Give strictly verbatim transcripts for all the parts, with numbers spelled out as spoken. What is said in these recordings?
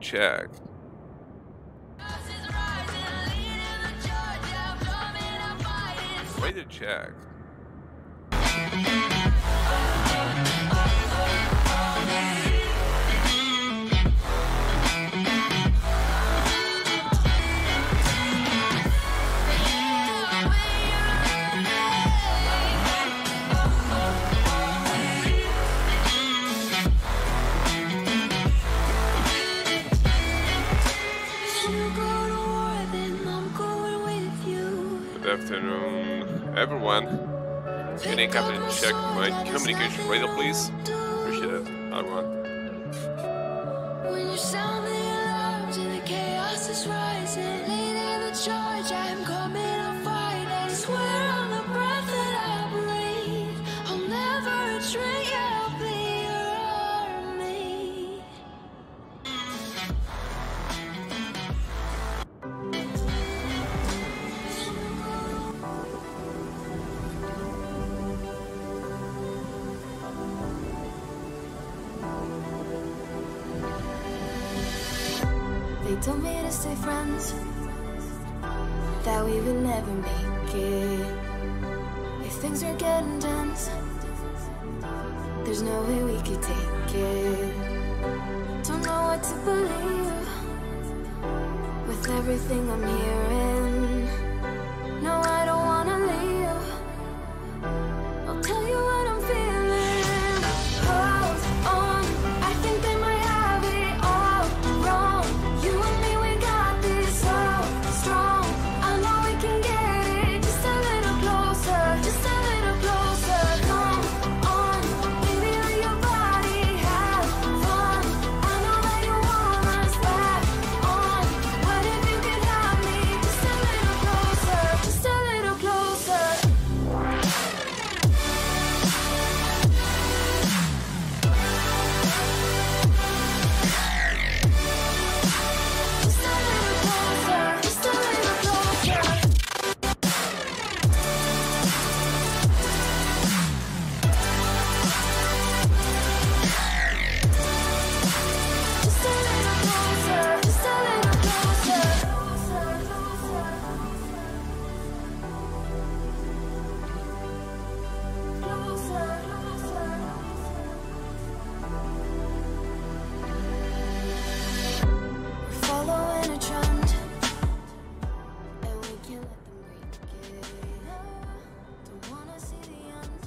check. Radar check. Good afternoon, everyone. Can I come and check my communication radar, please? Appreciate it, everyone. When you sound the alarms and the chaos is rising, leading the charge, I'm coming, I'm fighting. Swear on the breath that I breathe, I'll never retreat, I'll be your army. They told me to stay friends, that we would never make it. If things are getting tense, there's no way we could take it. Don't know what to believe with everything I'm hearing. No, I don't wanna leave. I'll tell you what I'm feeling. Hold on, I think they might have it all wrong. You and me, we got this so strong. I know we can get it just a little closer, just a little closer. Come on, baby, let your body have fun. I know that you want us back on. What if you could have me just a little closer, just a little closer? Just a little closer, just a little closer. Just a little closer, just a little closer. Closer, closer. We're following a trend, and we can't let them break it. Don't wanna see the end,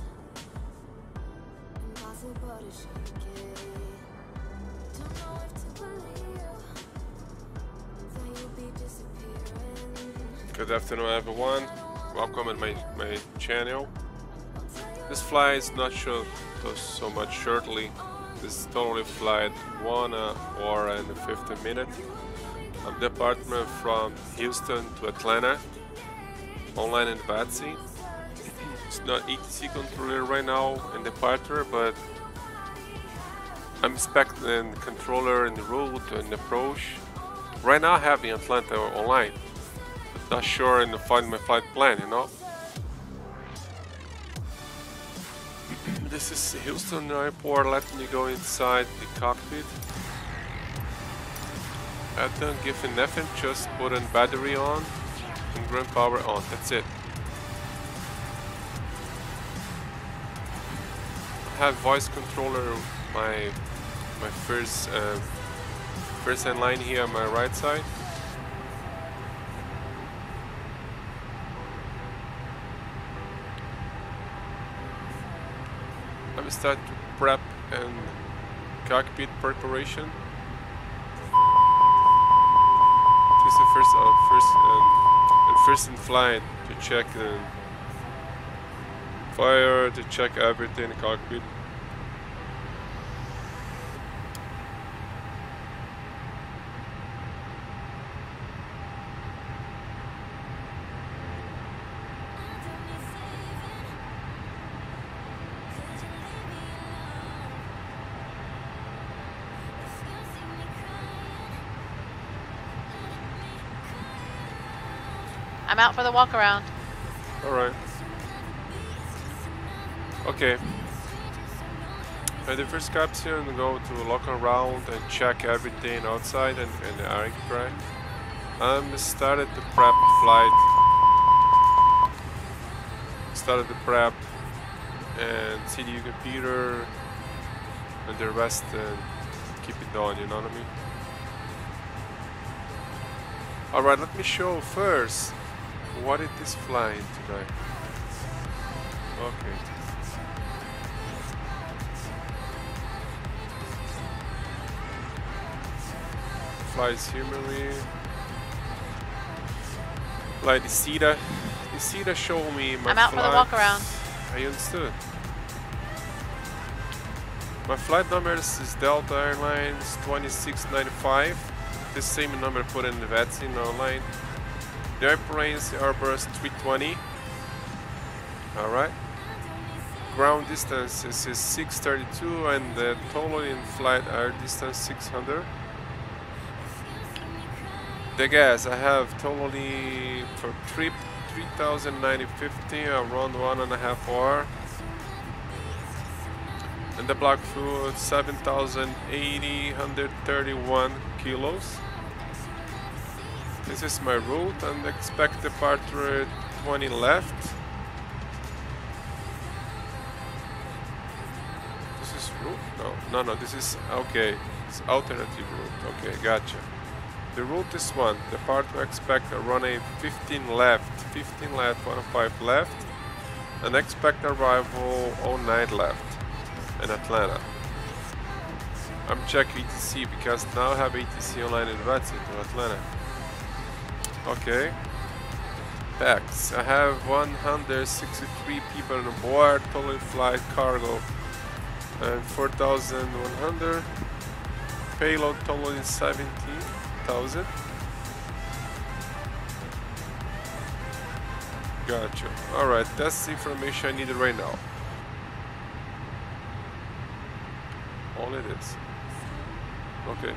impossible to shake it. Don't know if to believe that you'll be disappearing. Good afternoon, everyone. Welcome at my my channel. This flight is not show so much shortly. This is totally flight one uh, hour and fifteen minutes. I'm departing from Houston to Atlanta. Online in Batsy. It's not E T C controller right now in departure, but I'm expecting controller in the route and approach. Right now I have in Atlanta online. But not sure in the find my flight plan, you know. This is Houston Airport. Let me go inside the cockpit. I don't give a nothing, just put a battery on and ground power on. That's it. I have voice controller. My my first uh, first in line here on my right side. I'm start to prep and cockpit preparation. This is the first, uh, first, um, and first in flight to check the fire, to check everything in the cockpit. I'm out for the walk around. Alright. Okay. At the first capsule, I'm going to look around and check everything outside and, and the aircraft. I'm started to prep flight. Started to prep and C D U computer and the rest and keep it on, you know what I mean? Alright, let me show first what it is flying today. Okay. Flies humanly. Fly the Sita. The Sita showed me my I'm out flight. for the walk around. I understood. My flight number is Delta Airlines twenty-six ninety-five. The same number put in the vaccine online. The airplane is Airbus three twenty. Alright. Ground distance is, is six thirty-two and the total in flight air distance six hundred. The gas I have totally for trip three thousand nine hundred fifty, around one and a half hour. And the black fuel seven thousand eight hundred thirty-one kilos. This is my route and expect departure twenty left. This is route? No, no, no, this is, okay, it's alternative route, okay, gotcha. The route is one, departure expect a runway fifteen left, fifteen left, one oh five left, and expect arrival oh nine left in Atlanta. I'm checking E T C because now I have E T C online invited to Atlanta. Okay. Packs. I have one hundred sixty-three people on board, total flight cargo and four thousand one hundred. Payload total is seventeen thousand. Gotcha. Alright, that's the information I needed right now. All it is. Okay.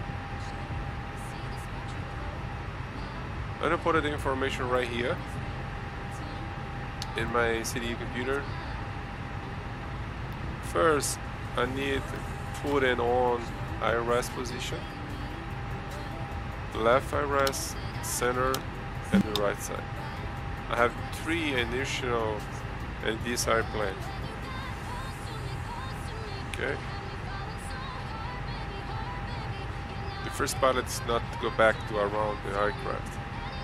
I'm gonna put the information right here in my C D U computer. First, I need to put it on I R S position. Left I R S, center, and the right side. I have three initial in this airplane. Okay. The first pilot is not to go back to around the aircraft.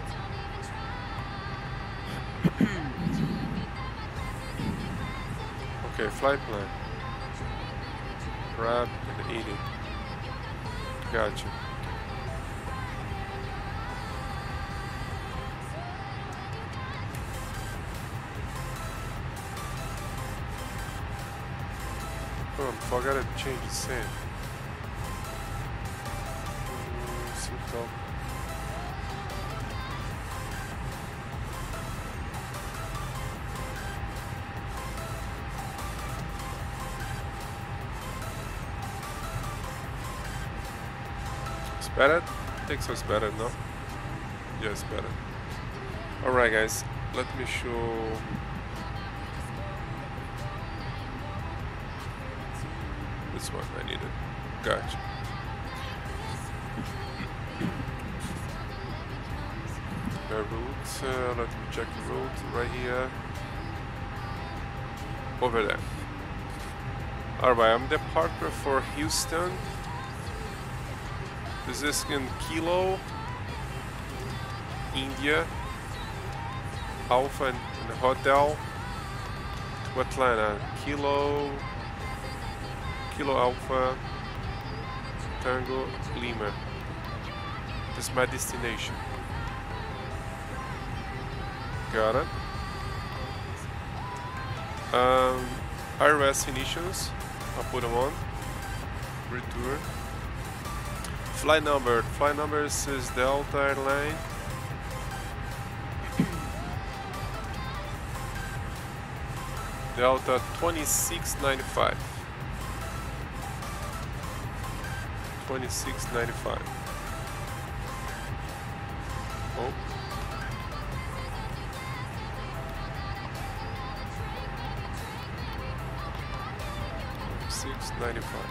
Okay, flight plan. Grab and eating. Gotcha. Oh, I forgot to change the scene. Seatbelt. It's better? I think so, it's better, no? Yeah, it's better. Alright guys, let me show. This one I needed. Gotcha. The route, uh, let me check the route right here. Over there. Alright, I'm departure for Houston. This is in Kilo, India, Alpha in the hotel to Atlanta. Kilo, Kilo Alpha, Tango, Lima. This is my destination. Got it. Um, I R S initials, I'll put them on. Return. Flight number. Flight number is Delta Airline. Delta twenty-six ninety-five. twenty-six ninety-five. Oh. six ninety-five.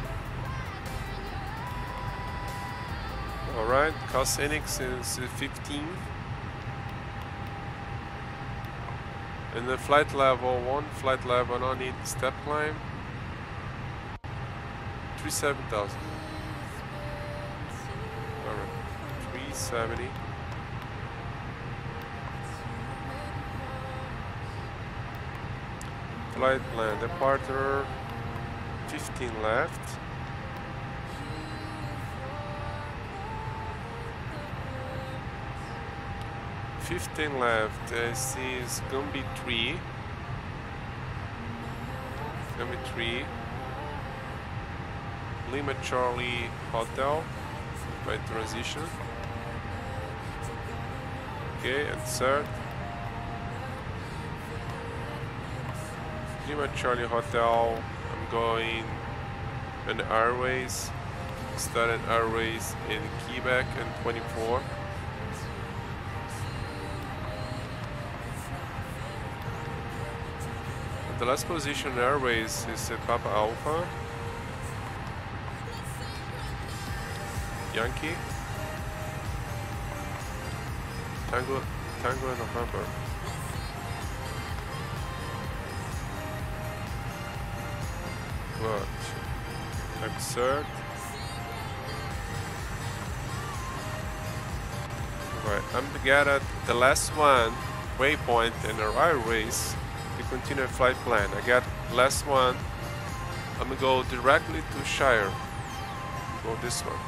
Alright, cosine is fifteen. And the flight level, one flight level, no need step climb. thirty-seven thousand. Alright, three seventy. Flight plan departure, fifteen left. fifteen left, I see it's gonna be three. Gonna be three. Lima Charlie Hotel by transition. Okay, and third. Lima Charlie Hotel, I'm going in Airways. Started Airways in Quebec in twenty-four. The last position Airways is uh, Papa Alpha, Yankee, Tango, Tango in November. What? Exert. Right, I'm to get at the last one waypoint in the Airways. Continue flight plan. I got last one. I'm gonna go directly to Shire. Go this one.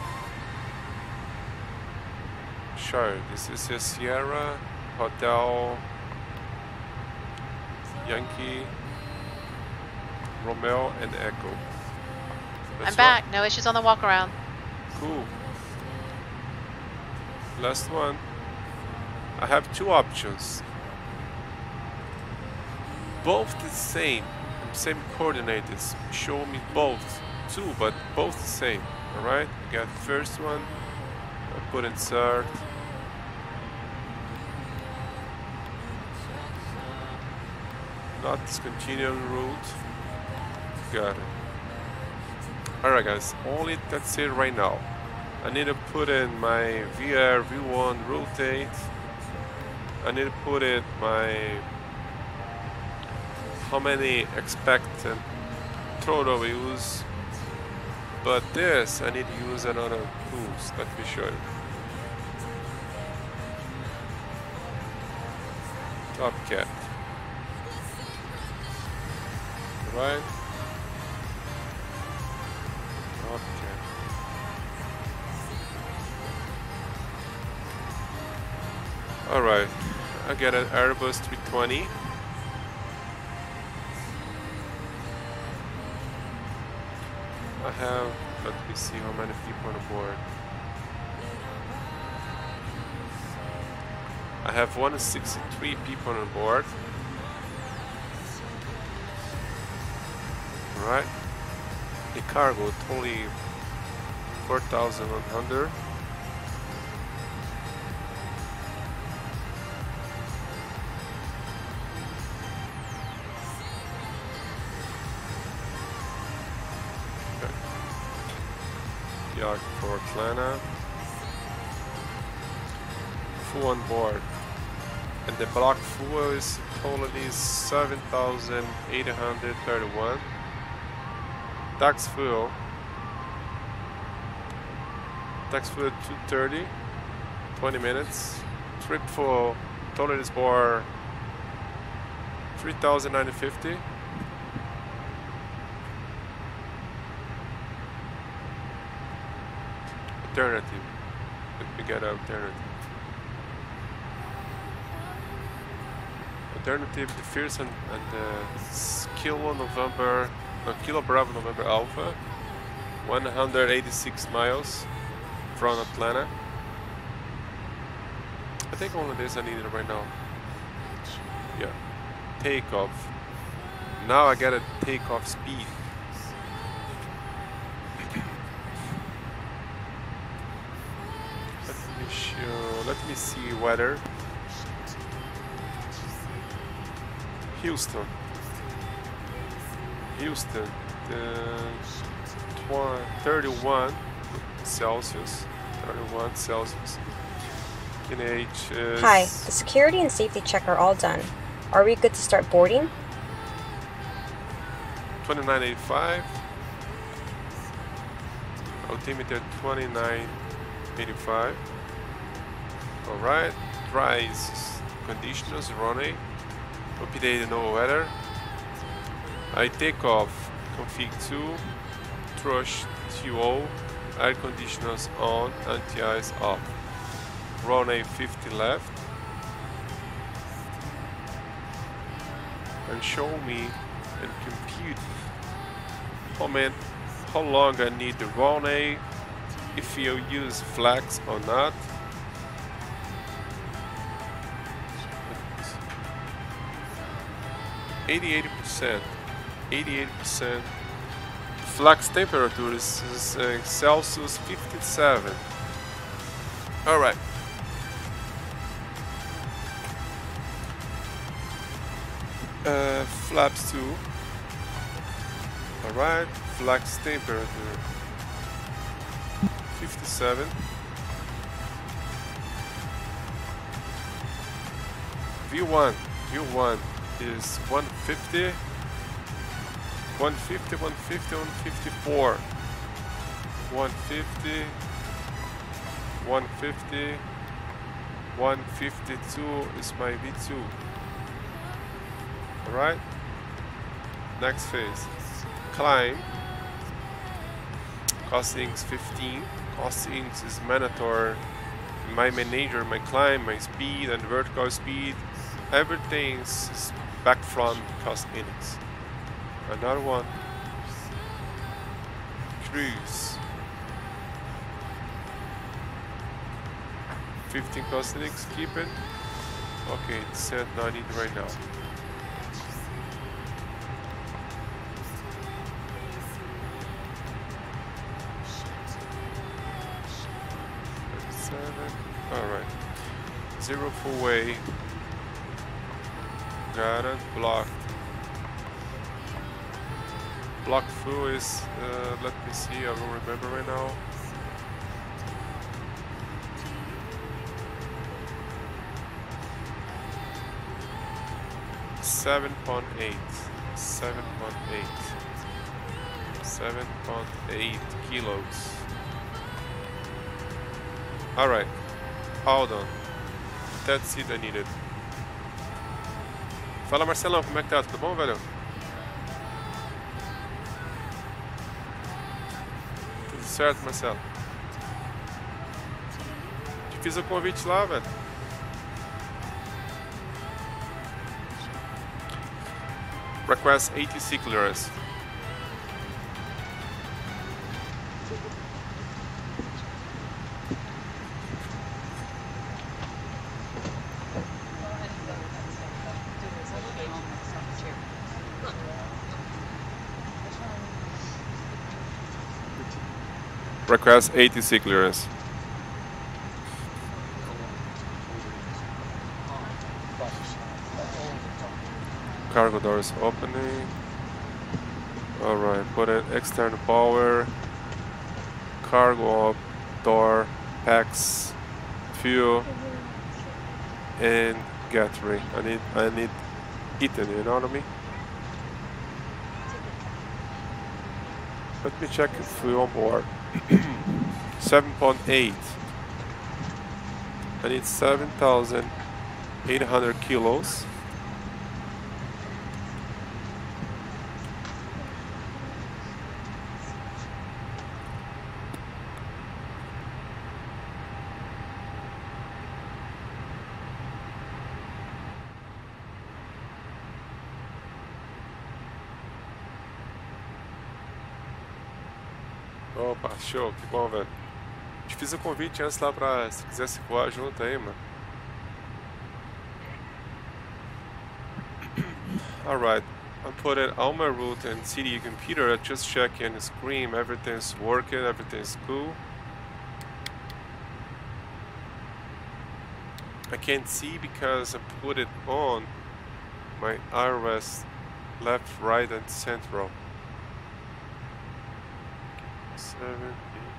Shire. This is a Sierra Hotel Yankee Romeo and Echo. That's I'm back. Right. No issues on the walk around. Cool. Last one. I have two options. Both the same, same coordinates. Show me both, two, but both the same. All right. I got the first one. I put insert. Not discontinuing route. Got it. All right, guys. Only that's it right now. I need to put in my V R V one rotate. I need to put in my how many expected throttle use, but this I need to use another tools. Let me show you. Top cat. Right? Top cat. Alright, I get an Airbus three twenty. I have, let me see how many people on board. I have one hundred sixty-three people on board. Right. The cargo totally four thousand one hundred. Yard for Atlanta. Full on board. And the block fuel is totally seven thousand eight hundred thirty-one. Tax fuel. Tax fuel two thirty. twenty minutes. Trip fuel total is for three thousand nine hundred fifty. Alternative. Let me get an alternative. Alternative, the first and, and the Kilo November, no, Kilo Bravo November Alpha, one hundred eighty-six miles from Atlanta. I think only this I needed right now. Yeah, takeoff. Now I get a takeoff speed. Let me show. Let me see weather. Houston. Houston. uh, thirty-one Celsius. thirty-one Celsius. Ph is Hi, the security and safety check are all done. Are we good to start boarding? twenty-nine eighty-five. Altimeter twenty-nine eighty-five. Alright. Dry conditions running. Updated no weather. I take off. Config two. Thrush T O. Air conditioners on. Anti-ice off. Runway fifty left. And show me and compute how many, how long I need the runway, if you use flags or not. eighty-eight percent, eighty-eight percent. Flags temperature is, is uh, Celsius fifty-seven. All right. Uh, flaps two. Alright, flags temperature fifty-seven. V one, V one is one fifty, one fifty, one fifty, one fifty-four, one fifty, one fifty, one fifty-two is my V two. Alright, next phase, climb, costings fifteen, costings is mandatory, my manager, my climb, my speed and vertical speed, everything is back from costings. Another one, cruise, fifteen costings, keep it, okay, it's set ninety right now. Alright, zero full way, got it, blocked. Block full is, uh, let me see, I don't remember right now. seven point eight, seven point eight, seven point eight kilos. Alright, hold on. That's it I needed. Fala Marcelão, como é que tá? Tudo bom, velho? Tudo certo, Marcelo? Te fiz o convite lá, velho. Request A T C clearance. Request A T C clearance. Cargo doors opening. Alright, put in external power. Cargo up, door, packs, fuel, and Gatorade. I need I need eating, you know what I mean? Let me check if we're on board. seven point eight. I need seven thousand eight hundred kilos. Opa, show, que bom, velho. Te fiz o convite antes lá pra, se quisesse voar junto aí, mano. Alright, I put it on my route and C D computer, I just check in the screen, everything's working, everything's cool. I can't see because I put it on my armrest left, right and central. seventy.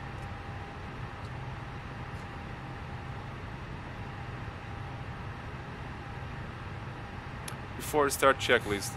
Before start checklist.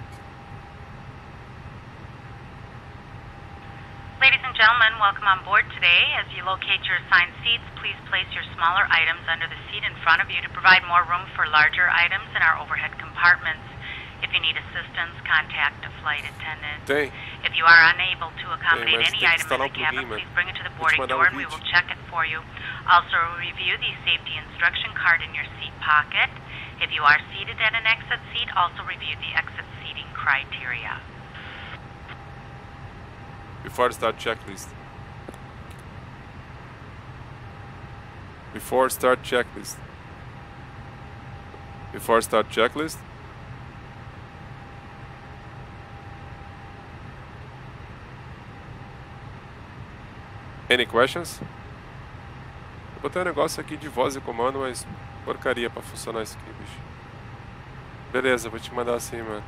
Ladies and gentlemen, welcome on board today. As you locate your assigned seats, please place your smaller items under the seat in front of you to provide more room for larger items in our overhead compartments. If you need assistance, contact a flight attendant. Tem. If you are unable to accommodate mas any tem que item in instalar the um cabin, plugin, please bring it to the Vou te boarding mandar door um and we vídeo. will check it for you. Also, review the safety instruction card in your seat pocket. If you are seated at an exit seat, also review the exit seating criteria. Before start checklist. Before start checklist. Before start checklist. Any questions? Eu botei um negócio aqui de voz e comando, mas porcaria pra funcionar isso aqui, bicho. Beleza, vou te mandar assim, mano.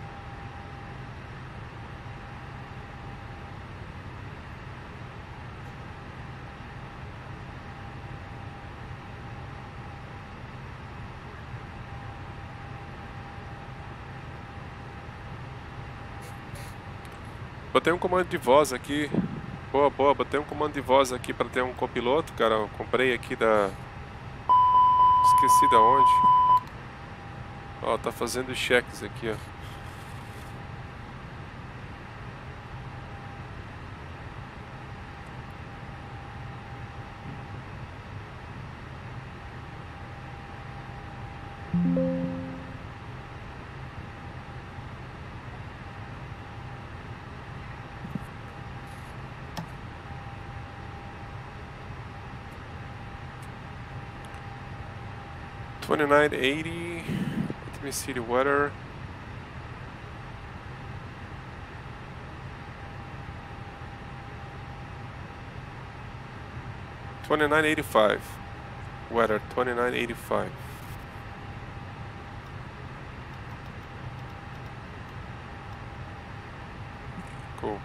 Botei um comando de voz aqui. Boa, boa, botei um comando de voz aqui para ter um copiloto, cara. Eu comprei aqui da... Esqueci da onde. Ó, tá fazendo cheques aqui, ó. twenty-nine eighty. Let me see the weather. twenty-nine eighty-five. Weather twenty-nine eighty-five. Cool.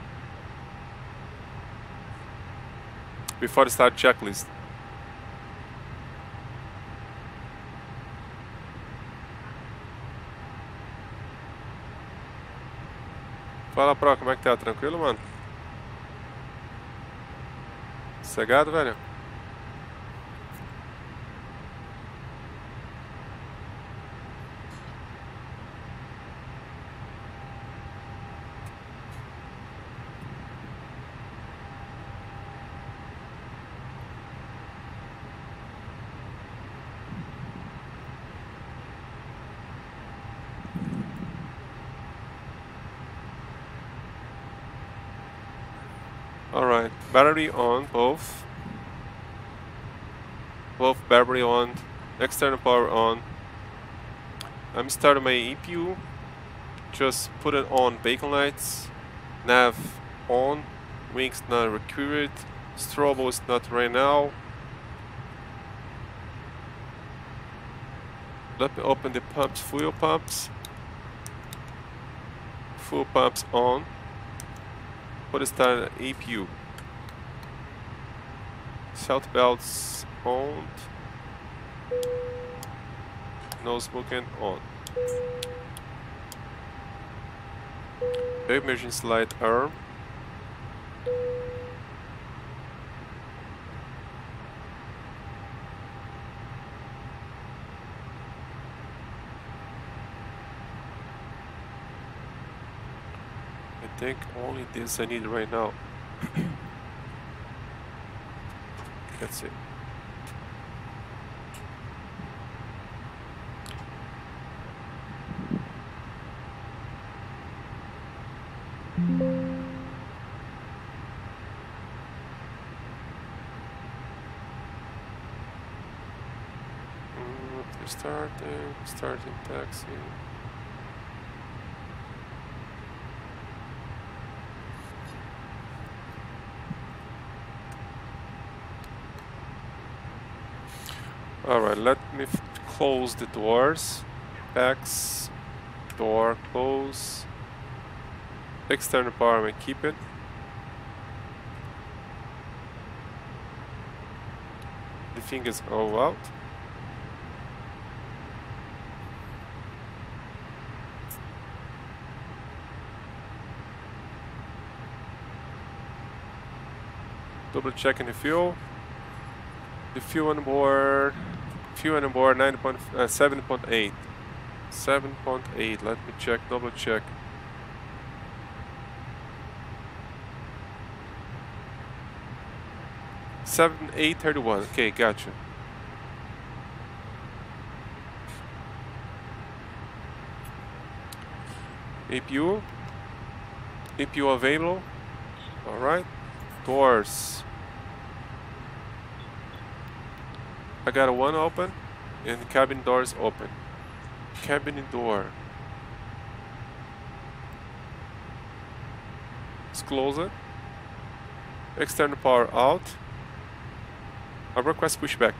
Before the start checklist. Fala, Pro, como é que tá? Tranquilo, mano? Sossegado, velho? Alright, battery on, both. Both battery on, external power on. I'm starting my E P U. Just put it on beacon lights. Nav on. Wings not required. Strobo is not right now. Let me open the pumps, fuel pumps. Fuel pumps on. Put start E P U. Seat belts on. Nose smoking on. Emergency light arm. I think only this I need right now. That's it. Mm, starting, starting taxi. Alright, let me f close the doors. Packs, door, close. External power, I keep it. everything is all out. Double checking the fuel. The fuel on board. Fuel on board nine point uh, seven point eight. seven point eight. Let me check. Double check. seven eight thirty-one. Okay, gotcha. A P U. A P U available. All right. Doors. I got a one open, and the cabin doors open. Cabin door. Let's close it. External power out. I request pushback.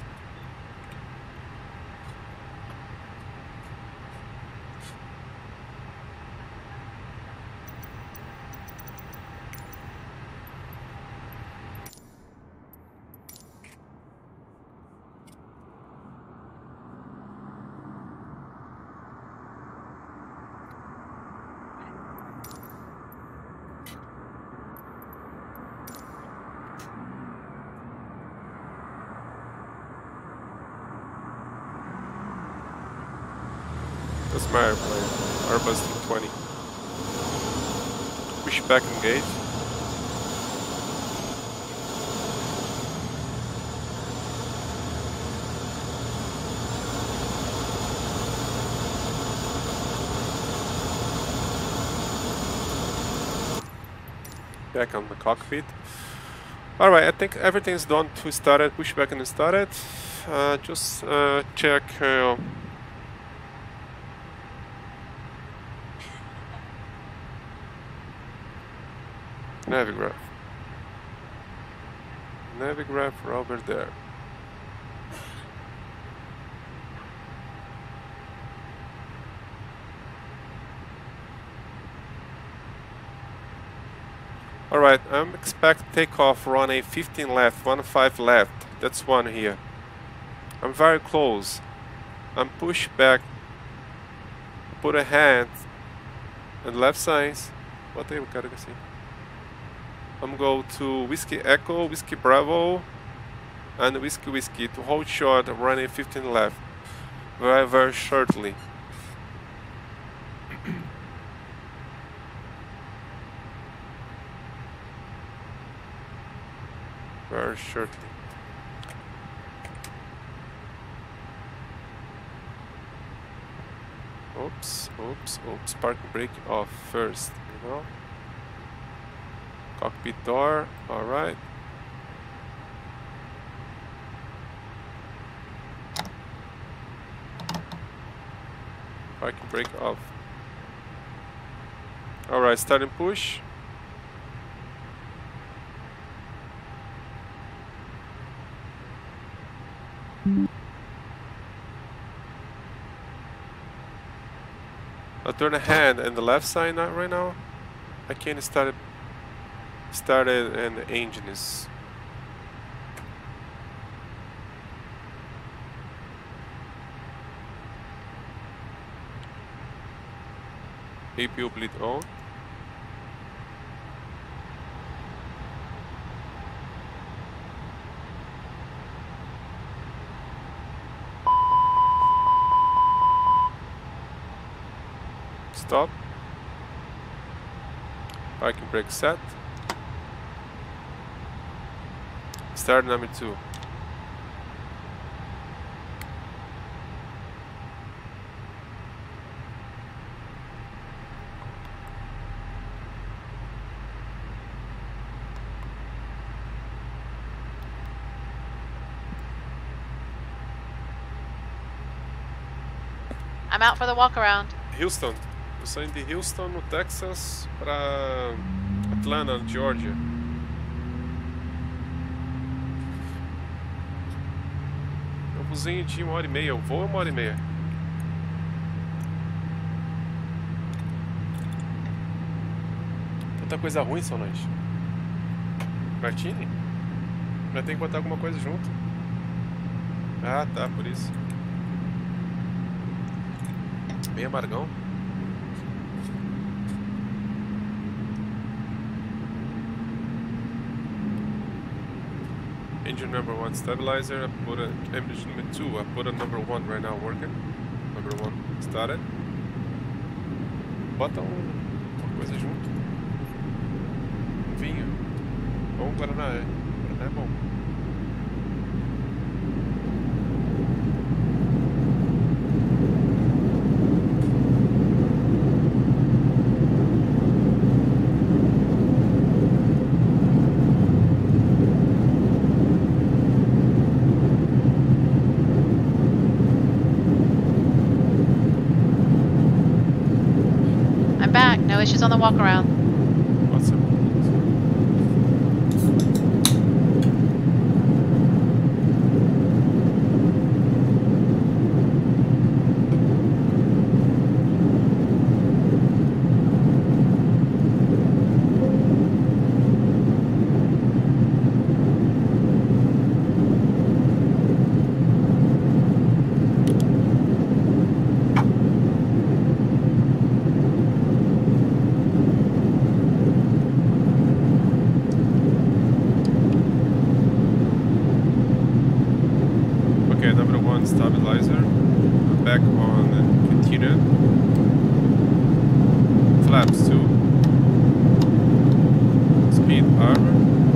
That's my airplane, Airbus T twenty. Push back engage. Back on the cockpit. Alright, I think everything's done to start it. Push back and start it. Uh, just uh, check. Uh, Navigraph. Navigraph over there. Alright, I'm expect takeoff runway fifteen left, one five left. That's one here. I'm very close. I'm push back. Put a hand and left side. What are you gotta see? I'm going to Whiskey Echo, Whiskey Bravo, and Whiskey Whiskey to hold short, running fifteen left, very very shortly. Very shortly. Oops, oops, oops. Parking brake off first, you know. Cockpit door, alright. Parking brake off. Alright, start and push. I'll turn a hand and the left side now, right now. I can't start it. Started and the engine is A P U bleed on. Stop. Parking brake set. Start number two. I'm out for the walk around. Houston. Eu saí de Houston, no Texas, para Atlanta, Georgia. Um vozinho de uma hora e meia. O voo é uma hora e meia. Tanta coisa ruim, Solange. Martini? Já tem que botar alguma coisa junto. Ah, tá, por isso. Bem amargão. Engine number one stabilizer. I put a engine number two. I put a number one right now working. Number one started. Bota um, uma coisa junto. Um vinho. Ou um Guaraná, é. Guaraná é bom. I'm back. No issues on the walk around. Awesome. Okay, number one stabilizer. Back on and continue. Flaps two. Speed armor.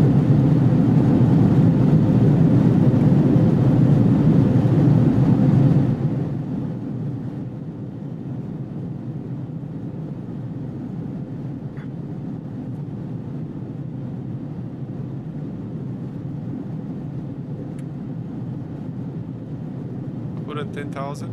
Put in ten thousand.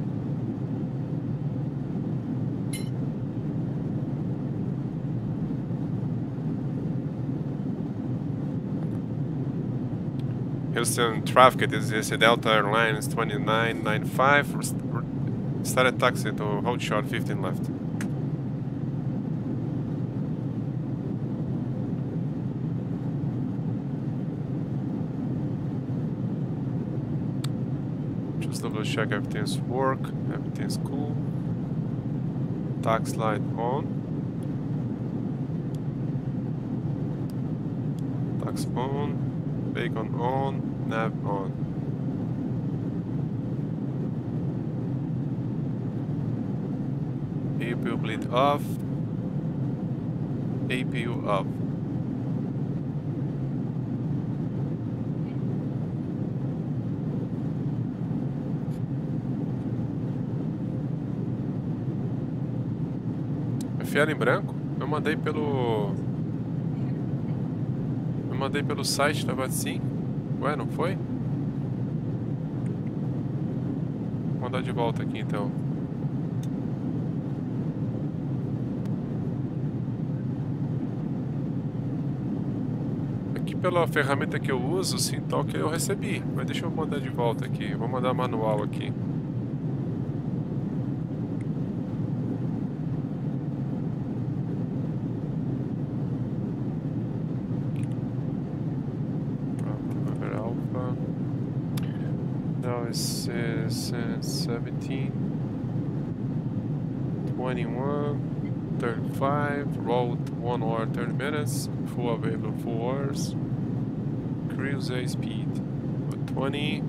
Houston traffic, this is Delta Airlines twenty-nine ninety-five. Started taxi to hold short fifteen left. Just double check everything's work, everything's cool. Tax light on. Tax on, bacon on, nav on. A P U bleed off. A P U off. Fiel em branco? Eu mandei pelo... Eu mandei pelo site, tava assim. Ué, não foi? Vou mandar de volta aqui então. Aqui pela ferramenta que eu uso, sim, toque eu recebi. Mas deixa eu mandar de volta aqui. Vou mandar manual aqui. This is uh, seventeen, twenty-one, thirty-five, road one hour thirty minutes, full available four hours, cruise A speed twenty,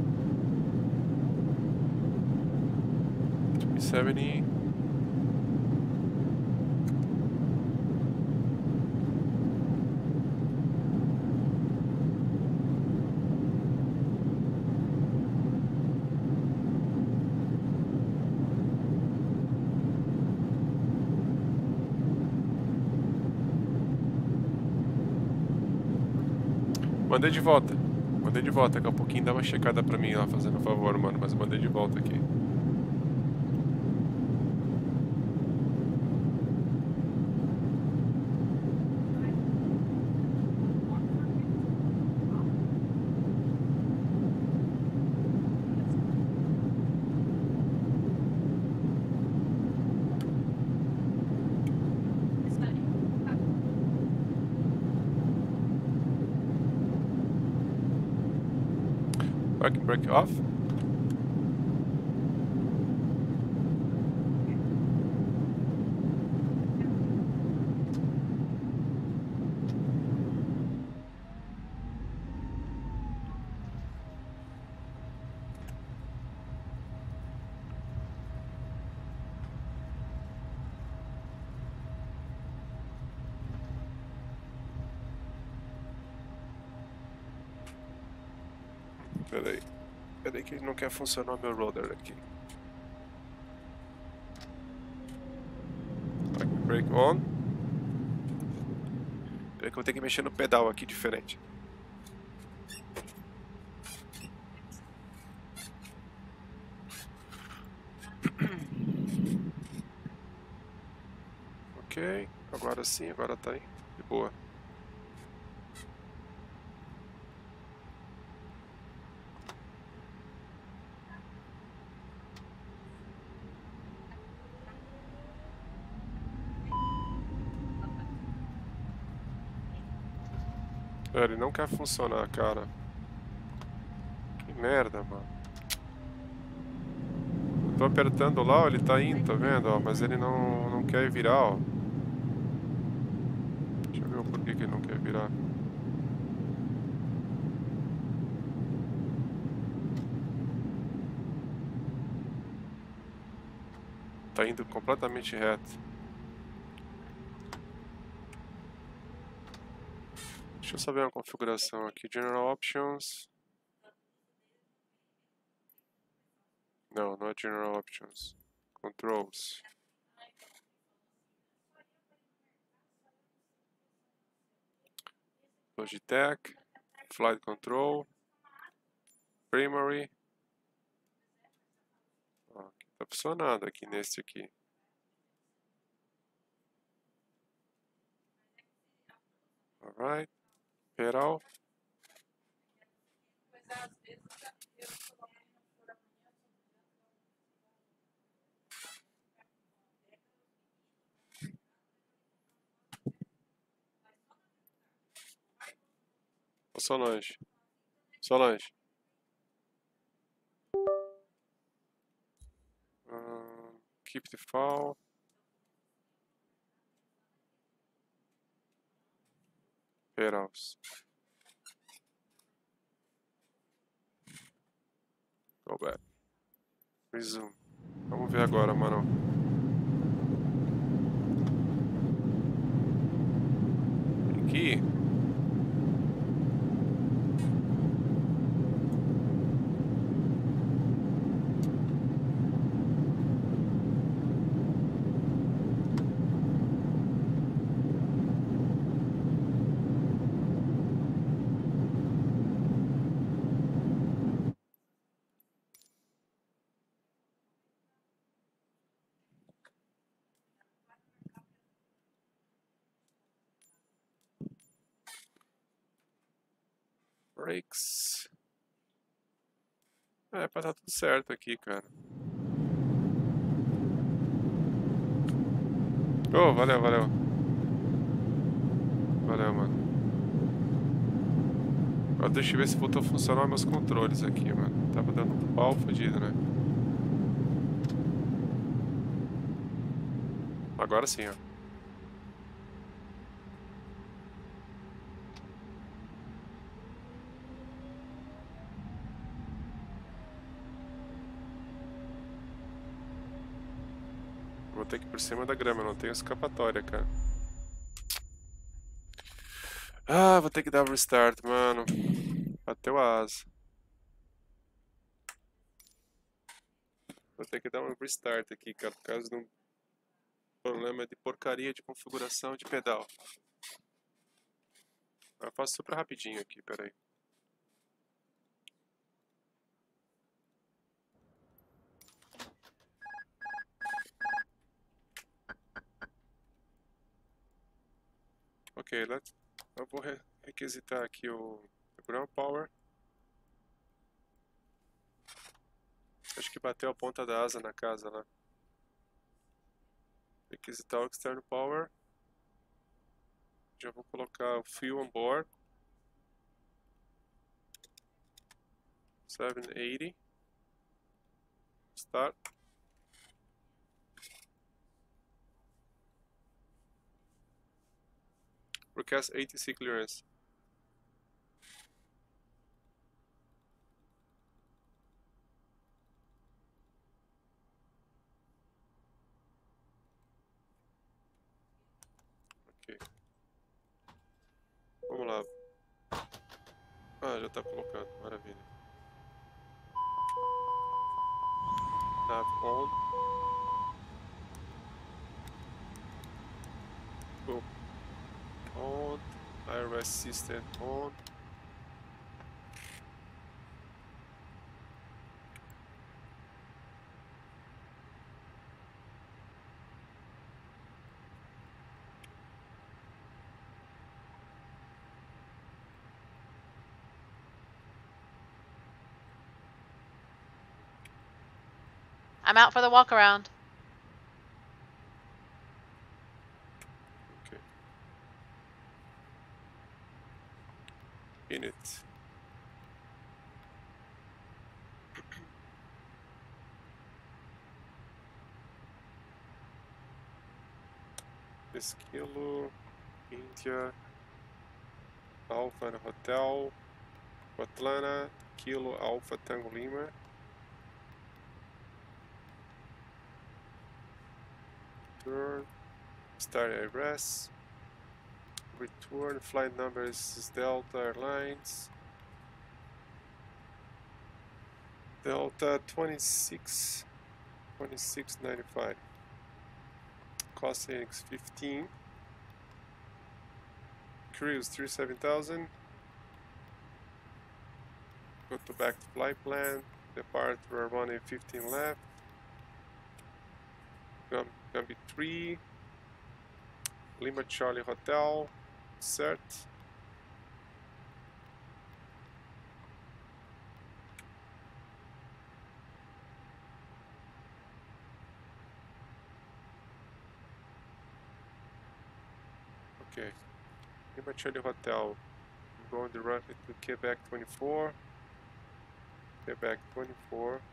three seventy. Mandei de volta. Mandei de volta. Daqui a pouquinho dá uma checada pra mim lá, fazendo um favor, mano. Mas eu mandei de volta aqui. parking brake off. Peraí, peraí que não quer funcionar o meu roller aqui. Parking brake on. Peraí que eu vou ter que mexer no pedal aqui diferente. Ok, agora sim, agora tá aí, de boa. É, ele não quer funcionar, cara. Que merda, mano. Tô apertando lá, ó, ele tá indo, tá vendo? Ó, mas ele não, não quer virar, ó. Deixa eu ver o porquê que ele não quer virar. Tá indo completamente reto. Deixa eu só ver uma configuração aqui. General Options. Não, não é General Options. Controls. Logitech. Flight Control. Primary. Ó, aqui tá funcionando aqui nesse aqui. Alright. Pedal. Ô Solange. Solange. Uh, keep the file. Pedals. Go back. Resume. Vamos ver agora, mano. Aqui. Brakes. É, pra tá tudo certo aqui, cara. Oh, valeu, valeu. Valeu, mano. Agora deixa eu ver se voltou a funcionar meus controles aqui, mano. Tava dando um pau fodido, né? Agora sim, ó. Vou ter que ir por cima da grama, eu não tenho escapatória, cara. Ah, vou ter que dar um restart, mano. Bateu a asa. Vou ter que dar um restart aqui, cara, por causa de um problema de porcaria de configuração de pedal. Eu faço super rapidinho aqui, peraí. Ok, let's... eu vou re requisitar aqui o ground power. Acho que bateu a ponta da asa na casa lá. Requisitar o external power. Já vou colocar o fuel on board. seven eighty. Start. Request A T C clearance. Ok. Vamos lá. Ah, já tá colocando. Maravilha. Nav on. Boom. On. I R S system on. I'm out for the walk around. Okay. In it. This kilo, India, Alpha and Hotel, Atlanta, Kilo Alpha Tango Lima. Return, start I R S. Return, flight number is Delta Airlines. Delta twenty-six, twenty-six ninety-five. Cost savings fifteen. Cruise thirty-seven thousand. Go to back to flight plan. Depart, we're running fifteen left. Gonna, gonna be three. Lima Charlie Hotel. Cert. Okay. Lima Charlie Hotel. I'm going directly to Quebec twenty-four. Quebec twenty-four.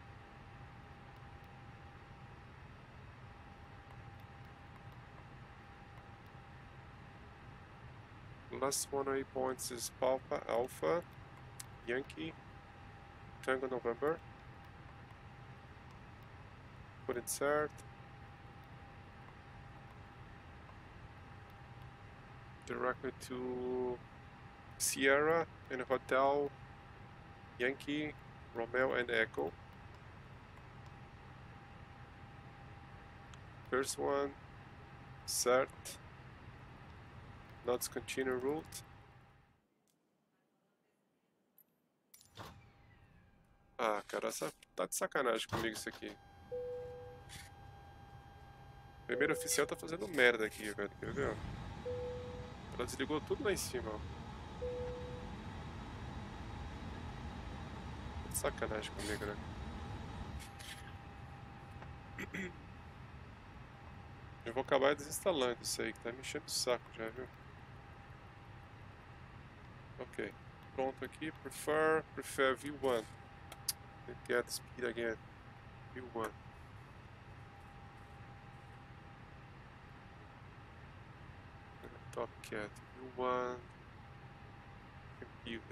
Last one oh eight points is Papa Alpha Yankee Tango November. Put insert. Directly to Sierra and Hotel Yankee Romeo and Echo. First one, cert. Let's continue route. Ah, cara, essa tá de sacanagem comigo isso aqui. O primeiro oficial tá fazendo merda aqui, velho. Quer ver? Ela desligou tudo lá em cima, ó. Tá de sacanagem comigo, né? Eu vou acabar desinstalando isso aí, que tá me enchendo o saco já, viu? Ok, pronto aqui. Prefer, prefer view one. Get speed again. View one. Top cat. View one. Computer.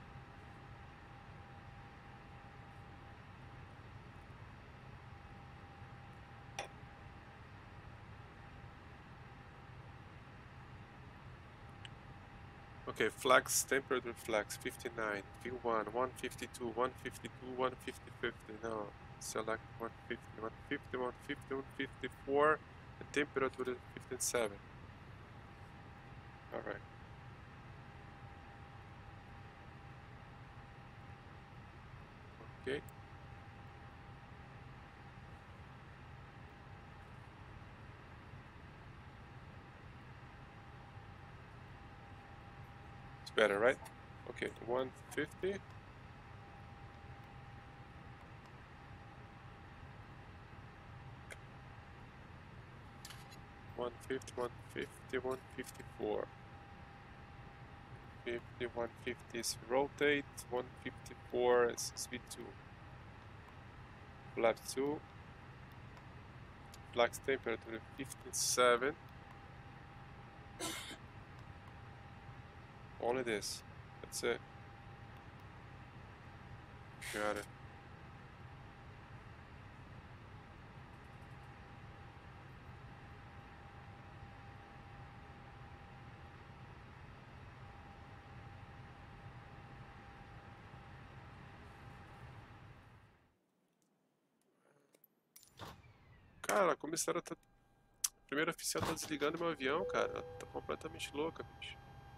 Okay, flags, temperature flags, fifty-nine, view one, one fifty-two, one fifty-two, one fifty, fifty, no, select one fifty, one fifty, one fifty, one fifty-four, and temperature is fifty-seven. Alright. Okay. Better, right? Okay, one fifty. one fifty, one fifty, one fifty-four. fifty, one fifty is rotate, one fifty-four is speed two. Flap two. Flex temperature fifty-seven. Only this. That's it. Got it. Cara, a comissária tá... A primeira oficial tá desligando meu avião, cara. Ela tá completamente louca, bicho.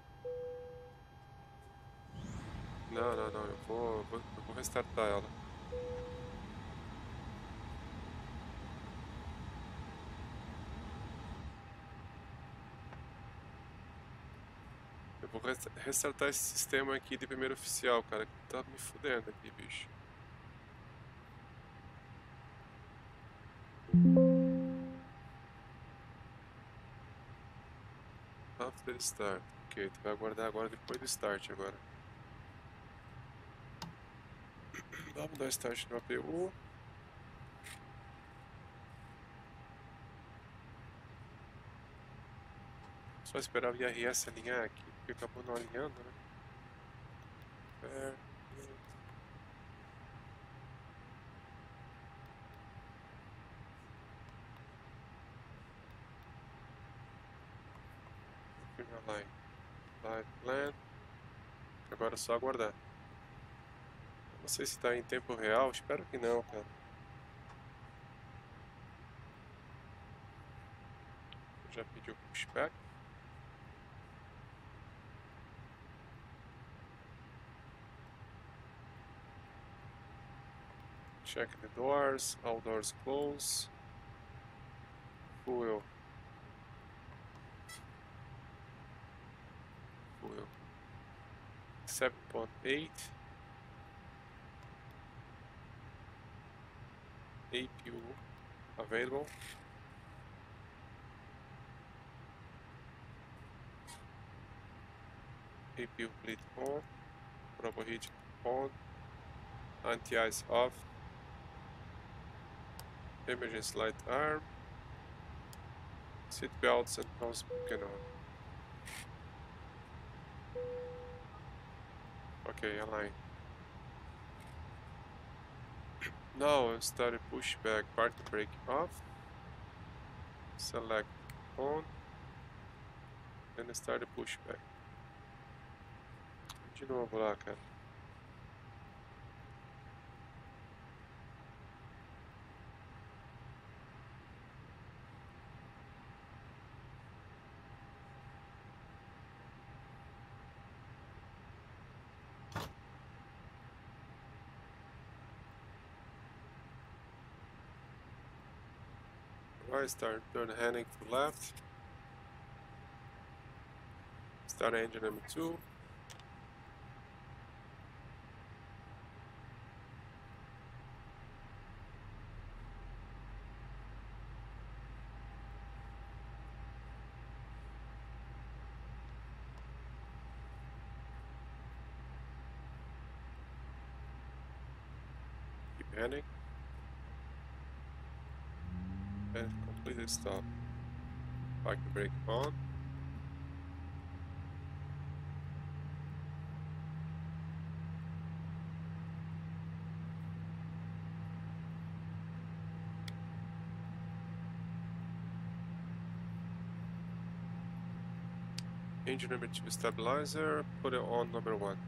Não, não, não. Eu vou, vou, eu vou restartar ela. Eu vou restartar esse sistema aqui de primeiro oficial, cara. Que tá me fudendo aqui, bicho. After start. Ok, tu vai aguardar agora depois do start agora. Vamos dar start no A P U. Só esperar o I R S alinhar aqui, porque acabou não alinhando, né? É... Line. Live plan. Agora é só aguardar. Não sei se está em tempo real, espero que não, cara. Já pediu pushback. Check the doors, all doors close. Fuel. Fuel. seven point eight. A P U available. A P U bleed on. Proper heat on. Anti-ice off. Emergency light arm. Seat belts and nose beacon on. Okay, align. Now start a pushback. Parking brake off. Select on. And start a pushback. De novo lá, cara. Right, start turn heading to left. Start engine number two. Keep heading. And completely stop. Parking brake on. Engine number two stabilizer, put it on number one.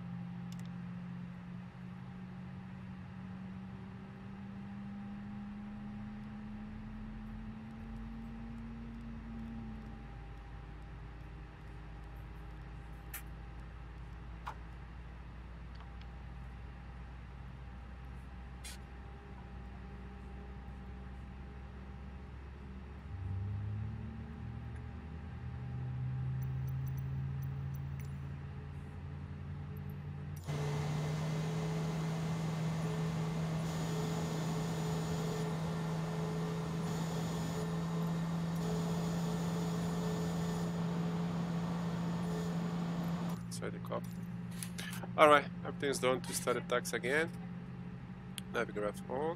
inside the cockpit. Alright, everything's done to start attacks again. Navigraph on.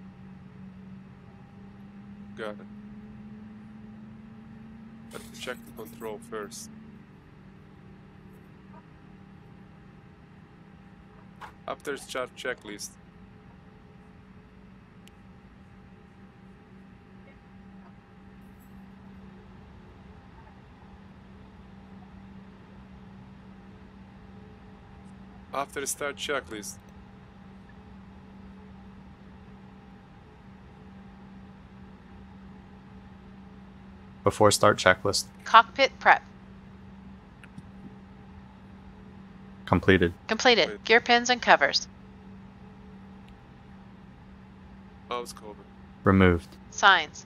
Got it. Let's check the control first. After start checklist. After start checklist. Before start checklist. Cockpit prep. Completed. Completed. Wait. Gear pins and covers. Mouse cover. Removed. Signs.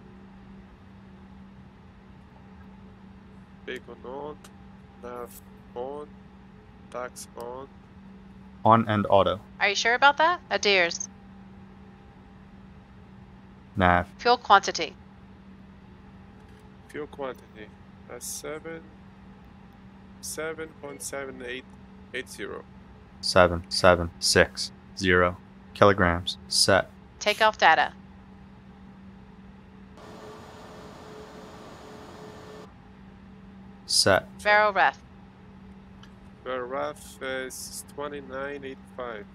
Beacon on. Nav on. Tax on. On and auto. Are you sure about that? Adheres. Nav. Fuel quantity. Fuel quantity. That's seven. Seven point seven eight eight zero. Seven, seven, six, zero. Kilograms. Set. Takeoff data. Set. Vero ref. The ref is twenty-nine eighty-five.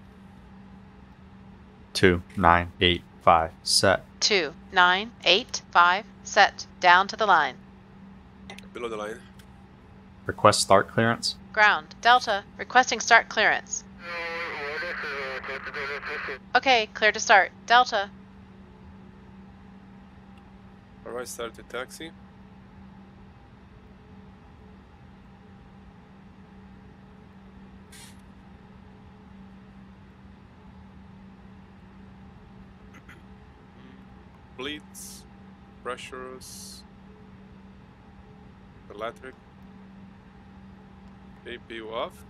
Two, nine, eight, five. Set. Two, nine, eight, five. Set. Down to the line. Below the line. Request start clearance. Ground. Delta. Requesting start clearance. Okay, clear to start. Delta. Alright, start the taxi. Bleeds, pressures, electric, A P U off,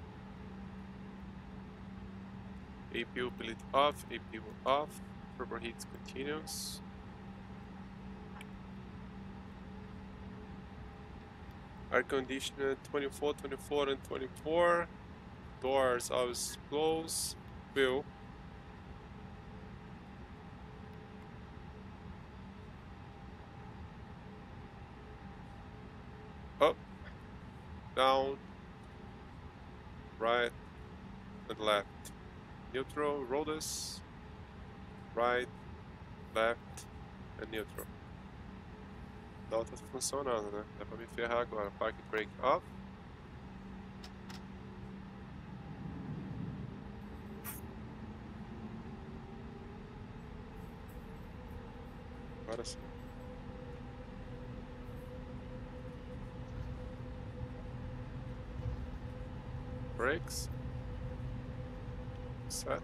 A P U bleed off, A P U off, turbo heats continuous. Air conditioner twenty-four, twenty-four and twenty-four, doors always closed, wheel. Up, down, right, and left. Neutral, rotors, right, left, and neutral. Não tá funcionando, né? Dá pra me ferrar agora. Park brake off. Agora sim. Brakes. Set.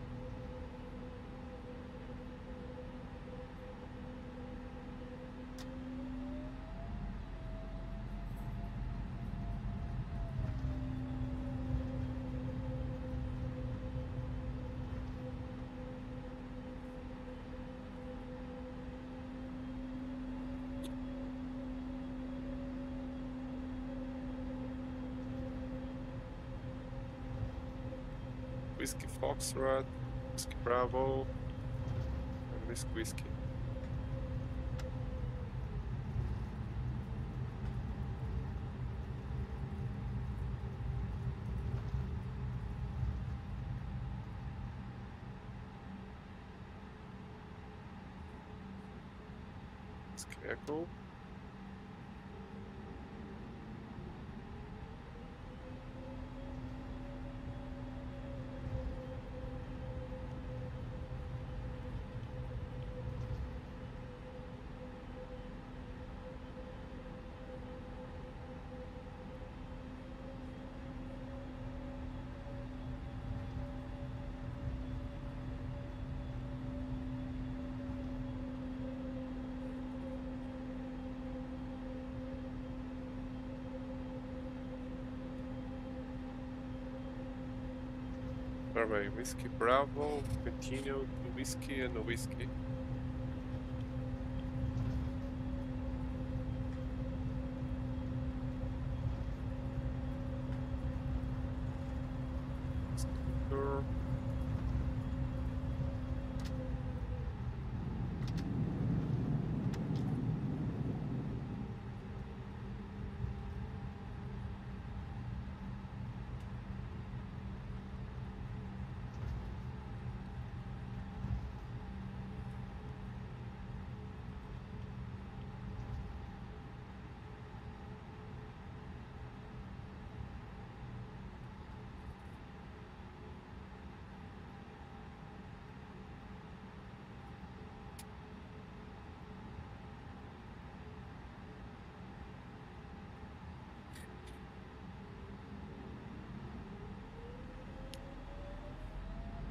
Whiskey Foxtrot, Whiskey Bravo, and Whiskey Whiskey. Whiskey Echo. Alright, Whiskey Bravo, continue to Whiskey and a Whiskey.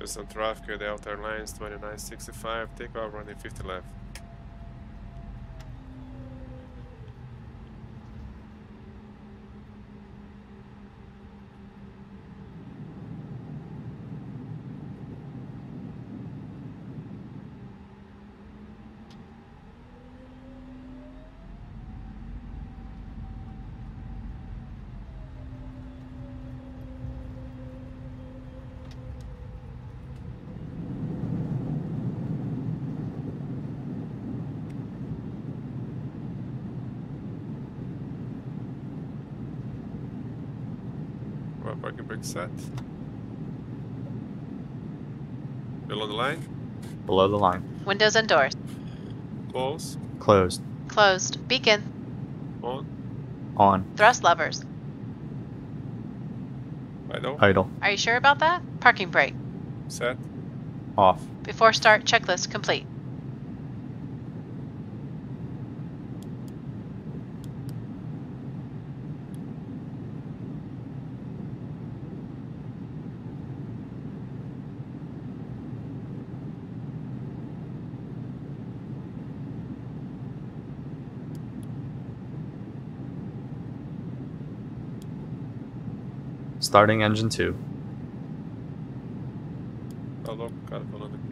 With some traffic at Delta Airlines twenty-nine sixty-five, takeoff running fifty left. Parking brake set. Below the line. Below the line. Windows and doors. Close. Closed. Closed. Beacon. On. On. Thrust levers. Idle. Idle. Are you sure about that? Parking brake. Set. Off. Before start, checklist complete. Starting engine two. Tá louco, o cara falando aqui.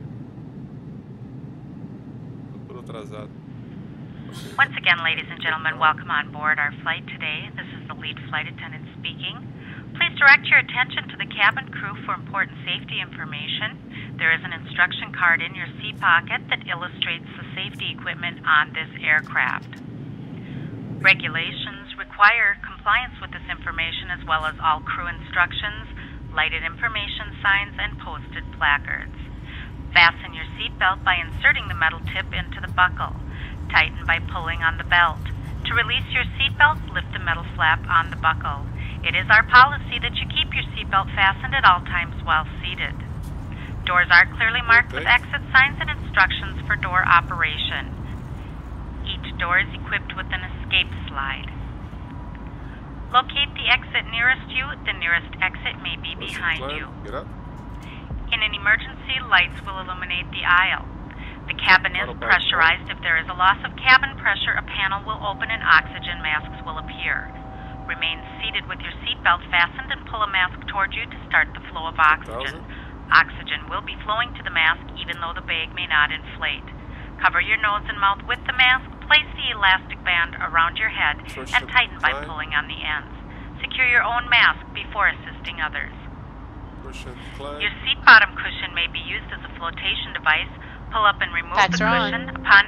Tô tudo atrasado. Once again, ladies and gentlemen, welcome on board our flight today. This is the lead flight attendant speaking. Please direct your attention to the cabin crew for important safety information. There is an instruction card in your seat pocket that illustrates the safety equipment on this aircraft. Regulations require compliance with this information as well as all crew instructions, lighted information signs, and posted placards. Fasten your seatbelt by inserting the metal tip into the buckle. Tighten by pulling on the belt. To release your seatbelt, lift the metal flap on the buckle. It is our policy that you keep your seatbelt fastened at all times while seated. Doors are clearly marked with exit signs and instructions for door operation. Each door is equipped with an escape slide. Locate the exit nearest you. The nearest exit may be What's the behind plan? you. Get up. In an emergency, lights will illuminate the aisle. The cabin is Autopilot. pressurized. If there is a loss of cabin pressure, a panel will open and oxygen masks will appear. Remain seated with your seatbelt fastened and pull a mask toward you to start the flow of oxygen. Oxygen will be flowing to the mask even though the bag may not inflate. Cover your nose and mouth with the mask. Place the elastic band around your head Push and and tighten by climb. pulling on the ends. Secure your own mask before assisting others. Push and climb. Your seat bottom cushion may be used as a flotation device. Pull up and remove Packs the are on. cushion upon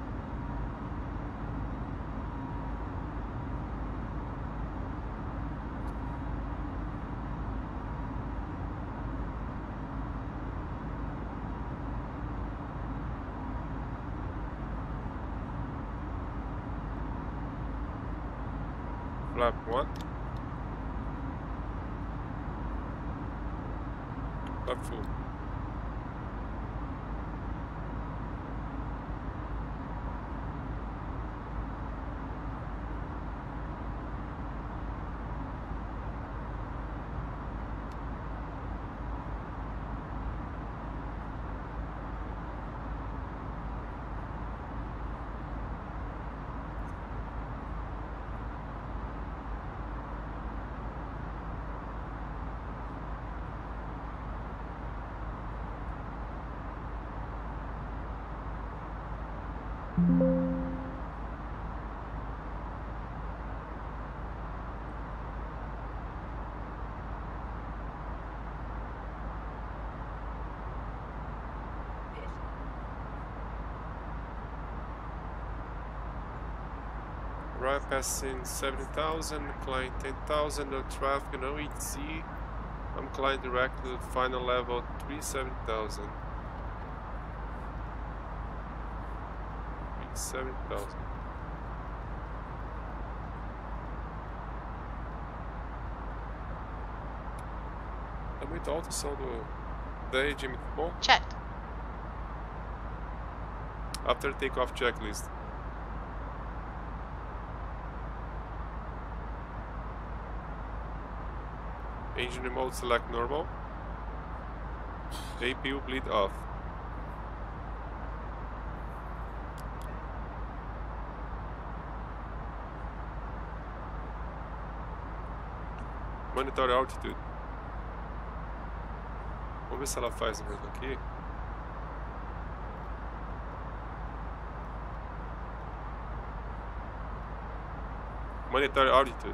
Flap one. Flap full. Arrive passing seventy thousand, climb ten thousand, no traffic, no E T C. I'm climbing directly to the final level, three seventy thousand. seventy thousand. É muita alta o som do da A G, muito bom. Checked. After takeoff checklist. Engine mode select normal. A P U bleed off. Monitor altitude. Vamos ver se ela faz o mesmo aqui. Monitor altitude.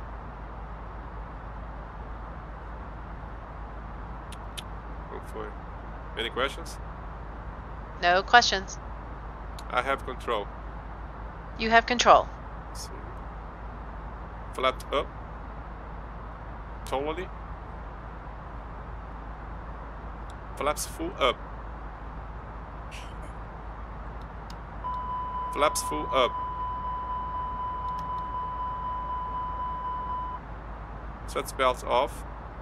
Não foi. Any questions? No questions. I have control. You have control. Sim. Flapped up. Totally. Flaps full up. Flaps full up. Sets belts off.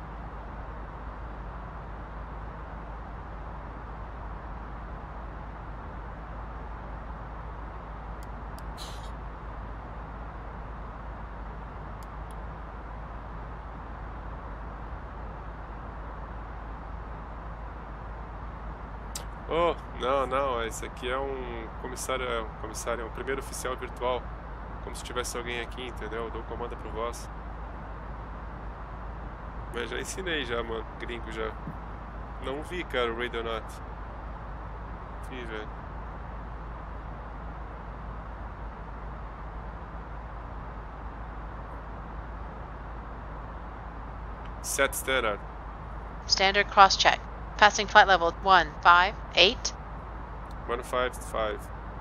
Oh, não, não, esse aqui é um comissário, é um comissário, é um primeiro oficial virtual. Como se tivesse alguém aqui, entendeu? Eu dou comanda pro voz. Mas já ensinei já, mano, gringo já. Não vi, cara, o Radionaut. Vi, velho. Set standard. Standard cross-check. Passing flight level one five eight. one five five.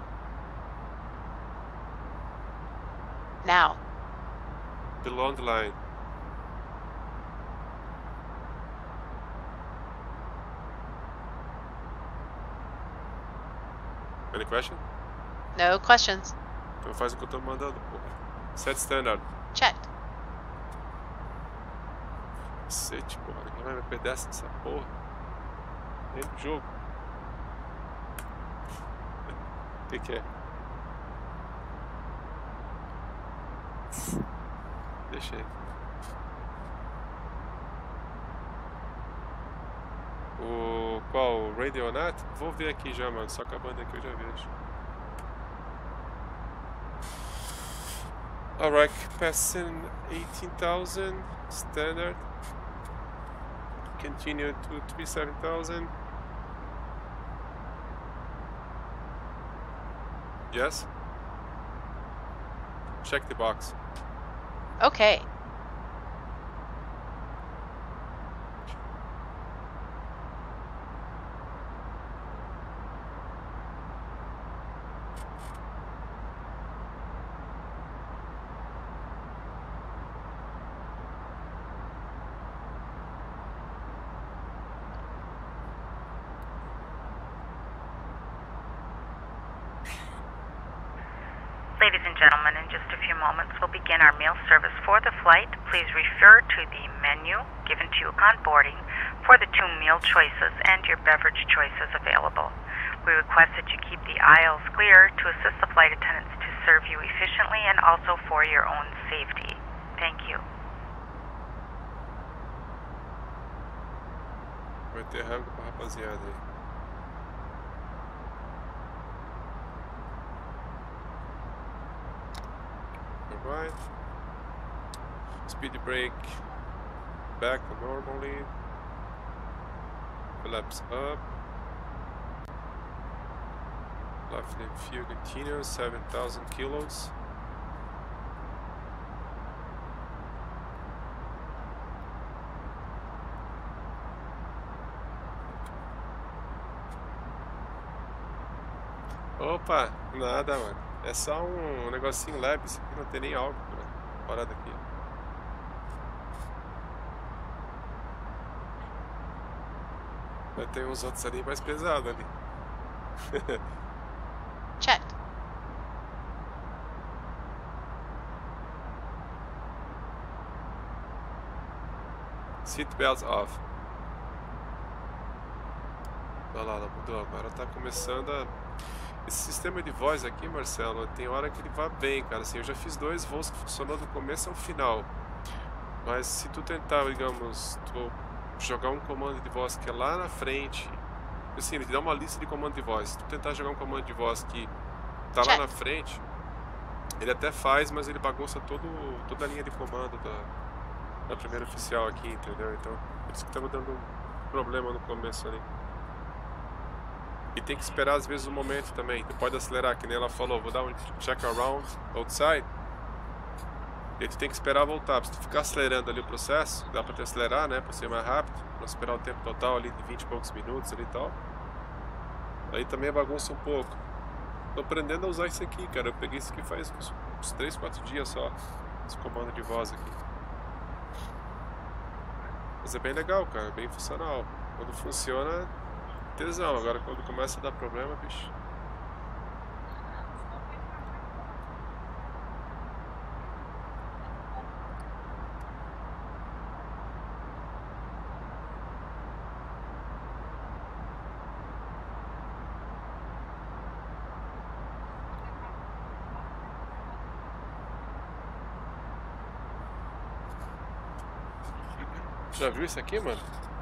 Now. Below the line. Any question? No questions. Então faz o que eu tô mandando, porra. Set standard. Checked. Cacete, porra. Ninguém vai me perder essa porra. Nem no jogo. O que que é? Deixa aí. O qual? O Radionaut? Vou ver aqui já, mano. Só acabando aqui eu já vejo. Alright, passing eighteen thousand standard. Continue to twenty-seven thousand. Yes? Check the box. Okay. Ladies and gentlemen, in just a few moments we'll begin our meal service for the flight. Please refer to the menu given to you upon boarding for the two meal choices and your beverage choices available. We request that you keep the aisles clear to assist the flight attendants to serve you efficiently and also for your own safety. Thank you. Vai ter rango pra rapaziada aí. Alright. Speed brake back to normally. Flaps up. Left and fuel continuous, seven thousand kilos. Opa, nada, mano. É só um negocinho leve, isso aqui não tem nem álcool, mano. Fora daqui. Vai ter uns outros ali mais pesados ali. Checked. Seat belts off. Olha lá, ela mudou. Agora tá começando a... Esse sistema de voz aqui, Marcelo, tem hora que ele vai bem, cara. Assim, eu já fiz dois voos que funcionou do começo ao final. Mas se tu tentar, digamos, tu jogar um comando de voz que é lá na frente Assim, ele te dá uma lista de comando de voz. Se tu tentar jogar um comando de voz que tá lá Check. na frente, ele até faz, mas ele bagunça todo, toda a linha de comando da, da primeira oficial aqui, entendeu? Então, por isso que tava dando um problema no começo ali. E tem que esperar às vezes um momento também. Tu pode acelerar, que nem ela falou, vou dar um check around outside. E aí tu tem que esperar voltar. Se tu ficar acelerando ali o processo, dá pra te acelerar, né? Pra ser mais rápido, pra esperar o tempo total ali de vinte e poucos minutos ali e tal. Aí também bagunça um pouco. Tô aprendendo a usar isso aqui, cara. Eu peguei isso aqui faz uns, uns três, quatro dias só. Esse comando de voz aqui. Mas é bem legal, cara. Bem funcional. Quando funciona, tesão. Agora quando começa a dar problema, bicho. Já viu isso aqui, mano?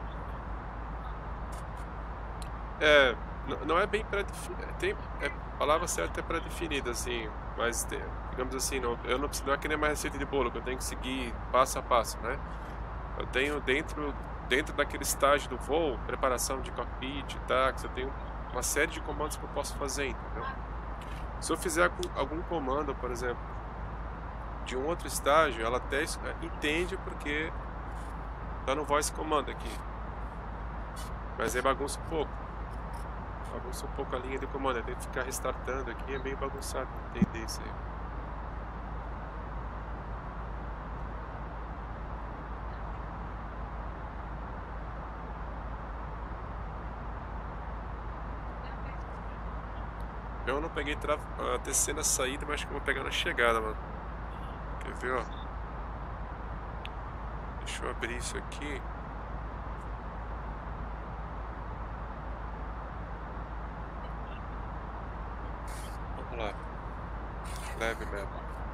É, n- não é bem pré-definido. Tem, é, a palavra certa é pré-definida, assim, mas tem- digamos assim, não, eu não preciso, não é que nem uma receita de bolo, que eu tenho que seguir passo a passo, né? Eu tenho dentro, dentro daquele estágio do voo, preparação de cockpit, táxi, eu tenho uma série de comandos que eu posso fazer, entendeu? Se eu fizer algum, algum comando, por exemplo, de um outro estágio, ela até es- entende porque tá no voice command aqui. Mas aí bagunça um pouco. Bagunça um pouco a linha de comando. Eu tenho que ficar restartando aqui. É meio bagunçado entender isso aí. Eu não peguei tra... a descer na saída, mas acho que eu vou pegar na chegada, mano. Quer ver, ó? Deixa eu abrir isso aqui. Vamos lá. Leve map.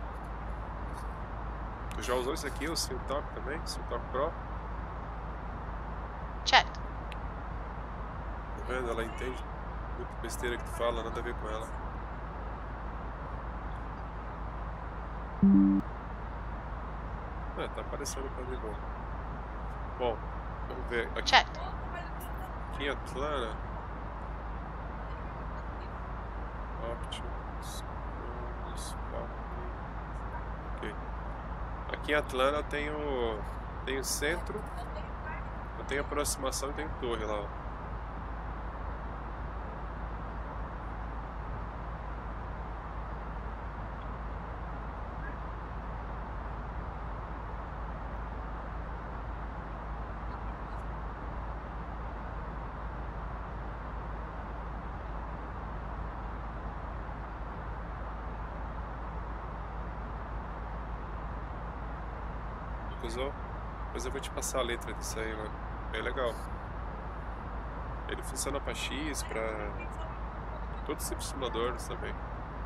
Tu já usou isso aqui, o SealTalk também? SealTalk Pro? Check. Tá vendo? Ela entende muita besteira que tu fala, nada a ver com ela. É, tá aparecendo pra mim bom. Bom, vamos ver. Aqui, Check. aqui em Atlanta. Options. Close, copy. Ok. Aqui em Atlanta eu tenho. Tenho centro. Eu tenho aproximação e tenho torre lá, ó. Usou? Depois eu vou te passar a letra disso aí, mano. Bem legal. Ele funciona pra X, pra todos os tipos de simuladores também.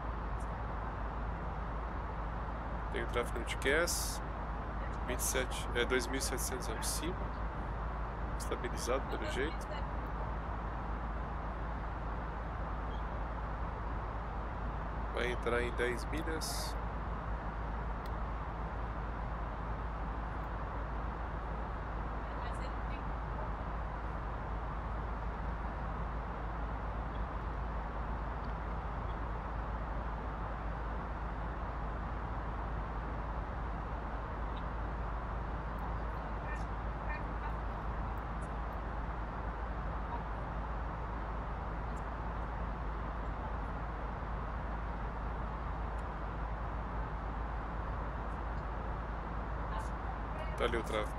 Tem o tráfego de C A S, vinte e sete, é dois mil e setecentos acima, estabilizado pelo jeito. Vai entrar em dez milhas. Tá ali o tráfego.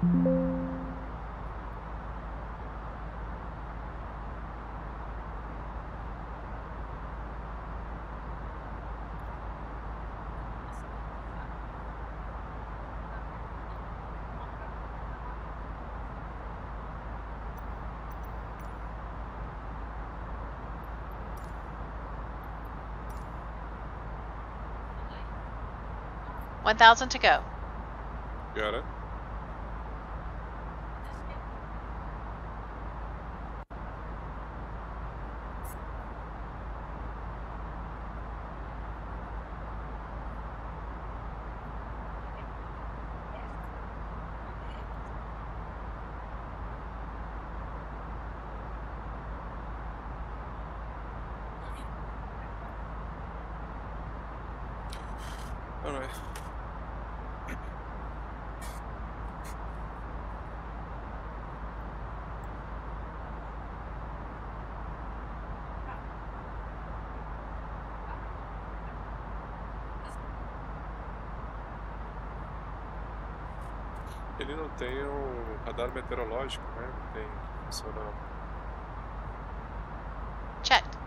one thousand to go. Got it. All right. Ele não tem um radar meteorológico, né? Não tem funcional. Checked.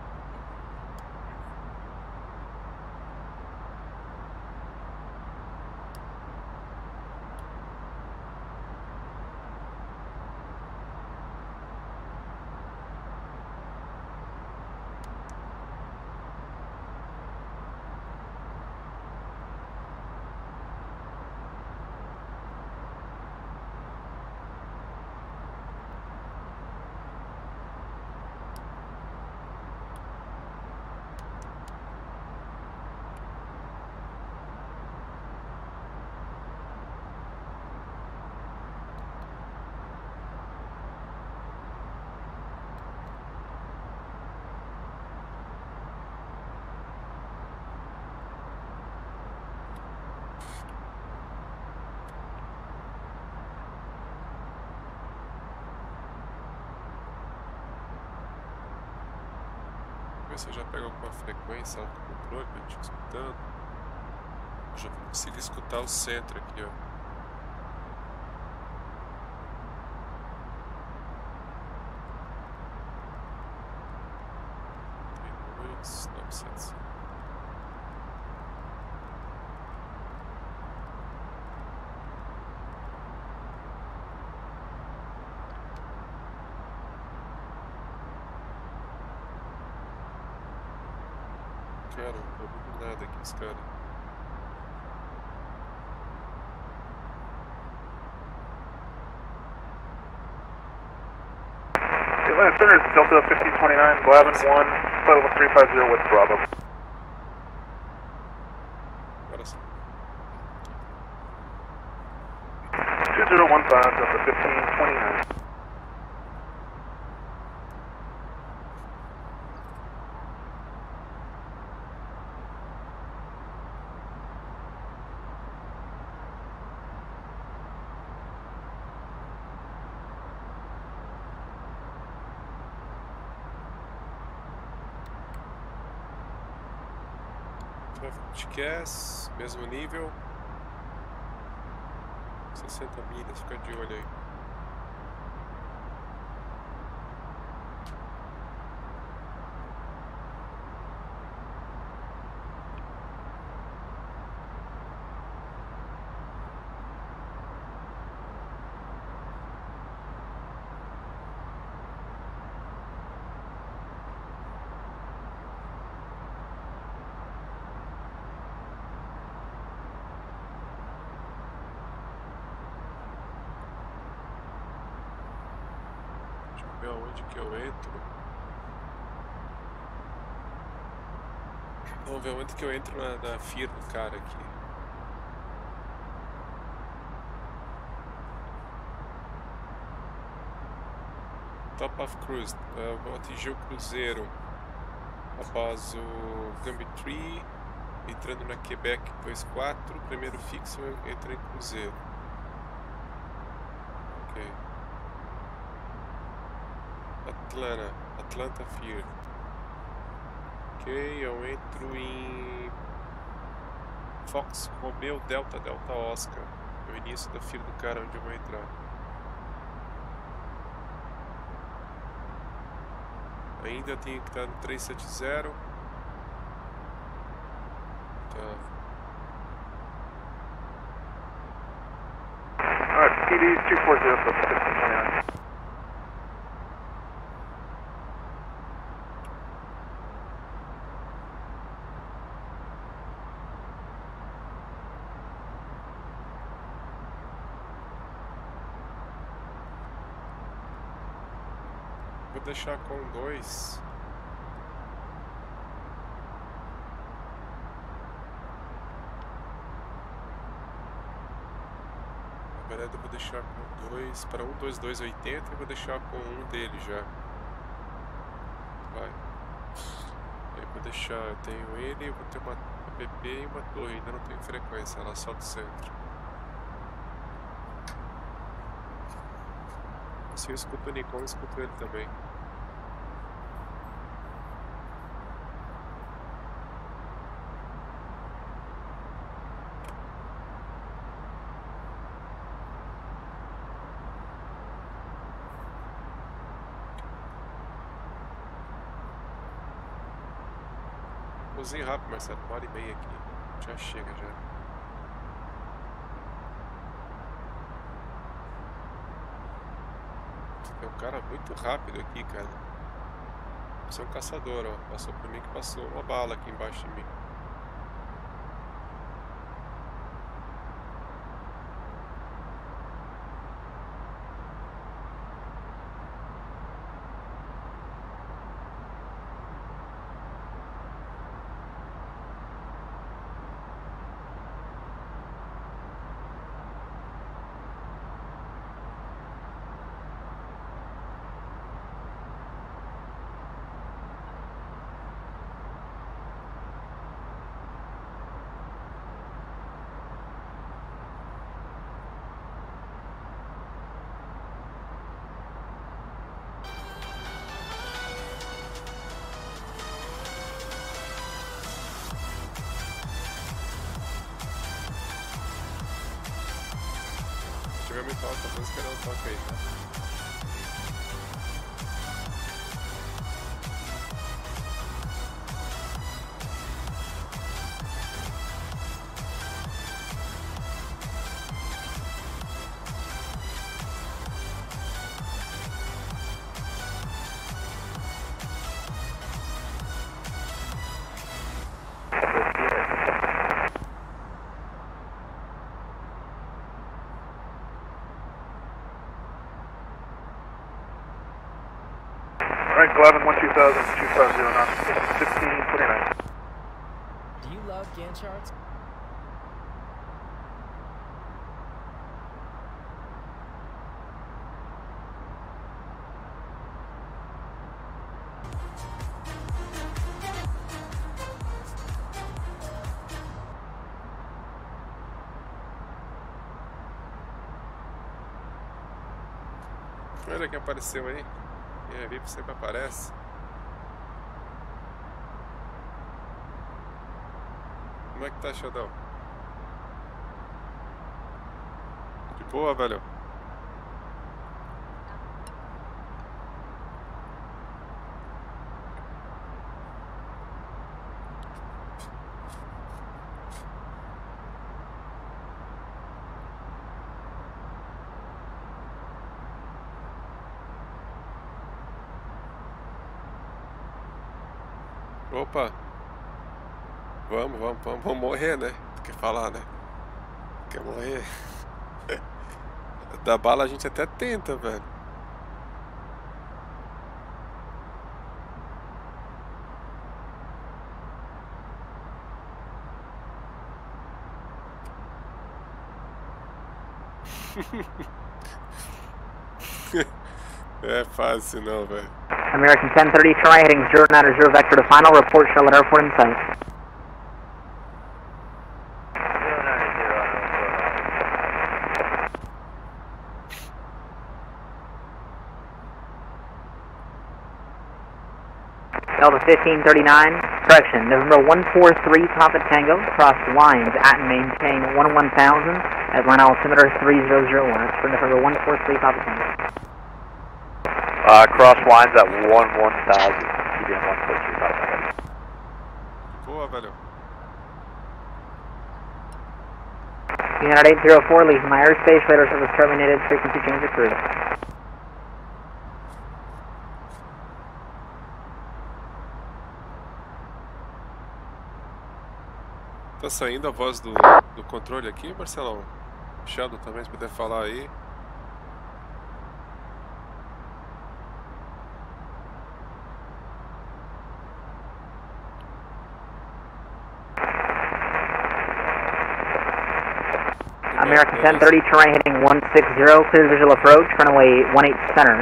Você já pega alguma frequência autocontrole pra gente escutando? Eu já vou conseguir escutar o centro aqui, ó. trinta e dois, novecentos. Cara, não tô ouvindo nada aqui, esse cara. Atlanta Center, Delta fifteen twenty-nine, Glavin one, flight level three five zero with Bravo. Agora sim. two zero one five, Delta fifteen twenty-nine. Traffic mesmo nível. sessenta milhas, fica de olho aí. Onde que eu entro? Vamos ver onde que eu entro na, na F I R do cara aqui. Top of Cruise. Eu vou atingir o cruzeiro após o Gambit, entrando na Quebec vinte e quatro. Primeiro fixo, eu entro em cruzeiro. Ok. Atlanta, Atlanta F I R. Ok, eu entro em Fox Romeo Delta Delta Oscar. É o início da fila do cara onde eu vou entrar. Ainda tenho que estar no trezentos e setenta. Tá. Alright, P D two four zero for fifteen twenty-nine. Vou deixar com dois. Na verdade eu vou deixar com dois para um dois dois oitenta e vou deixar com um dele já. Vai. Eu vou deixar, eu tenho ele, eu vou ter uma A P P e uma torre, ainda não tenho frequência, ela só do centro. Se eu escuto o Nikon, eu escuto ele também. Cozinho rápido, Marcelo, uma hora e meia aqui. Já chega já. Tem um cara muito rápido aqui, cara. Você é um caçador, ó. Passou por mim que passou uma bala aqui embaixo de mim. Se tiver muito alto a música, não toca aí, tá? Alright, Glavin one two thousand, two five zero nine, fifteen twenty-nine. Do you love Gantt charts? Olha quem apareceu aí. E aí, V I P sempre aparece. Como é que tá, Xandão? De boa, velho? Opa! Vamos, vamos, vamos, vamos morrer, né? Tu quer falar, né? Quer morrer? Da bala a gente até tenta, velho. É fácil não, velho. American ten thirty, try heading zero nine zero vector to final, report Charlotte Airport in sight. Delta fifteen thirty-nine, correction, November one four three, Papa Tango, cross lines at and maintain one one thousand. at line altimeter three zero zero one. That's for November one four three Papa Tango. Uh, cross lines at one one thousand, T B M one four three Papa Tango. Boa, velho. Unit eight zero four, leaving my airspace, radar service terminated, frequency change approved. Tá saindo a voz do, do controle aqui, Marcelão? Shadow também, se puder falar aí. American ten thirty, terrain heading one six zero, clear visual approach, runway one eight center.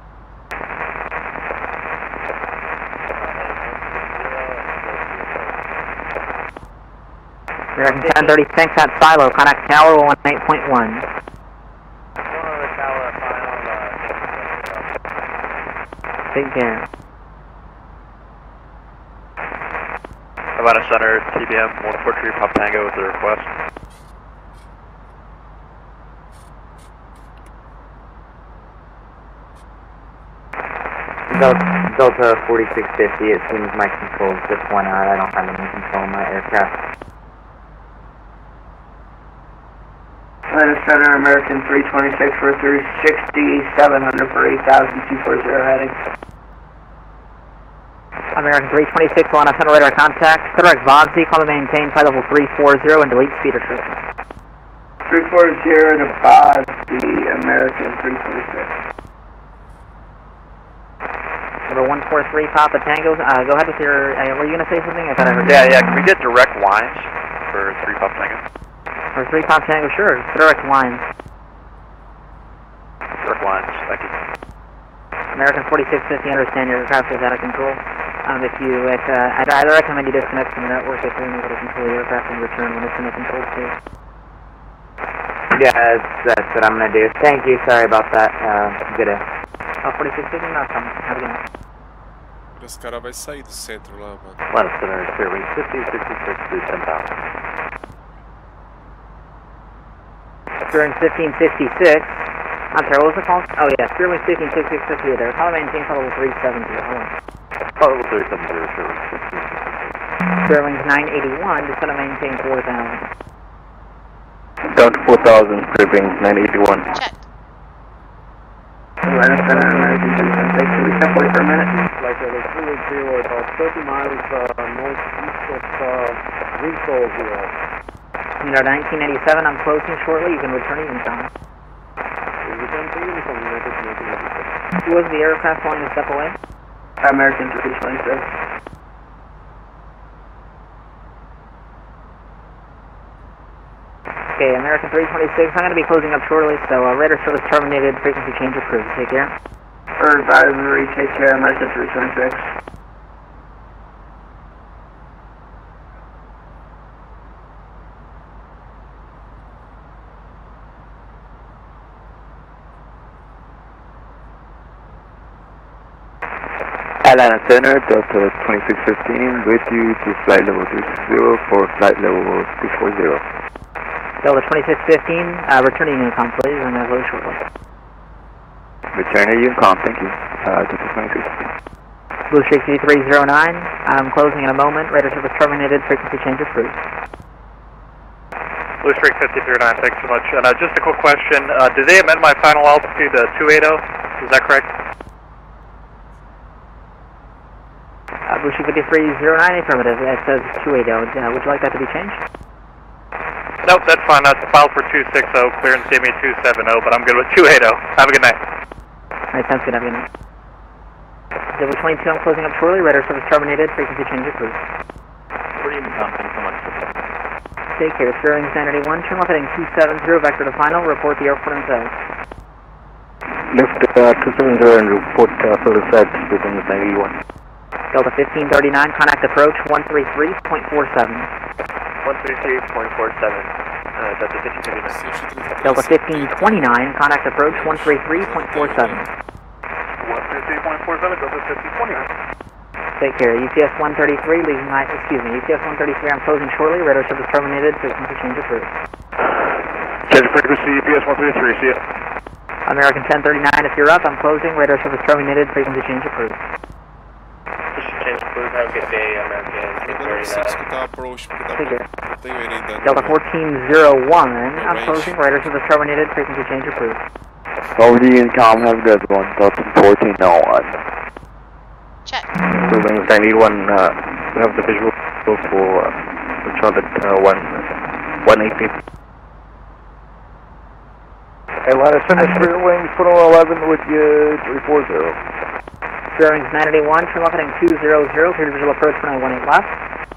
American ten thirty, thanks at Silo, contact tower one eight point one. Take care. Havana Center, T B M one four three Papa Tango with the request. Delta forty-six fifty, it seems my controls just went out. I don't have any control of my aircraft. Atlanta Center, American three twenty-six for three sixty-seven hundred for eight thousand two forty heading. American three twenty-six, Atlanta Center, radar contact. Correct, Vobsy, call to maintain flight level three four zero and delete speed restriction. three four zero to Vobsy, American three twenty-six. Number one four three, Papa Tango, uh, go ahead with your, uh, were you going to say something? I thought I heard. Yeah, yeah, can we get direct lines for three Papa Tango? For three Papa Tango, sure, direct lines. Direct lines, thank you. American forty-six fifty, understand your aircraft is out of control. Um, if you, if, uh, I'd, I'd recommend you disconnect from the network if you're unable to control the aircraft and return when it's in a controlled state. Yeah, that's, that's what I'm going to do. Thank you, sorry about that. Uh, good day. Oh, forty-six fifty, no problem. Have a good night. Esse cara vai sair do centro lá, mano. Atlanta Center, clear wing fifteen sixty-six to ten thousand. During fifteen sixty-six, I'm sorry, what was the call? Oh yeah, Spearwing fifteen sixty-six fifty there. Call maintain call level three seven zero. Hold on. Call level three seven zero, Spearwing fifteen sixty-six. Spearwing's nine eighty-one, just gonna maintain four thousand. Down to four thousand, Spearwing nine eighty-one. Check. Atlanta Center, American three twenty-six, can we separate for a minute? Like uh, the two eight zero, about thirty miles uh, northeast of uh, Rico here. You know, nineteen eighty-seven, I'm closing shortly, you can return even time. Who was the aircraft wanting to step away? American three twenty-six. Okay, American three twenty-six, I'm going to be closing up shortly, so uh, radar service terminated, frequency change approved. Take care. For advisory, take care, American three twenty-six. Atlanta Center, Delta twenty-six fifteen, with you to flight level three six zero for flight level two four zero. Delta twenty-six fifteen, uh, returning Unicom, please. I'm going to load shortly. Returning Unicom, thank you. Uh, Delta twenty-six fifteen. Blue Streak three three zero nine, I'm closing in a moment. Radar service terminated, frequency change approved. Blue Streak fifty three oh nine, thanks so much. And uh, just a quick question, uh, did they amend my final altitude to two eighty? Is that correct? Uh, Blue Streak fifty-three oh nine, affirmative. It says two eighty. Uh, would you like that to be changed? Nope, that's fine. That's filed for two sixty, clearance gave me two seventy, but I'm good with two eighty. Have a good night. Alright, sounds good. Have a good night. Level twenty-two, I'm closing up shortly. Radar service terminated. Frequency change approved. For you, Tom. Thanks so much. Take care. Sterling nine eighty-one. Turn left heading two seven zero. Vector to final. Report the airport inside. Lift uh, two seven zero and report uh, further sight within the nine eighty-one. Delta fifteen thirty-nine. Contact approach one three three point four seven. one three three point four seven. Uh, Delta fifteen thirty-nine. Delta fifteen twenty-nine. Contact approach one three three point four seven. one three three point four seven. Delta fifteen twenty-nine. Take care. U T S one thirty-three, leaving my, excuse me, U T S one thirty-three, I'm closing shortly. Radar service terminated, frequency change approved. Change of frequency, U P S one three three, see ya. American ten thirty-nine, if you're up, I'm closing. Radar service terminated. Frequency change approved. Change approved. Have a good day, American ten Eu não consigo thirty-nine. escutar a approach porque dá Take care. pra... não tenho ele ainda. Delta fourteen zero one, I'm range. closing. Radar service terminated. Frequency change approved. Over to Unicom, have a good one. Delta fourteen oh one. Check. Moving nine eight one, uh, we have the visual for uh, Charlotte uh, one, one eighty. Atlanta, send us rear wings, put on eleven with you, three four zero. Bearings nine eighty-one, turn left heading two zero zero, clear to visual approach for nine one eight left.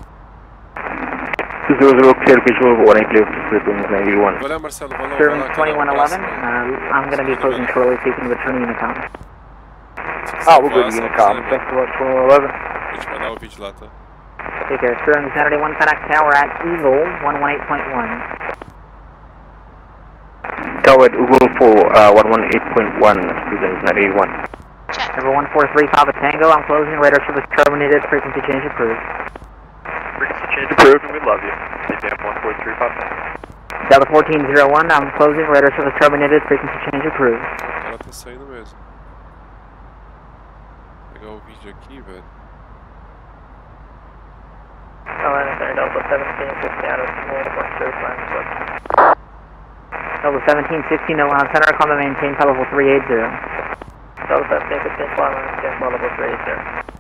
two zero zero, clear visual, one eighty, frequency nine eight one. Valeu, Marcelo, valeu. Bearings vai lá, twenty-one eleven, próximo. uh, I'm going to be closing shortly, taking return Unicom. Oh, we're good, Unicom. Thanks so much, twenty-one eleven. Vou te mandar o vídeo lá, tá? Take care. Bearings nine eighty-one, contact tower at Eagle one one eight point one. Tower at Google for uh, one one eight point one, frequency nine eight one. Number one four three, Papa Tango, I'm closing. Radar service terminated. Frequency change approved. Frequency change approved, and we love you. C P M one four three, Papa. Delta fourteen zero one, I'm closing. Radar service terminated. Frequency change approved. O cara tá saindo mesmo. Vou pegar o vídeo aqui, velho. Atlanta Center, Delta seventeen sixty out of one point zero five. Delta seventeen sixty, no on center, combat maintain, flight level three eighty. Delta seventeen fifteen, flight maintain, flight level three eighty.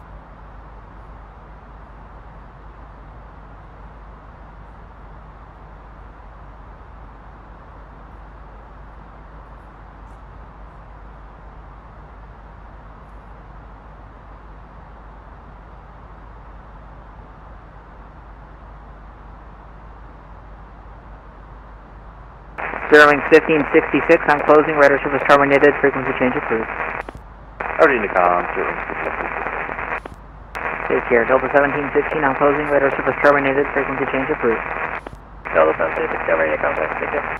Bearings fifteen sixty-six, I'm closing. Radar service terminated. Frequency change approved. Over to Unicom, Bearings fifteen sixty-six. Take care. Delta seventeen sixteen, I'm closing. Radar service terminated. Frequency change approved. Delta seventeen sixty, over here, contact, take care.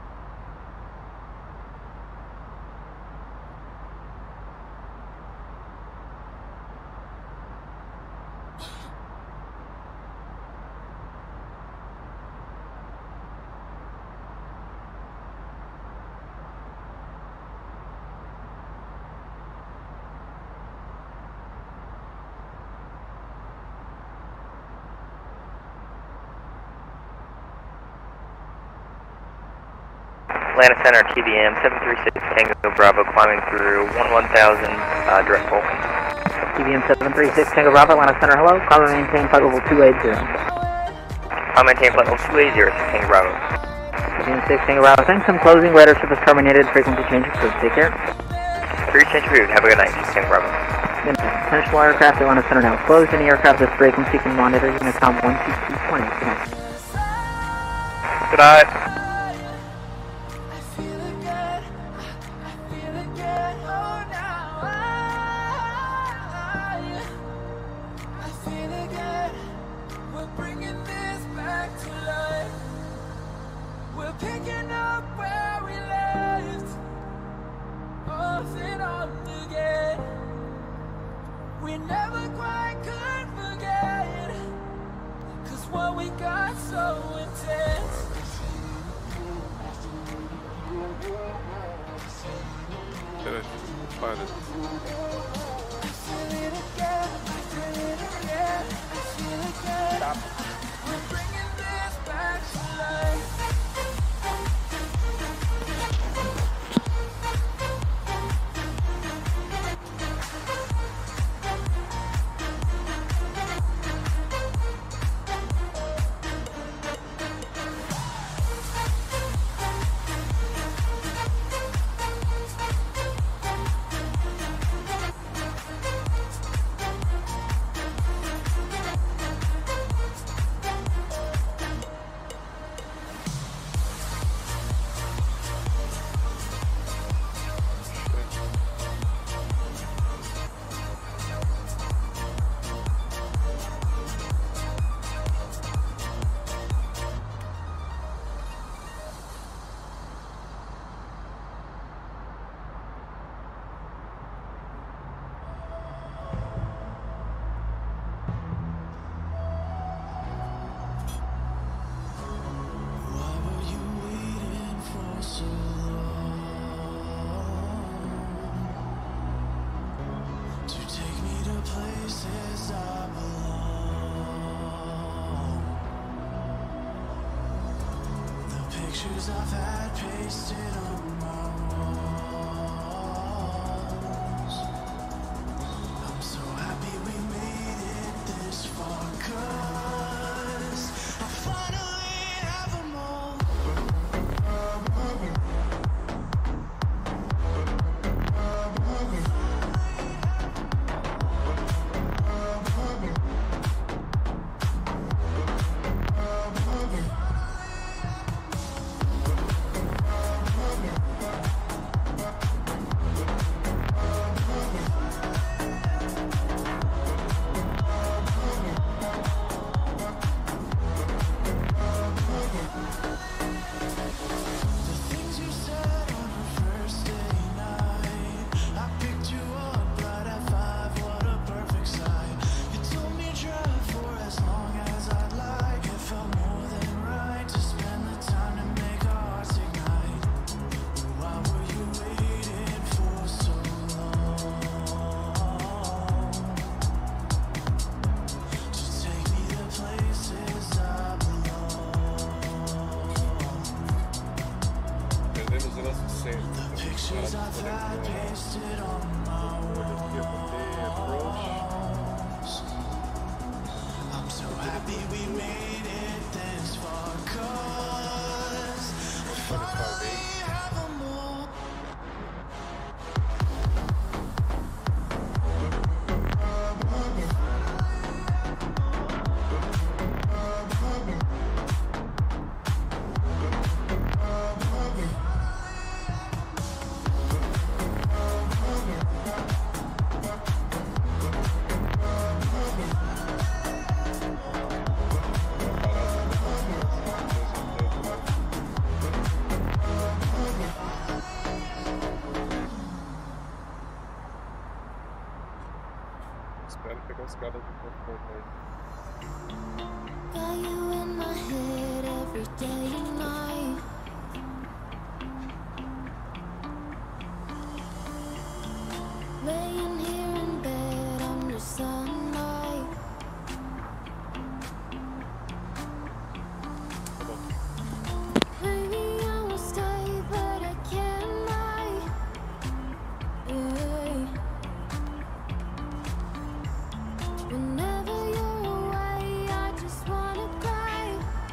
Atlanta Center, T B M seven three six Tango Bravo, climbing through one one thousand, uh, direct Vulcan. T B M seven three six, Tango Bravo, Atlanta Center, hello. Combat maintain, flight level two eighty. I maintain flight level two eighty, Tango Bravo. T B M six, Tango Bravo, thanks, I'm closing. Radar service terminated. Frequency change approved. Take care. Frequency change approved, have a good night, Tango Bravo. Good night. Potential aircraft, Atlanta Center now closed. Any aircraft with frequency can monitor Unicom one two two twenty. Good night. Good night. pictures I've had pasted on my walls. I'm so happy we made it this far, 'cause I finally have them all. Got you in my head every day and night. Laying here in bed under sunlight. Maybe I will stay, but I can't lie. Yeah. Whenever you're away, I just wanna cry.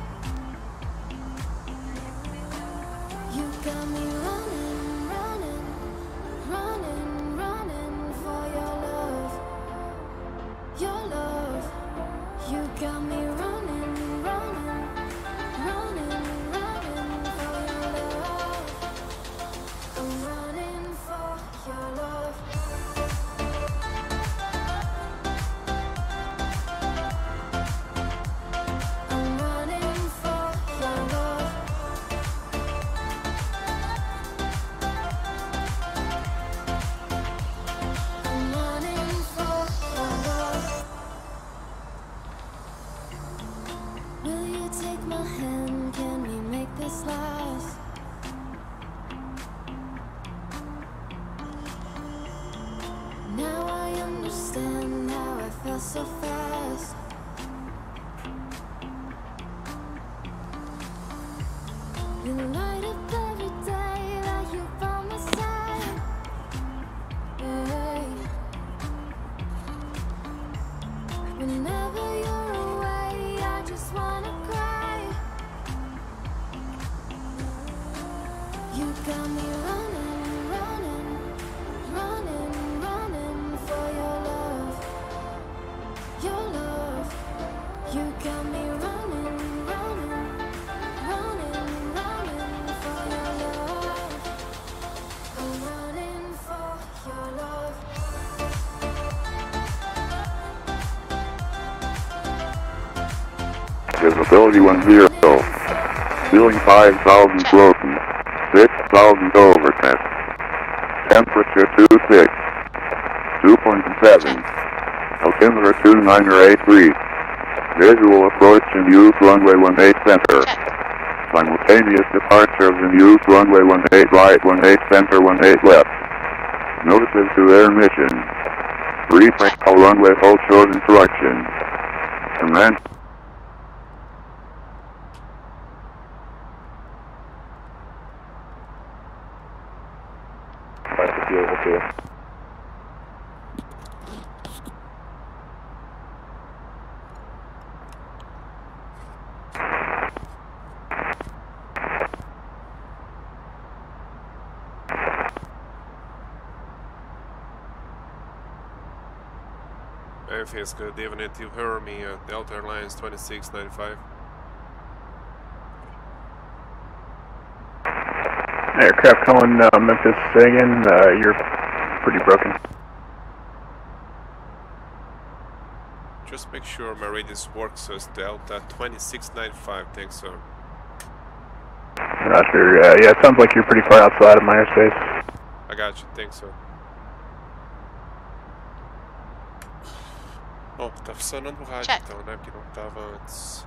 You got me running, running, running, running for your love, your love. You got me running, running, running, running for your love. I'm running for your love. Take my hand, can we make this last? Now I understand how I felt so fast. You light up every day like you by my side. Hey. Whenever you're away, I just wanna cry. You got me running, running, running, running for your love, your love. You got me running, running, running, running for your love. I'm running for your love. Visibility one zero. Ceiling five thousand broken. six thousand overcast. Temperature two six. two point seven. Altimeter two nine or eight three. Visual approach in use runway one eight center. Simultaneous departure of in use runway one eight right, one eight center, one eight left. Notices to air mission. Brief all runway hold short instruction. Command. eight will two. Everything is good, even if you heard me at Delta Airlines twenty-six ninety-five. Aircraft calling uh, Memphis again, uh, you're pretty broken. Just make sure my radius works as Delta twenty-six ninety-five, thanks sir. Roger, uh, yeah, it sounds like you're pretty far outside of my airspace. I got you, thanks sir. Bom, tá funcionando o rádio então, né? Porque não tava antes.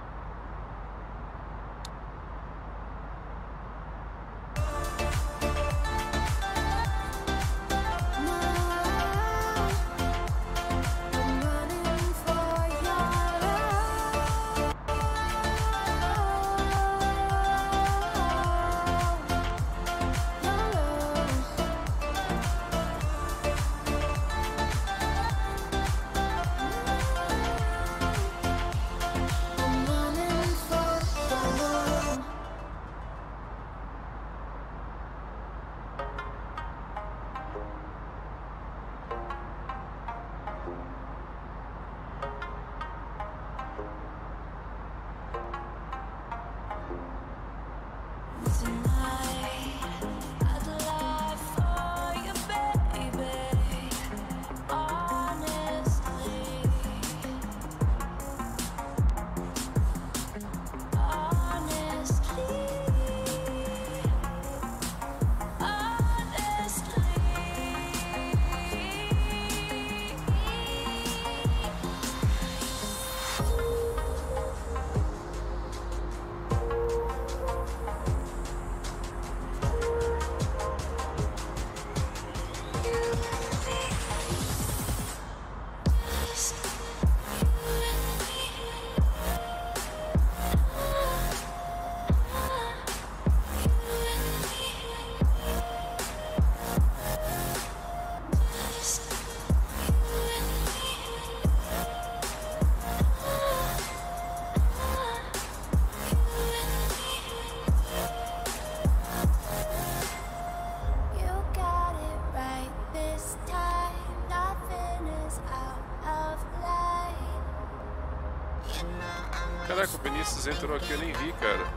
Caraca, o Benícius entrou aqui, eu nem vi, cara.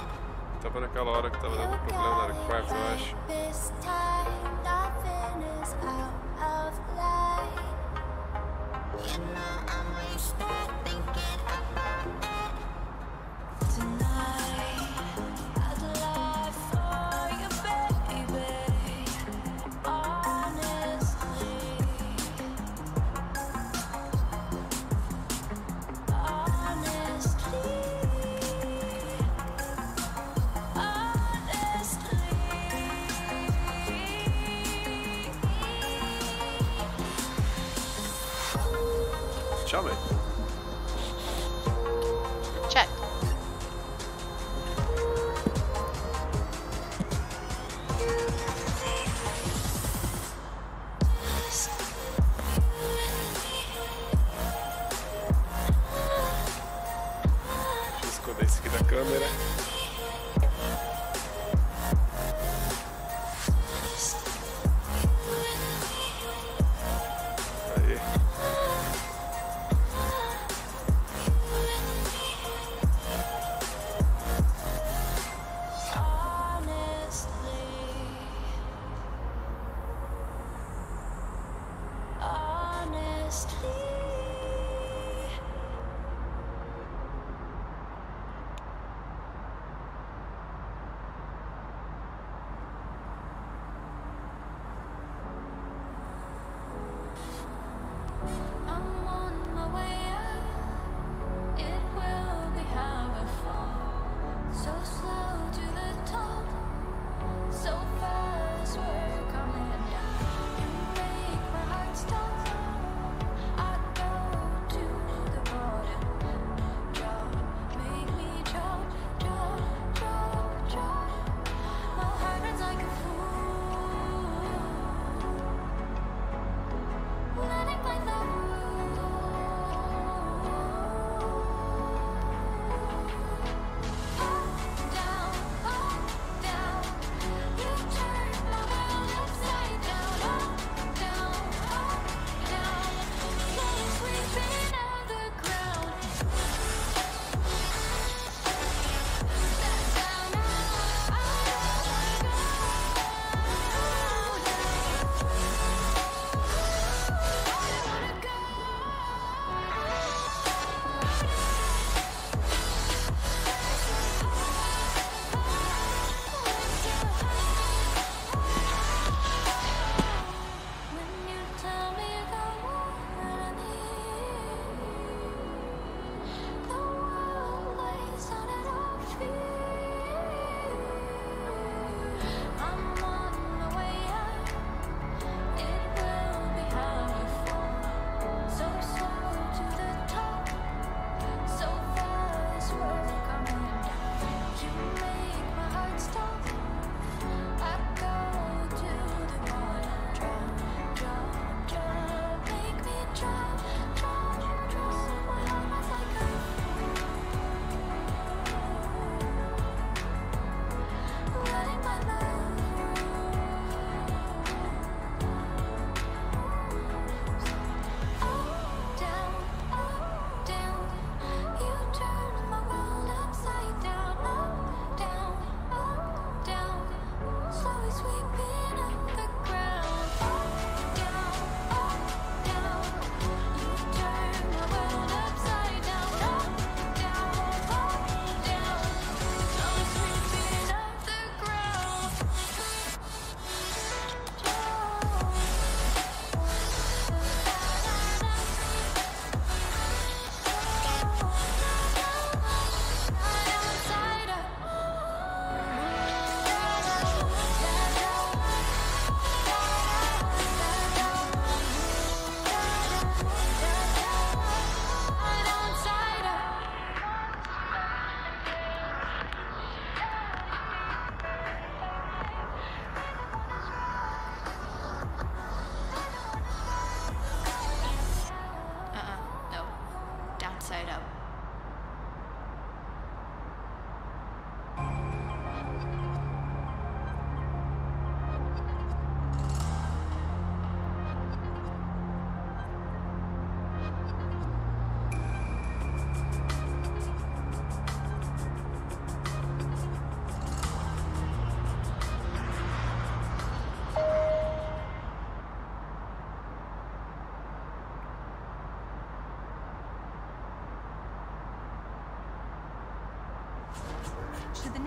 Tava naquela hora que tava dando problema na aircraft, eu acho. Tchau, man. Check. Deixa eu esconder isso aqui da câmera. Aí.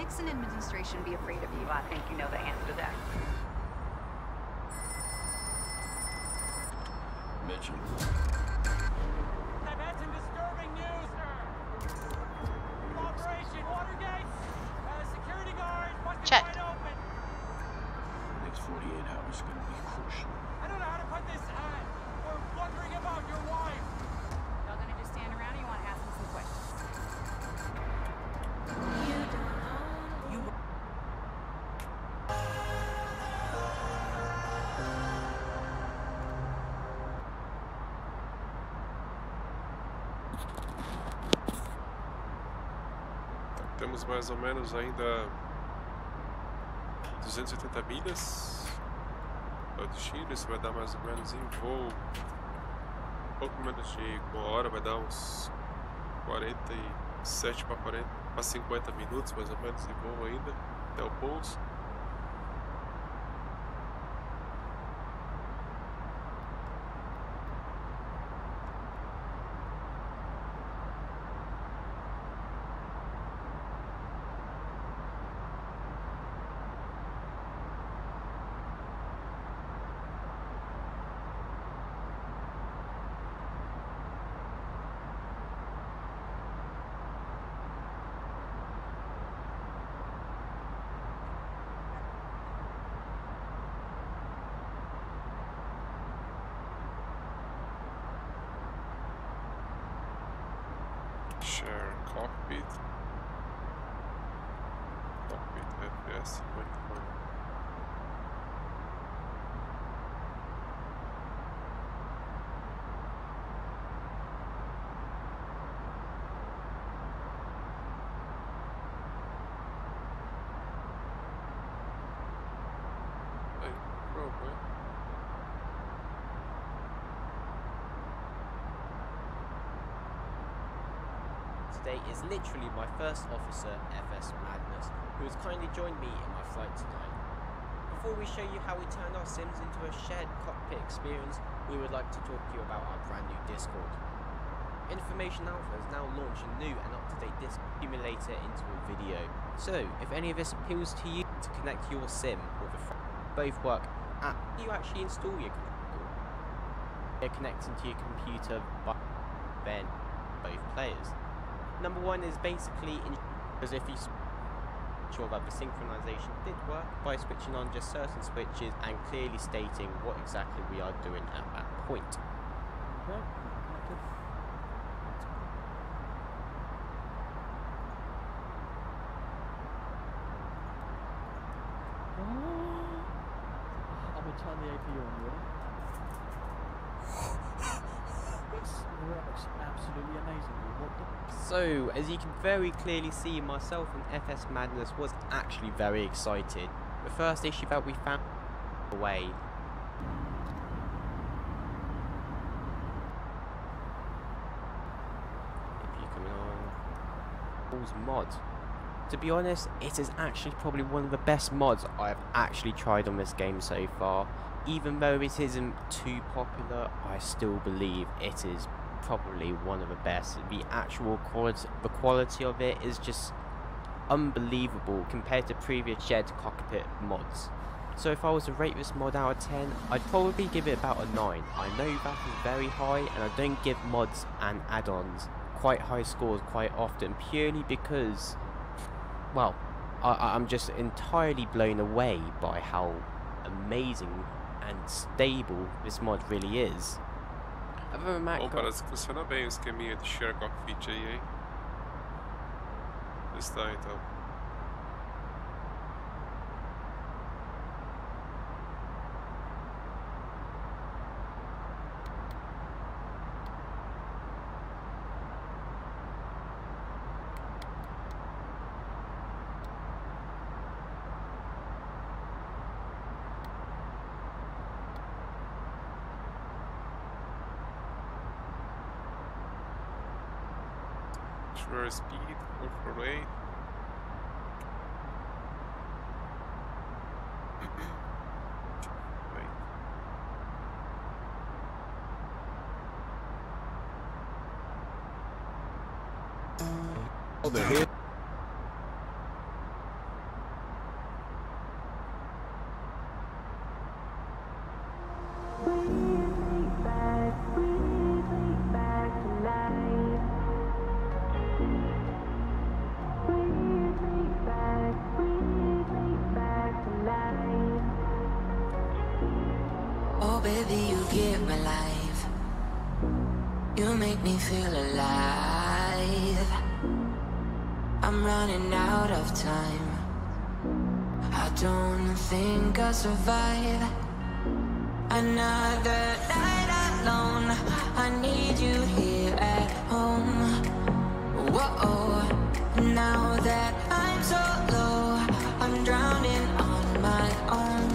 Nixon administration be afraid of you? Well, I think you know the answer to that. Mitchell. I've had some disturbing news, sir. Operation Watergate. Uh, security guards must be Check. wide open. The next forty-eight hours is gonna be crucial. I don't know how to put this. Uh, we're wondering about your wife. Y'all gonna just stand around or you want to ask them some questions? You. Temos mais ou menos ainda duzentas e oitenta milhas ao destino. Isso vai dar mais ou menos em voo pouco menos de uma hora, vai dar uns quarenta e sete para quarenta para cinquenta minutos mais ou menos em voo ainda até o pouso. Share cockpit. Cockpit F P S twenty-one. Hey, bro, boy. Today is literally my first officer, F S Madness, who has kindly joined me in my flight tonight. Before we show you how we turned our sims into a shared cockpit experience, we would like to talk to you about our brand new Discord. Information Alpha has now launched a new and up-to-date Disc simulator into a video. So, if any of this appeals to you, to connect your sim with a friend, both work at you actually install your computer. They're connecting to your computer by then both players. Number one is basically because if you sure that the synchronization did work by switching on just certain switches and clearly stating what exactly we are doing at that point. Okay. I will turn the A P U on, ready? This works absolutely amazingly. What the? So, as you can very clearly see, myself and F S Madness was actually very excited. The first issue that we found away. If you're coming on, Paul's mod. To be honest, it is actually probably one of the best mods I've actually tried on this game so far. Even though it isn't too popular, I still believe it is probably one of the best. The actual quality, the quality of it is just unbelievable compared to previous shared cockpit mods. So if I was to rate this mod out of ten, I'd probably give it about a nine. I know that is very high, and I don't give mods and add-ons quite high scores quite often, purely because, well, I, I'm just entirely blown away by how amazing and stable this mod really is. Other than that, Bom, parece que funciona bem o esqueminha de share cockpit aí, hein? Está então. Sure speed, four four eight. Wait. Oh, they're here. Oh baby, you give me life. You make me feel alive. I'm running out of time. I don't think I'll survive another night alone. I need you here at home. Whoa, now that I'm so low, I'm drowning on my own.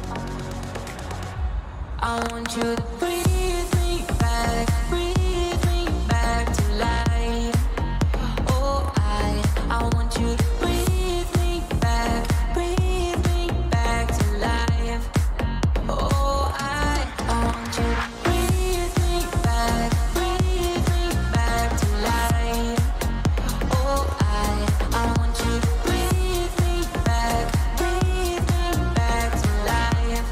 I want you to breathe me back, breathe me back to life. Oh, I, I want you to breathe me back, breathe me back to life. Oh, I, I want you to breathe me back, breathe me back to life. Oh, I, I want you to breathe me back, breathe me back to life.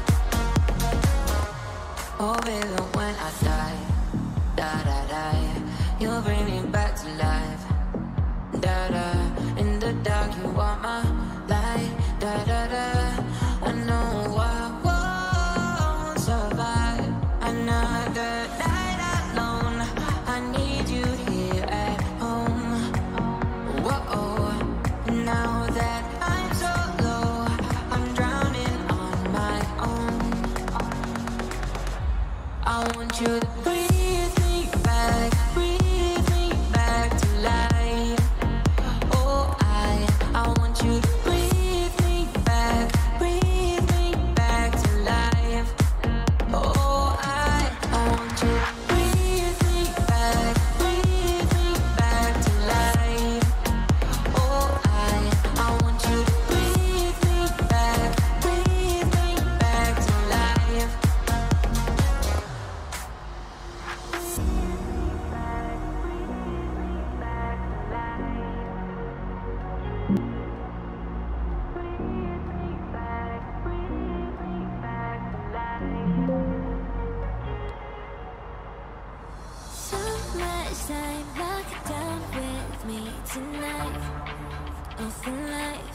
Oh baby, when I die, da da da, you'll bring me back to life. Da da, in the dark you are my light. Da da da, I know I won't survive another night alone. I need you here at home. Whoa, now that I'm so low, I'm drowning on my own. I want you to breathe me back, breathe me back to life. Oh, I, I want you to breathe me back, breathe me back to life. Oh, I, I want you to breathe me back, breathe me back to life. Oh, I, I want you to breathe me back, breathe me back to life. So much time, lock it down with me tonight. Oh, for life.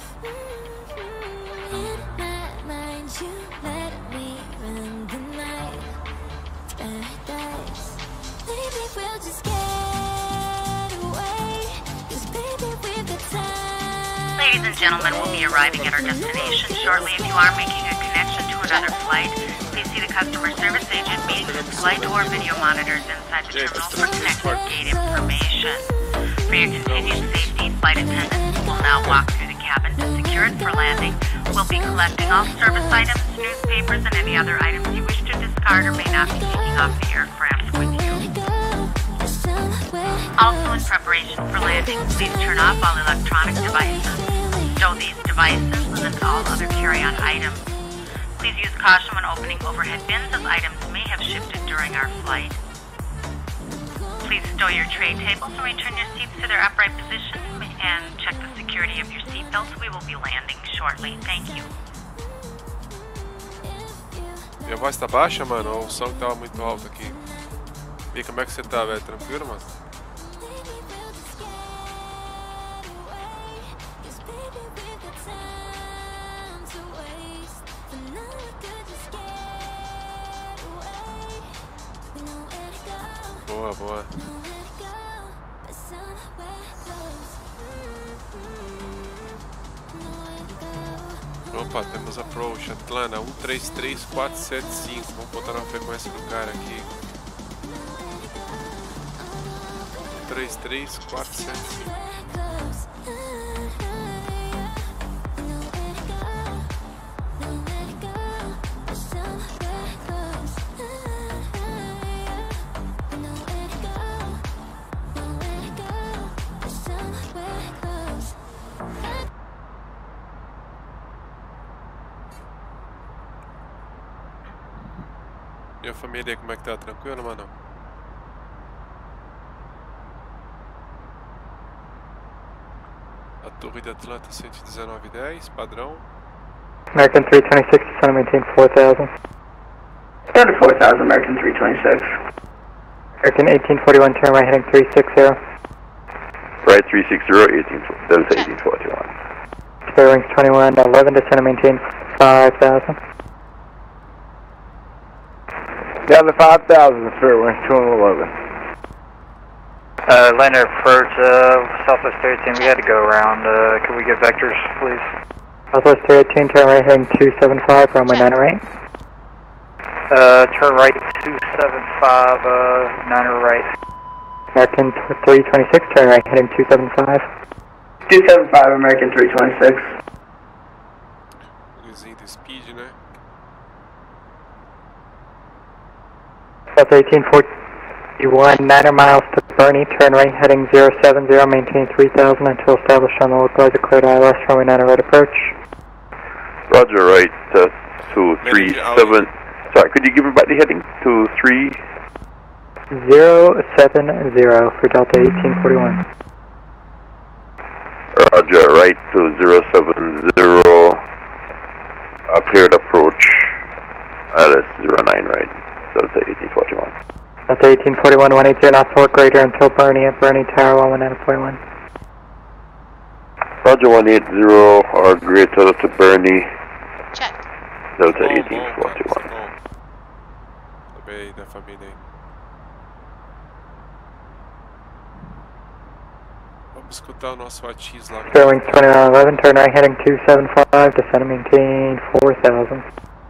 In my mind, you let me run the night. Paradise. Maybe we'll just get away. 'Cause baby, we've got time. Ladies and gentlemen, we'll be arriving at our destination shortly. If you are making a connection to another flight, please see the customer service agent meeting the flight or video monitors inside the terminal for connected gate information. For your continued safety, flight attendants will now walk through the cabin to secure it for landing. We'll be collecting all service items, newspapers, and any other items you wish to discard or may not be taking off the aircraft with you. Also, in preparation for landing, please turn off all electronic devices. Stow these devices and all other carry-on items. Please use caution when opening overhead bins as items may have shifted during our flight. Please stow your tray tables and return your seats to their upright position and check the security of your seatbelts. We will be landing shortly. Thank you. Minha voz tá baixa, mano, ou o som que tava muito alto aqui? E como é que você tá, velho? Tranquilo, mano? Boa, boa. Opa, temos approach Atlanta um três três quatro sete cinco. Vamos botar na frequência do cara aqui. um três três quatro sete cinco. E a família, como é que tá? Tranquilo, mano? A torre de Atlanta cento e dezenove e dez, padrão. American three twenty-six, trying to maintain four thousand. thirty-four thousand, American three twenty-six. American eighteen forty-one, turn right heading three sixty. Right three sixty, eighteen, Delta eighteen forty-one. Clear wings twenty-one eleven, descend and maintain five thousand. Delta five thousand, clear wings twenty-one eleven. Uh, Leonard, for uh, Southwest thirteen, we had to go around. Uh, can we get vectors, please? Southwest thirteen, turn right heading two seven five, runway nine right. Uh, turn right two seven five, uh, niner right. American three twenty-six, turn right heading two seven five. two seven five, American three twenty-six. Losing the speed, né? South eighteen forty-one, niner miles to Bernie, turn right heading zero seven zero, maintain three thousand until established on the localizer cleared I L S, runway niner right approach. Roger, right, uh, two three seven. Sorry, could you give me back the heading? two three zero seven zero for Delta eighteen forty-one. Roger, right to zero seven zero. Uh, cleared approach. Uh, that's zero nine, right? Delta eighteen forty-one. Delta eighteen forty-one, one eighty knots or greater until Bernie at Bernie Tower one one nine point one. Roger, one eighty or greater to Bernie. Check. Delta Bom, eighteen bom, forty-one. bom. Também da família aí. Vamos escutar o nosso Atiz lá. Clear wings twenty-nine eleven, turn right heading two seven five, descend and maintain four thousand.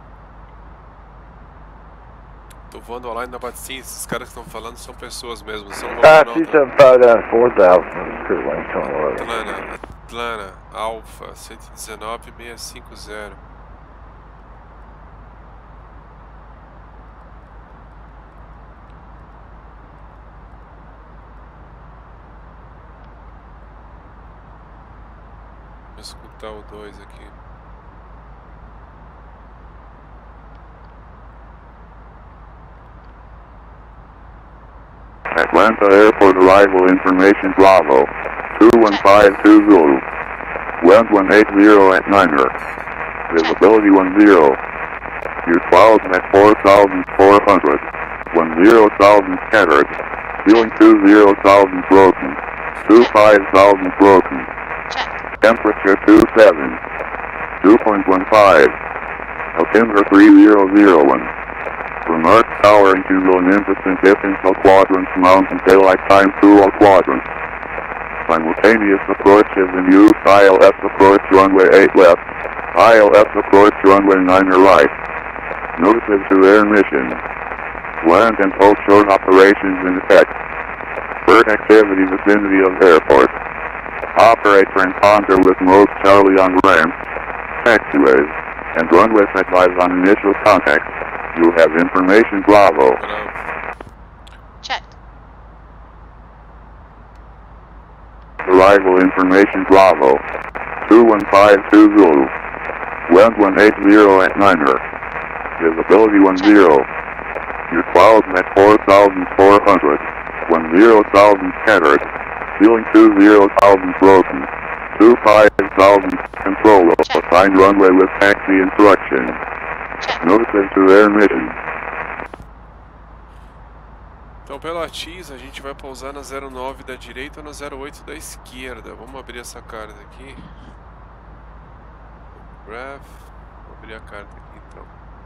Tô voando online na Batsim, esses caras que estão falando são pessoas mesmo, são Uh, robôs two não. seven five down four thousand, clear wings twenty-one eleven. Atlanta, Atlanta, Alpha, cento e dezenove mil seiscentos e cinquenta. Vou escutar o dois aqui. Atlanta Airport arrival information Bravo. two one five two Zulu. Wind one eighty at Niner. Visibility one zero. Your clouds at four thousand four hundred. one zero thousand scattered. Ceiling two zero thousand broken. two five thousand broken. Temperature two seven. two point one five. Altimeter three zero zero one. Remark tower into Olympus and differential quadrants mountain daylight time through all quadrants. Simultaneous approaches in use I L S approach runway eight left. I L S approach runway nine right. Notices to air mission. Land and post short operations in effect. Bird activity vicinity of airport. Operator in contact with mode Charlie on ramp, taxiways, and runway advise on initial contact. You have information Bravo. Check. Arrival information Bravo. two one five two Zulu. Wind one eighty at Niner. Visibility one zero. Your clouds at four thousand four hundred. one zero thousand scattered. Ceiling two zero thousand broken. two five thousand control. Assigned runway with taxi instruction. Notices to air mission. Então pelo Atiz a gente vai pousar na zero nove da direita ou na zero oito da esquerda. Vamos abrir essa carta aqui. Graph. Vou abrir a carta aqui então.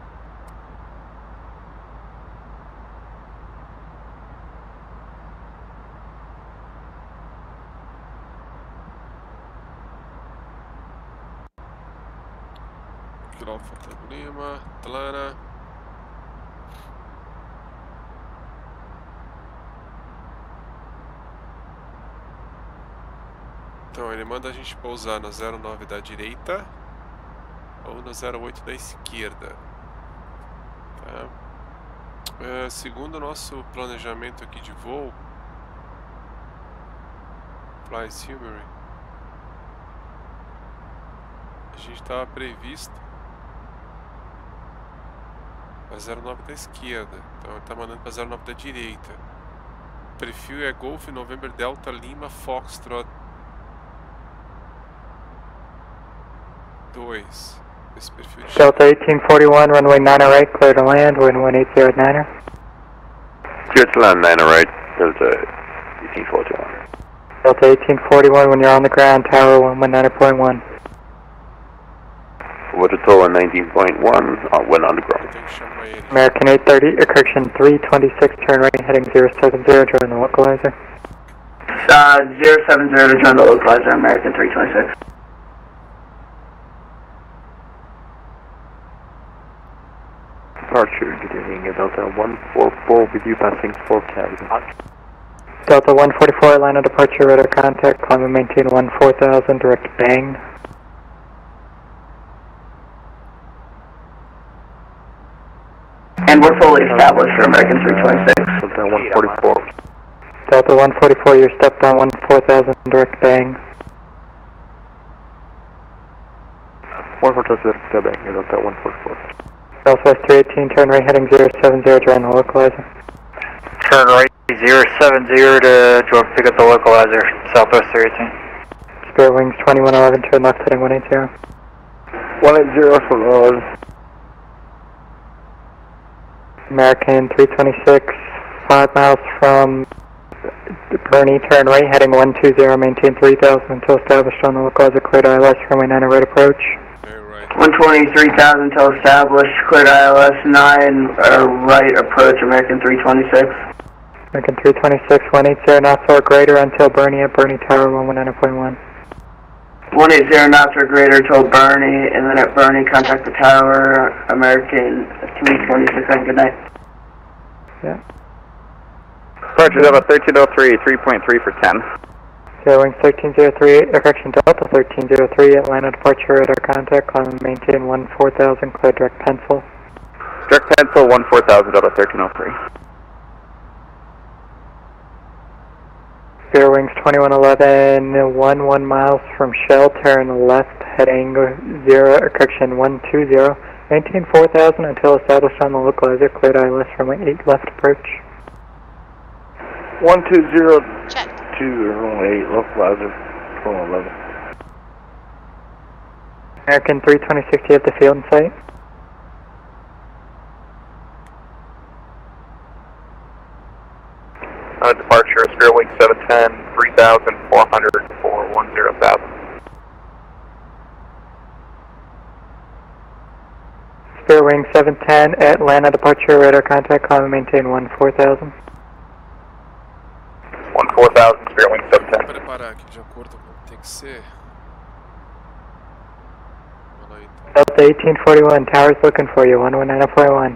Alfa Tango Lima, Atlanta. Então ele manda a gente pousar na zero nove da direita ou na zero oito da esquerda. Tá? É, segundo o nosso planejamento aqui de voo, Fly Summary, a gente estava previsto a zero nove da esquerda, então ele está mandando para zero nove da direita. O perfil é Golf November Delta Lima Foxtrot dois. esse perfil de Delta eighteen forty-one, runway niner right, clear to land, wind one eight zero at niner. Clear to land, niner right, Delta eighteen forty-one. Delta eighteen forty-one, when you're on the ground, tower one one nine point one. Water tower nineteen point one, uh, when on the ground. American eight thirty, correction three twenty-six, turn right, heading zero seven zero, join the localizer. Uh, zero seven zero to join the localizer, American three twenty-six. Departure, good evening, Delta one forty-four with you passing four thousand. Delta one forty-four, line of departure, radar contact, climb and maintain one four thousand, direct bang. And we're fully established for American three twenty-six. Delta one forty-four. Delta one forty-four, you're stepped on one four thousand, direct bang. one four thousand, direct bang, Delta one forty-four. Southwest three eighteen, turn right, heading zero seven zero, join the localizer. Turn right, zero seven zero to George, pick up the localizer, Southwest three eighteen. Spirit Wings twenty-one eleven, turn left, heading one eight zero. one eight zero for Rose. American three twenty-six, five miles from Bernie, turn right, heading one two zero, maintain three thousand until established on the localizer, cleared I L S, runway nine right approach. one twenty-three thousand until established, cleared I L S nine, uh, right approach, American three twenty-six. American three twenty-six, one eight zero knots or greater until Bernie at Bernie Tower one one nine point one. one eighty knots or greater till Bernie, and then at Bernie, contact the tower, American three twenty-six, and good night. Yeah. Departure Delta thirteen oh three, three point three for ten. Zero Wings thirteen oh three, uh, correction Delta thirteen oh three, Atlanta departure, radar contact, climb and maintain one four thousand, clear direct pencil. Direct pencil one four thousand, Delta thirteen oh three. Zero Wings twenty-one eleven, one one miles from Shell, turn left, heading zero, uh, correction one two zero, maintain four thousand until established on the localizer, cleared I L S runway eight left approach. one two zero two, runway eight, localizer, twelve eleven. American three twenty-six, you have the field in sight? Uh, departure, Spirit Wing seven ten, three thousand four hundred for one zero thousand. Spirit Wing seven ten, Atlanta departure, radar contact, climb and maintain one four thousand. one four thousand, Spirit Wing seven ten. Vou preparar aqui de acordo com o que tem que ser. Vamos lá então. Delta eighteen forty-one, tower's looking for you, one one nine point one.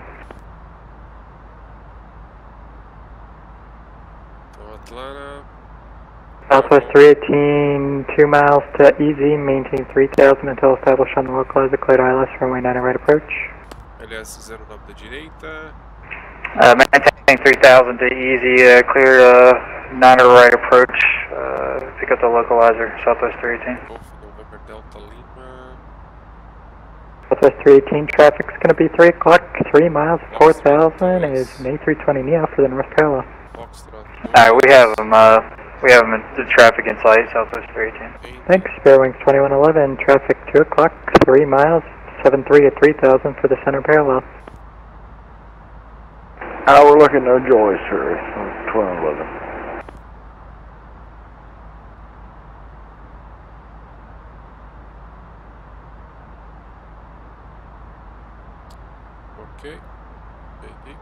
Atlanta. Southwest three eighteen, two miles to E Z, maintain three thousand until established on the localizer, cleared I L S, runway nine right approach. L S zero nove da direita. Uh, maintain three thousand to easy, uh, clear uh, nine right approach, uh, pick up the localizer, Southwest three eighteen. November Delta Lima. Southwest three eighteen, traffic's going to be three o'clock, three miles, four thousand is an A three twenty Neo for the North Parallel. Alright, we have them, uh, we have them in the traffic in sight, Southwest three eighteen. Thanks, Spirit Wings twenty-one eleven, traffic two o'clock, three miles, seven three at three thousand for the Center Parallel. Uh, we're looking to Joyce, sir, twelve eleven. Ok. Peguei.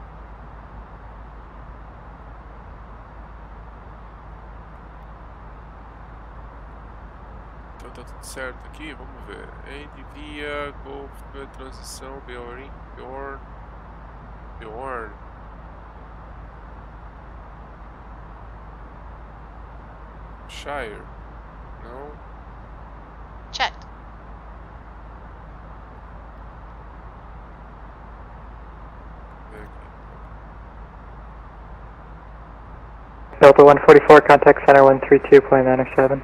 Então tá tudo certo aqui, vamos ver. End via Golf, transição, Bjorn, Bjorn, Bjorn. Shire, não. Check. Delta one forty-four, contact center one three two point nine seven.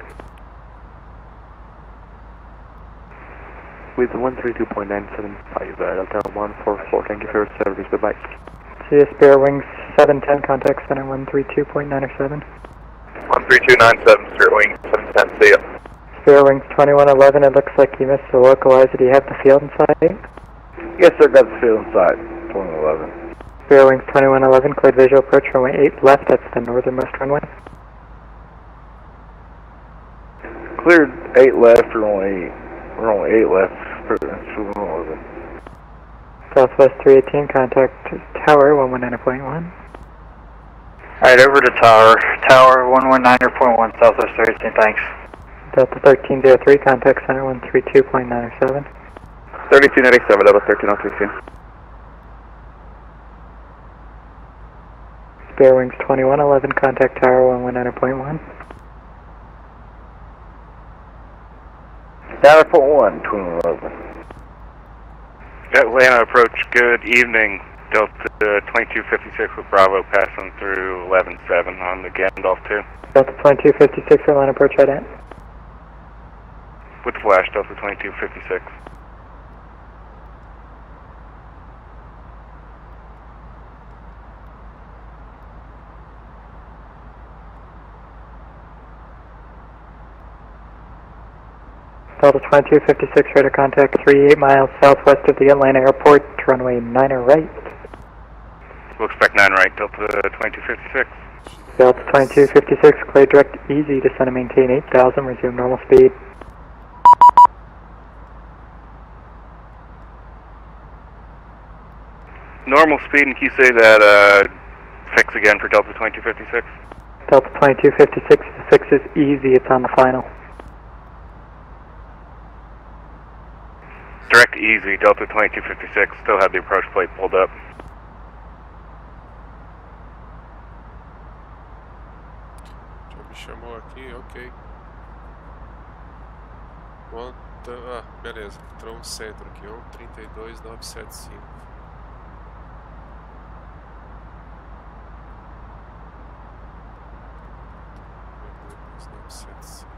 With one three two point nine seven five, uh, Delta one forty-four, thank you for your service, bye-bye. C S Spirit Wings seven ten, contact center one three two point nine seven. one three two nine seven, Spirit Wing seven ten, see ya. Spirit Wings twenty-one eleven, it looks like you missed the localizer. Do you have the field in sight? Yes, sir, got the field in sight. twenty-one eleven. Spirit Wings twenty-one eleven, cleared visual approach runway eight left, that's the northernmost runway. Cleared eight left, runway eight. Runway eight left, twenty-one eleven. Southwest three eighteen, contact tower one one nine point one. Alright, over to tower. Tower one one nine point one, Southwest three eighteen, thanks. Delta thirteen oh three, contact center one three two point nine seven. thirty-two ninety-seven, Delta thirteen oh three two. Spirit Wings twenty-one eleven, contact tower one one nine point one. nine point one, twenty-one eleven. Atlanta approach, good evening. Delta twenty-two fifty-six with Bravo passing through eleven seven on the Gandalf two. Delta twenty-two fifty-six, Atlanta approach right at. With flash, Delta twenty-two fifty-six. Delta twenty-two fifty-six, radar contact three eight miles southwest of the Atlanta airport, runway nine right. We'll expect nine right, Delta twenty-two fifty-six. Delta twenty-two fifty-six, clear direct easy, descend and maintain eight thousand, resume normal speed. Normal speed, and can you say that uh, fix again for Delta twenty-two fifty-six? Delta twenty-two fifty-six, the fix is easy, it's on the final. Direct easy, Delta twenty-two fifty-six, still have the approach plate pulled up. Já me chamou aqui, ok. One, ah, beleza, entrou um centro aqui, um trinta e dois nove sete cinco. nove sete cinco.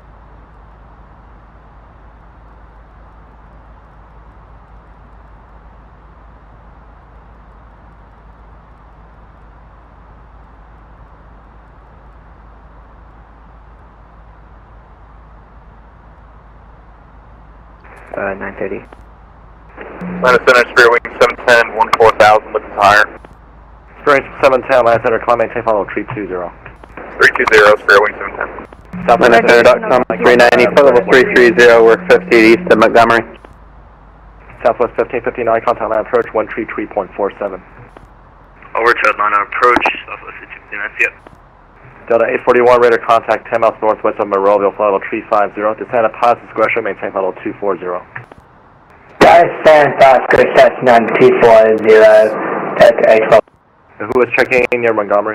Uh, nine thirty. Atlanta Center, Spirit Wing seven ten, one four thousand, looking higher. Spirit Wing seven ten, Atlanta Center, climb maintain follow three two zero. three two zero, Spirit Wing seven ten. South Atlanta Center dot com, three ninety, foot level three three zero, we're fifty east of Montgomery. Southwest fifteen fifty-nine, contact line approach one three three point four seven. Over to Atlanta approach, Southwest fifteen fifty-nine, that's it. Delta eight forty-one, radar contact ten miles northwest of Monroeville, flight level three five zero. Descend at Paz Discretion, maintain flight level two four zero. San Oscar, Cessna two four zero, Delta eight twelve. Who was checking in near Montgomery?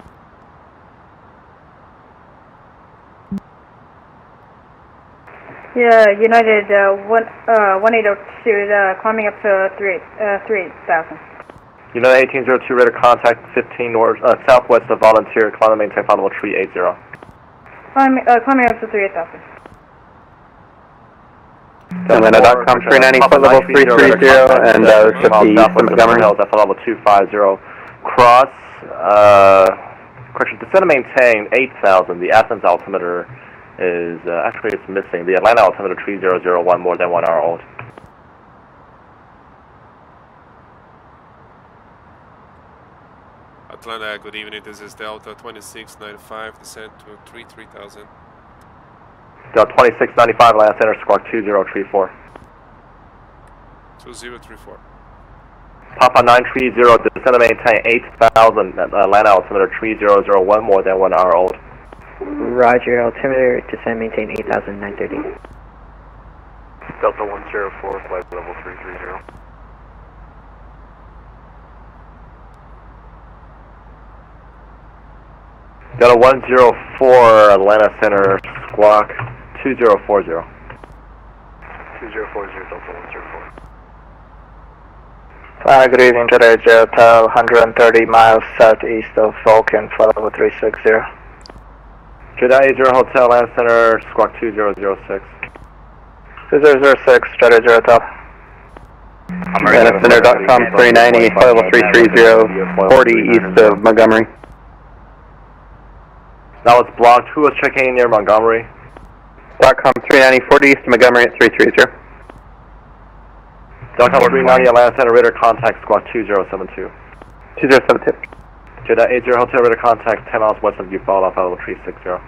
Yeah, United uh, one uh, one eight zero two, uh, climbing up to three uh, three thousand. United eighteen zero two, radar contact fifteen north uh, southwest of Volunteer, climb maintain flight level three eight zero. Climbing uh, climbing up to three eight thousand. Atlanta dot com, three ninety, foot level three three zero, and uh, fifty east of Montgomery. That's level two five zero. Cross, uh, correction, descend and maintain eight thousand. The Athens altimeter is, uh, actually it's missing. The Atlanta altimeter three zero zero one, more than one hour old. Atlanta, good evening, this is Delta twenty-six ninety-five, descent to three three thousand. Delta twenty-six ninety-five, Atlanta Center, squawk two zero three four. two zero three four. Papa nine three zero, descend and maintain eight thousand, Atlanta altimeter three zero zero one, more than one hour old. Roger, altimeter, descend, maintain eight thousand, nine thirty. Delta one zero four, flight level three three zero. Delta one zero four, Atlanta Center, squawk two zero four zero. two zero four zero, Delta one zero four. Uh, good evening, today Delta one hundred thirty miles southeast of Vulcan, flight level three six zero. Jeddah eight zero Hotel, Atlanta Center, squawk two zero zero six. two zero zero six, Jeddah zero Hotel. Atlanta Center dot com, three ninety, flight level three three zero, forty east of Montgomery. Now it's blocked. Who was checking in near Montgomery? Squawk three ninety, forty East Montgomery at three three zero. Delta three ninety, Atlanta Center, radar contact squawk two zero seven two. two zero seven two. Jeddah eight zero, hotel radar contact ten miles west of you, followed off level three six zero.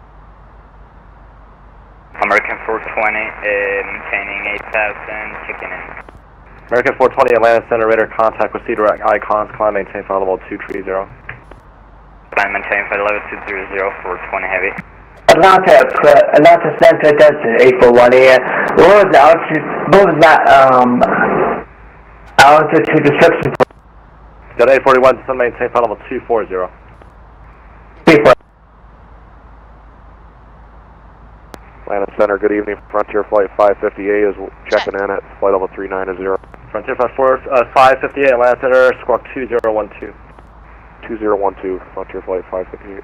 American four twenty, uh, maintaining eight thousand, checking in. American four twenty, Atlanta Center, radar contact with Cedar Icons, climb maintain flight level two three zero. Climb maintain flight level two three zero, four twenty heavy. Atlanta, Atlanta Center, Delta eight four one here. What was the altitude, what was that, um, altitude description? Delta eight forty-one, descend maintain flight level two four zero. Atlanta Center, good evening. Frontier Flight five fifty-eight is checking in at flight level three nine zero. Frontier Flight four, uh, five fifty-eight, Atlanta Center, squawk two zero one two. two zero one two, Frontier Flight five fifty-eight.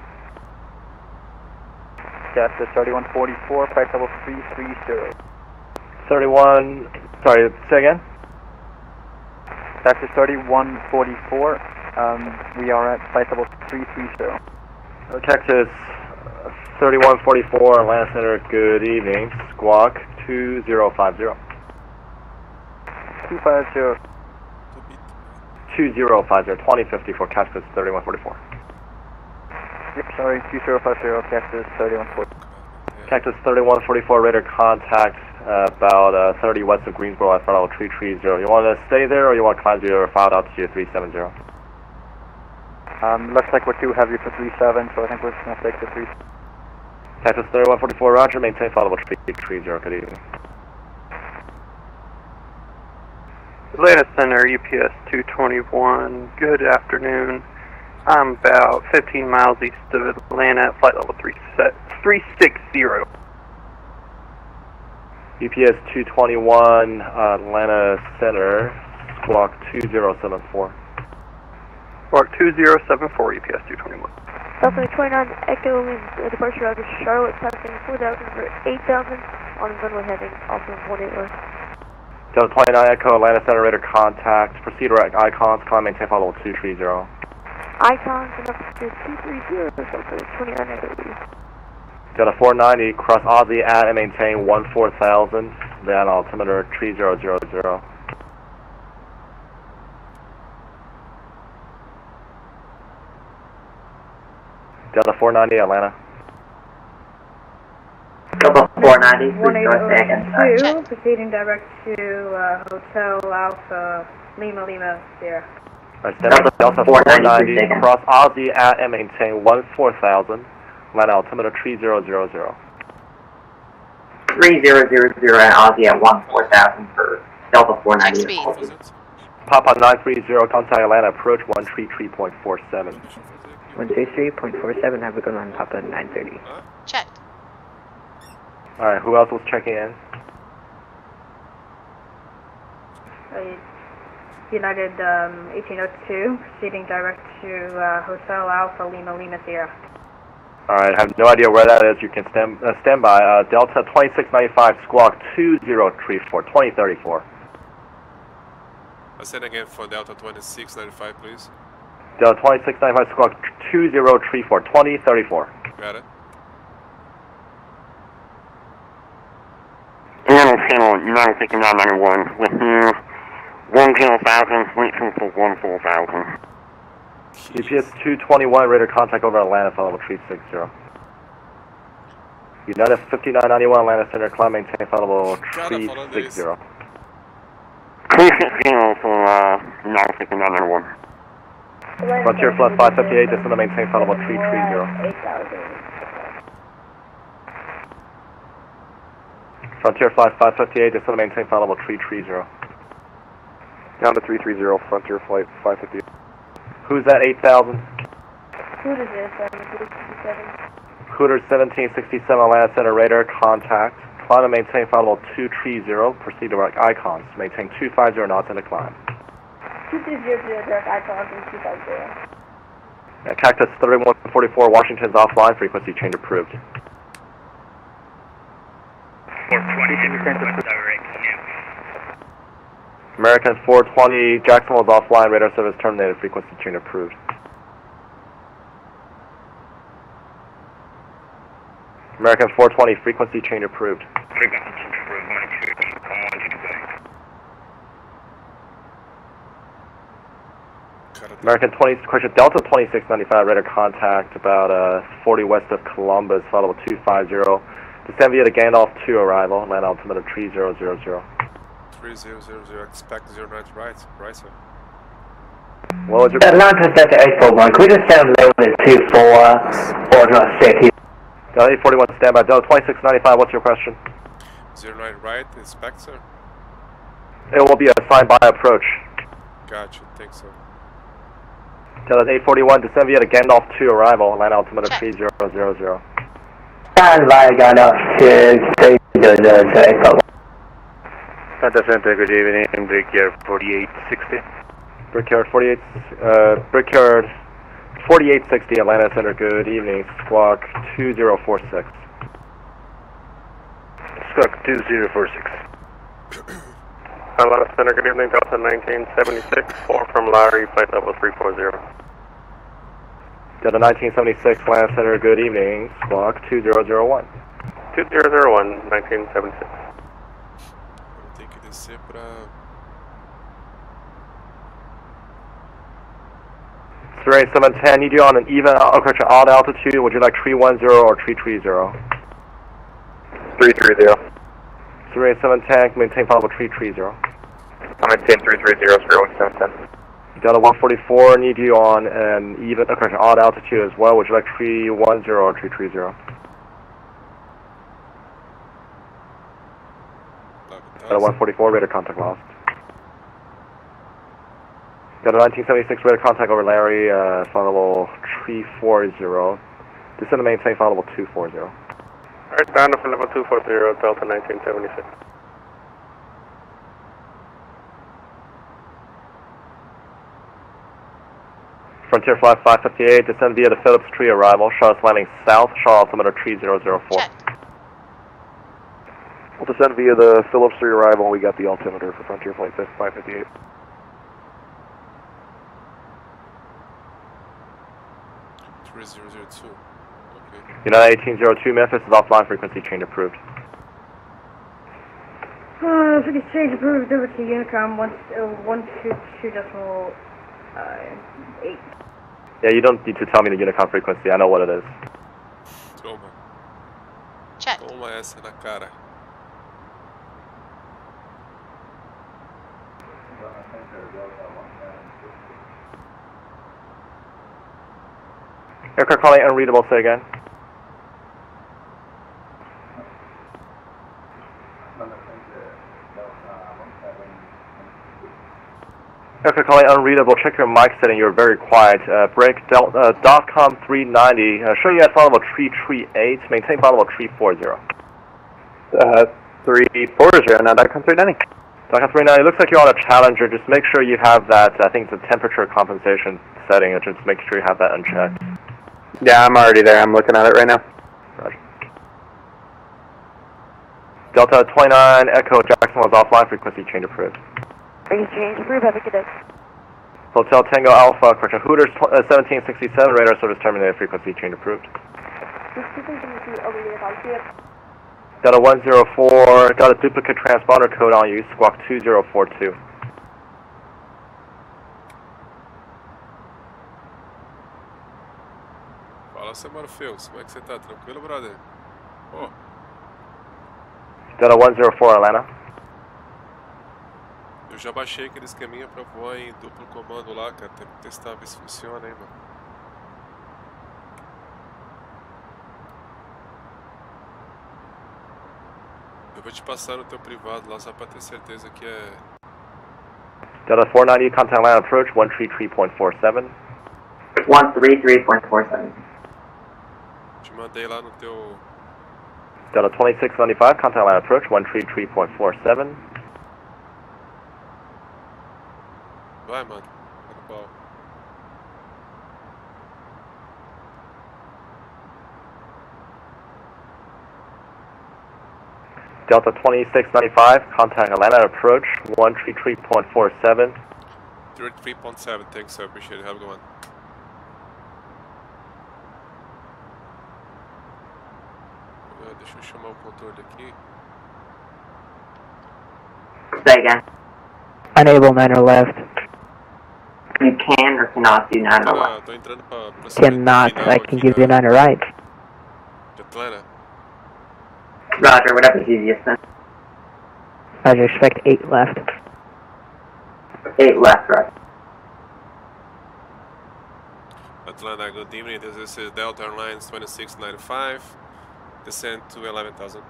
Delta thirty-one forty-four, flight level three three zero. thirty-one, sorry, say again? Delta thirty-one forty-four, um, we are at flight level three three zero. Uh, Texas thirty-one forty-four, Atlanta Center, good evening, squawk two zero five zero. two five zero. two zero five zero, twenty fifty-four, Texas thirty-one forty-four. Yep, sorry, two zero five zero, Cactus thirty-one forty. Cactus thirty-one forty-four, radar contact uh, about uh, thirty west of Greensboro at flight level three three zero. You want to stay there or you want to climb to your file altitude three seven zero? Um, looks like we're too heavy for three seven, so I think we're just going to take the three. Cactus thirty-one forty-four, roger, maintain flight level three three zero, good evening. Atlanta Center, U P S two twenty-one, good afternoon. I'm about fifteen miles east of Atlanta at flight level three six zero. U P S two twenty-one, uh, Atlanta Center, squawk two zero seven four. Squawk two zero seven four, U P S two twenty-one. Delta twenty-nine Echo is uh, departure out of Charlotte, passing four thousand for eight thousand on runway heading off of one eight left. Delta twenty-nine Echo, Atlanta Center, radar contact, proceed direct icons, climb maintain flight level two three zero. Icons and up to two three zero, Delta twenty-nine Echo. Delta four ninety, cross Aussie at and maintain one four thousand, then altimeter three zero zero zero. Delta four ninety, Atlanta. Delta four ninety, one please eight go second. oh two, proceeding direct to uh, Hotel Alpha Lima Lima Sierra. Alright, Delta, Delta four ninety, cross Aussie at and maintain one four thousand, Atlanta altimeter three zero zero zero. three zero zero zero at Aussie at one four thousand for Delta four ninety. Papa nine three zero, contact Atlanta, approach one three three point four seven. one three three point four seven, have a good one, Papa nine thirty. Checked. Alright, who else was checking in? Uh, United um, eighteen oh two, proceeding direct to uh, Hotel Alpha Lima Lima Sierra. Alright, I have no idea where that is. You can stand, uh, stand by. Uh, Delta twenty-six ninety-five, squawk two zero three four, twenty thirty-four. I'll send again for Delta twenty-six ninety-five, please. Delta twenty-six ninety-five, squawk two zero three four, twenty thirty-four. Got it. United Channel, United fifty-nine ninety-one, with you, one zero thousand, reaching for one four thousand. U P S two twenty-one, radar contact over Atlanta, flight level three six zero. United fifty-nine ninety-one, Atlanta Center, climb maintain flight level three six zero. three six zero for uh, United fifty-nine ninety-one. Frontier Flight five fifty-eight, descend to maintain flight level three three zero. Frontier Flight five fifty-eight, descend to maintain flight level three three zero. Down to three three zero, Frontier Flight five fifty-eight. Who's that eight thousand? Hooters is seven sixty-seven. Hooters seventeen sixty-seven, Atlanta Center, radar contact. Climb and maintain flight level two three zero, proceed to direct icons. Maintain two five zero knots in the climb. two three zero zero direct icons and two five zero. Yeah, Cactus thirty-one forty-four, Washington's offline, frequency change approved. four twenty, direct new. American four twenty, Jacksonville's offline, radar service terminated, frequency change approved. American four twenty, frequency change approved. Frequency change approved, one two, come on, to Dubai. American twenty, question Delta twenty-six ninety-five, radar contact about uh, forty west of Columbus, followable two five zero. Descend via the Gandalf two arrival, land altimeter three zero zero zero. three zero zero zero, expect zero nine right, right sir. What was your... Atlanta Center eight four one, could we just send them to two four four six? Delta eight forty-one, standby. Delta twenty-six ninety-five, what's your question? zero nine right, inspect sir. It will be assigned by approach. Gotcha, think so. Delta eight forty-one, descend via the Gandalf two arrival, land altimeter three zero zero zero. Stand by Gandalf two, three zero zero zero, eight four one. Santa Center, good evening, Brickyard forty-eight sixty. Brickyard forty-eight, uh, Brickyard forty-eight sixty, Atlanta Center, good evening, squawk two zero four six. Squawk two zero four six. Atlanta Center, good evening, Delta nineteen seventy-six, four from Larry, flight level three four zero. Delta nineteen seventy-six, Atlanta Center, good evening, squawk two zero zero one. two zero zero one, nineteen seventy-six. Tem que descer pra... Surrey seven ten, need you on an even, oh, correction, odd altitude, would you like three one zero or three three zero? three three zero. Surrey seven ten, maintain followable three three zero. I'm maintain three three zero, zero seven ten. Delta one forty-four, need you on an even, oh, correction, odd altitude as well, would you like three one zero or three three zero? Delta one forty-four, radar contact lost. Delta nineteen seventy-six, radar contact over Larry, uh, followable three four zero. Descend to maintain followable two four zero. Alright, down to level two four zero, Delta nineteen seventy-six. Frontier Flight five fifty-eight, descend via the Phillips Tree arrival, Charlotte landing south, Charlotte altimeter three zero zero four. We'll descend via the Phillips Tree arrival, we got the altimeter for Frontier Flight five fifty-eight. three zero zero two. Okay. United eighteen zero two, Memphis is offline, frequency change approved. Uh, frequency change approved, over to Unicom, one, uh, one two two decimal, uh, eight. Yeah, you don't need to tell me the Unicom frequency, I know what it is. Toma. Check. Toma essa na cara. Aircraft calling unreadable, say again. Aircraft calling unreadable, check your mic setting, you're very quiet. Uh, break del uh, DOFCOM three ninety, uh, show you at followable three three eight, maintain followable three four zero. Uh, three four zero, now DOFCOM three ninety. DOFCOM three ninety, looks like you're on a Challenger, just make sure you have that, I think it's a temperature compensation setting, just make sure you have that unchecked. Yeah, I'm already there. I'm looking at it right now. Roger. Delta twenty-nine Echo Jackson was offline, frequency change approved. Frequency change approved, have a good day. Hotel Tango Alpha, correction, Hooters uh, seventeen sixty-seven, radar service terminated, frequency change approved. Delta one zero four, got a duplicate transponder code on you, squawk two zero four two. Fala, seu Morpheus, como é que você tá? Tranquilo, brother? Oh. Delta one zero four, Atlanta. Eu já baixei aquele esqueminha pra voar em duplo comando lá, cara. Tem que testar, ver se funciona, hein, mano. Eu vou te passar no teu privado lá só pra ter certeza que é... Delta four ninety, contact line approach, one three three point four seven. one three three point four seven. Te mandei lá no teu... Delta twenty-six ninety-five, contact line approach, one three three point four seven. Vai, mano. Vai no pau. Delta twenty-six ninety-five, contact Atlanta approach, one three three point four seven. thirty-three point seven, thanks, I appreciate it. Have a good one. deixa eu chamar o controle aqui. Say again. Unable niner left. You can or cannot do niner Tô, left. na, tô entrando pra, pra Cannot. I can give you niner right. de Atlanta. Roger, whatever's easiest then. Roger, expect eight left. Eight left, right. Atlanta, good evening. This is Delta Airlines twenty-six ninety-five. Descend to eleven thousand.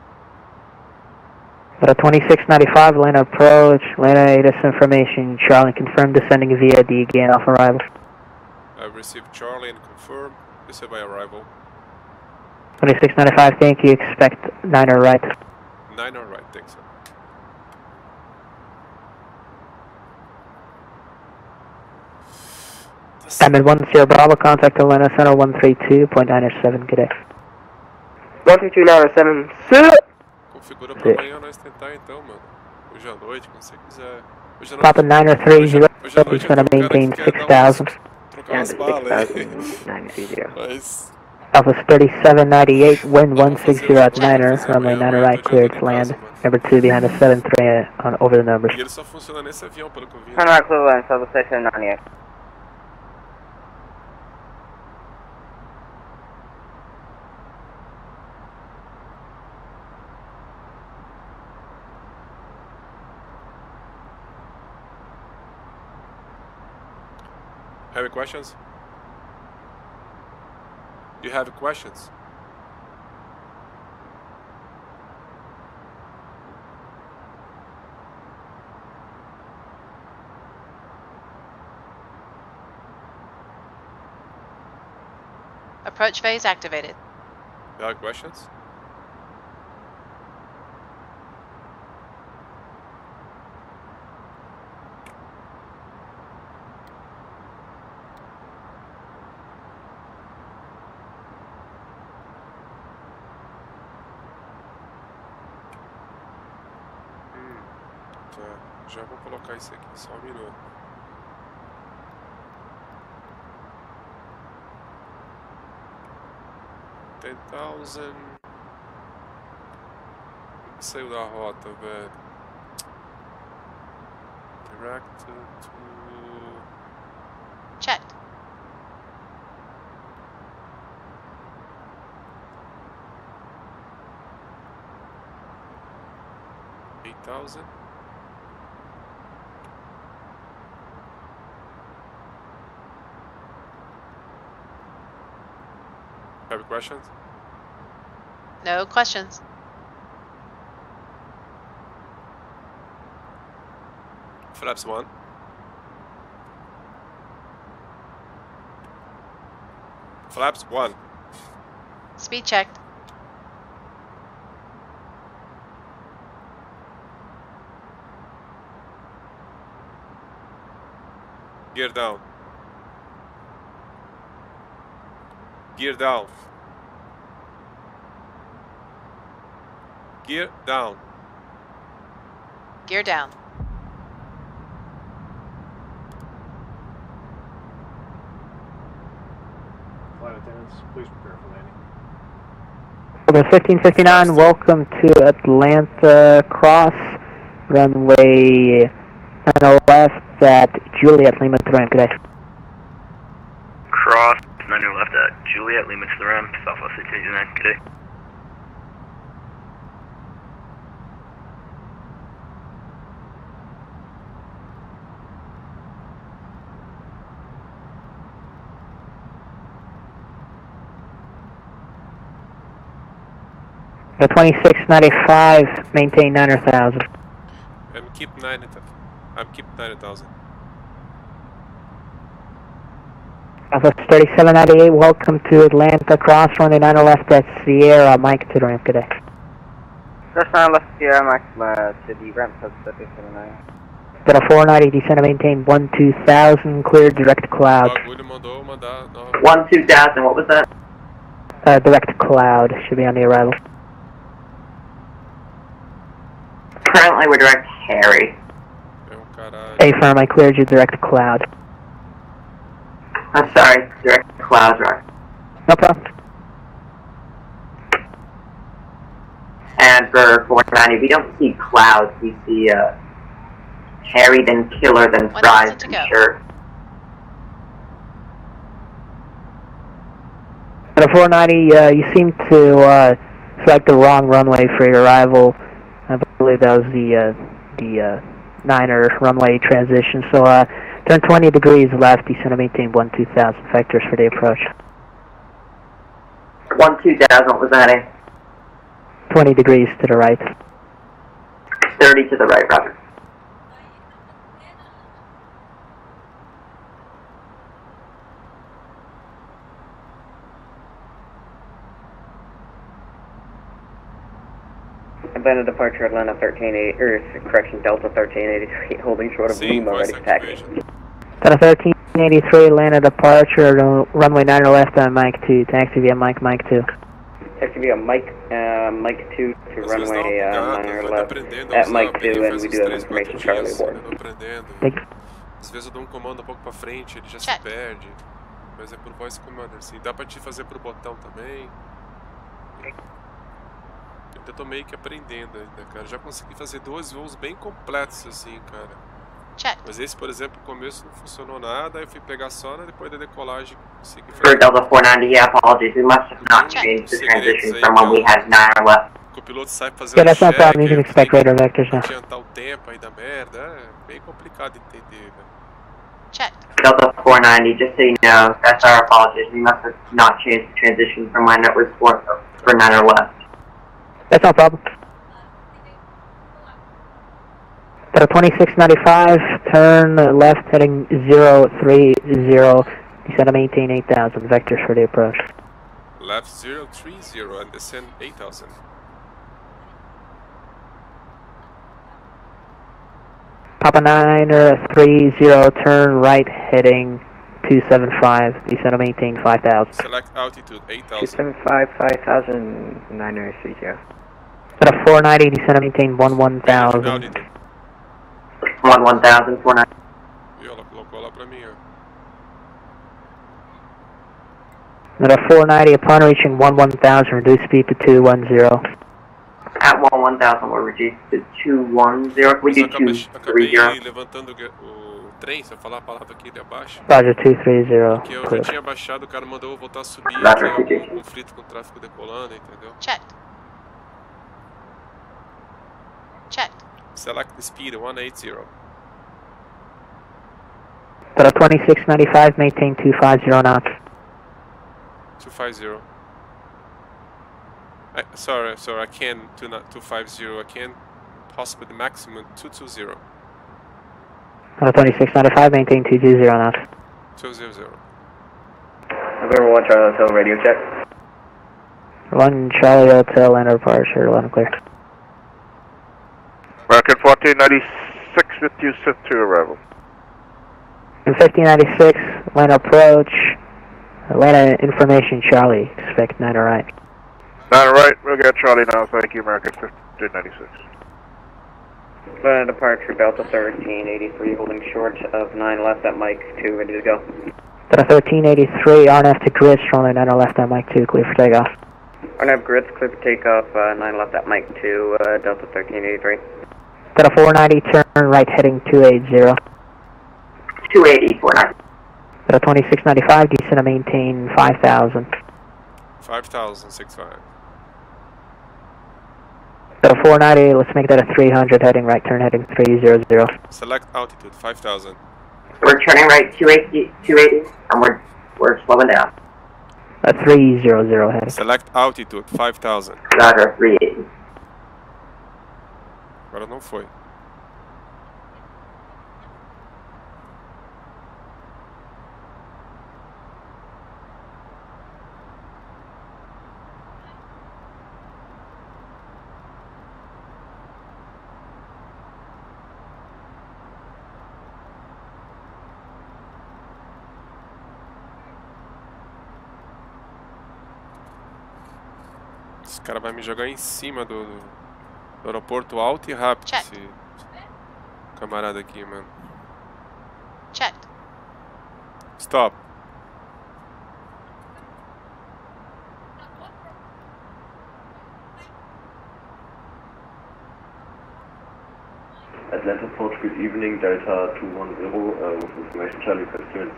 At twenty-six ninety-five, Atlanta approach. Atlanta, A T I S information. Charlie, confirm descending via D again off arrival. I've received Charlie and confirm. This is by arrival. twenty-six ninety-five, thank you. Expect niner right. Niner right, thanks, sir. Diamond one zero Bravo, contact Atlanta Center one three two point nine seven, good day. one three two nine seven, sir. Configura pra amanhã nós tentar então, mano. Hoje à noite, quando você quiser. Hoje à noite. Papa niner three zero, he's going to maintain six thousand. Trocar umas balas aí. Mas... Alpha thirty-seven ninety-eight, wind one sixty at niner, runway niner right, cleared to land. Number two behind the seven three on over the numbers. E ele só funciona nesse avião, pelo que eu vi. Turn right, clear line, South Station ninety-eight. Have questions? You have questions? Approach phase activated. You have questions? Já vou colocar isso aqui, só um minuto. ten thousand. Saiu da rota, velho. Direct to... Checked. eight thousand. Have questions? No questions. Flaps one. Flaps one. Speed checked. Gear down. Gear down. Gear down. Gear down. Flight attendants, please prepare for landing. Over fifteen fifty-nine, welcome to Atlanta Cross, runway on the left at Juliet Lima to the ramp, good day. Cross, niner left at Juliet Lima to the ramp, Southwest eight two nine, good day. The twenty-six ninety-five, maintain nine thousand. I'm keep nine. I'm keep nine thousand. Alpha thirty-seven ninety-eight, welcome to Atlanta Cross, runway niner left at Sierra, Mike to the ramp, good day. Just nine left Sierra, Mike uh, to the ramp, South thirty-seven ninety. Delta four ninety, descend and maintain one two thousand, clear direct cloud. one two thousand, what was that? Uh, direct cloud, should be on the arrival. Currently we're direct Harry. A firm, I cleared you direct cloud. I'm sorry, direct cloud, right? No problem. And for four ninety, we don't see clouds, we see uh, Harry, then Killer, then Fries, and Shirt. At a four ninety, uh, you seem to uh, select the wrong runway for your arrival. I believe that was the uh, the uh, Niner runway transition. So uh, turn twenty degrees left, descend and maintain one two thousand vectors for the approach. one two thousand, what was that in? twenty degrees to the right. thirty to the right, Roger. Atlanta departure, Atlanta thirteen eighty, or correction, Delta thirteen eighty-three, holding short of Lima, ready for taxi. Delta thirteen eighty-three, Atlanta departure, runway niner left on Mike two, taxi via Mike, Mike two. Taxi via Mike, uh, Mike two to runway uh, niner left at Mike two, and we do have information Charlie Ward. Às vezes eu dou um comando um pouco pra frente, ele já se perde. Mas é por voice commander, assim. Dá pra te fazer por botão também. Eu tô meio que aprendendo ainda, cara. Já consegui fazer dois voos bem completos, assim, cara. Check. Mas esse, por exemplo, no começo não funcionou nada, aí eu fui pegar só né, depois da decolagem consegui For Delta four ninety, yeah, apologies. We must have not changed the transition from when we had niner left. O piloto sai fazendo Yeah, that's no check, problem. You can expect radar vectors now. adiantar o tempo aí da merda, é bem complicado de entender, velho. Check. Delta four ninety, just so you know, that's our apologies. We must have not changed the transition from when it was for, for niner left. That's no problem. At a twenty-six ninety-five, turn left heading zero three zero, descend and maintain eight thousand vectors for the approach. Left zero three zero and descend eight thousand. Papa Niner three zero, turn right heading two seven five, descend and maintain five thousand. Select altitude eight thousand. two seven five, five thousand, niner three zero. At a four ninety, descend and maintain one one thousand. one one thousand, four ninety. E ela colocou lá pra mim, ó. At a four ninety, upon reaching one one thousand, reduce speed to two one zero. At one one thousand, we'll reduce to two one zero. We do two three zero. Acabei levantando o trem, se eu falar a palavra aqui, ele abaixa. Roger, two three zero. Porque eu já tinha baixado, o cara mandou eu voltar a subir, Roger, tinha algum conflito com o tráfego decolando, entendeu? Check. Check. Select the speed one eighty. At a twenty-six ninety-five, maintain two five zero knots. two five zero. I, sorry, sorry, I can two not two five zero. I can possibly the maximum two two zero. At a twenty-six ninety-five, maintain two two zero knots. two zero zero. November one Charlie Hotel radio check. One Charlie Hotel, enter departure, let him clear. American fourteen ninety-six with you, set to arrival. In fifteen ninety-six, Atlanta approach, Atlanta information, Charlie, expect niner right. niner right, we'll get Charlie now, thank you, American fifteen ninety-six. Atlanta departure, Delta thirteen eighty-three, holding short of nine left at Mike two, ready to go. Delta thirteen eighty-three, R N F to Grits, runway niner left at Mike two, clear for takeoff. R N F Grits, clear for takeoff, uh, nine left at Mike two, uh, Delta thirteen eighty-three. Delta four ninety, turn right heading two eighty. two eighty, four ninety. Delta twenty-six ninety-five, descend and maintain five thousand. five thousand, six five. Delta four ninety, let's make that a three hundred, heading right, turn heading three hundred. Select altitude five thousand. We're turning right two eighty, two eighty, and we're, we're slowing down. A three hundred heading. Select altitude five thousand. Roger, three eighty. Agora não foi. Esse cara vai me jogar em cima do, do, do aeroporto alto e rápido. Check. Esse camarada aqui, mano. Check. Stop. Atlanta approach, good evening, Delta two one zero, uh, with information Charlie Christian.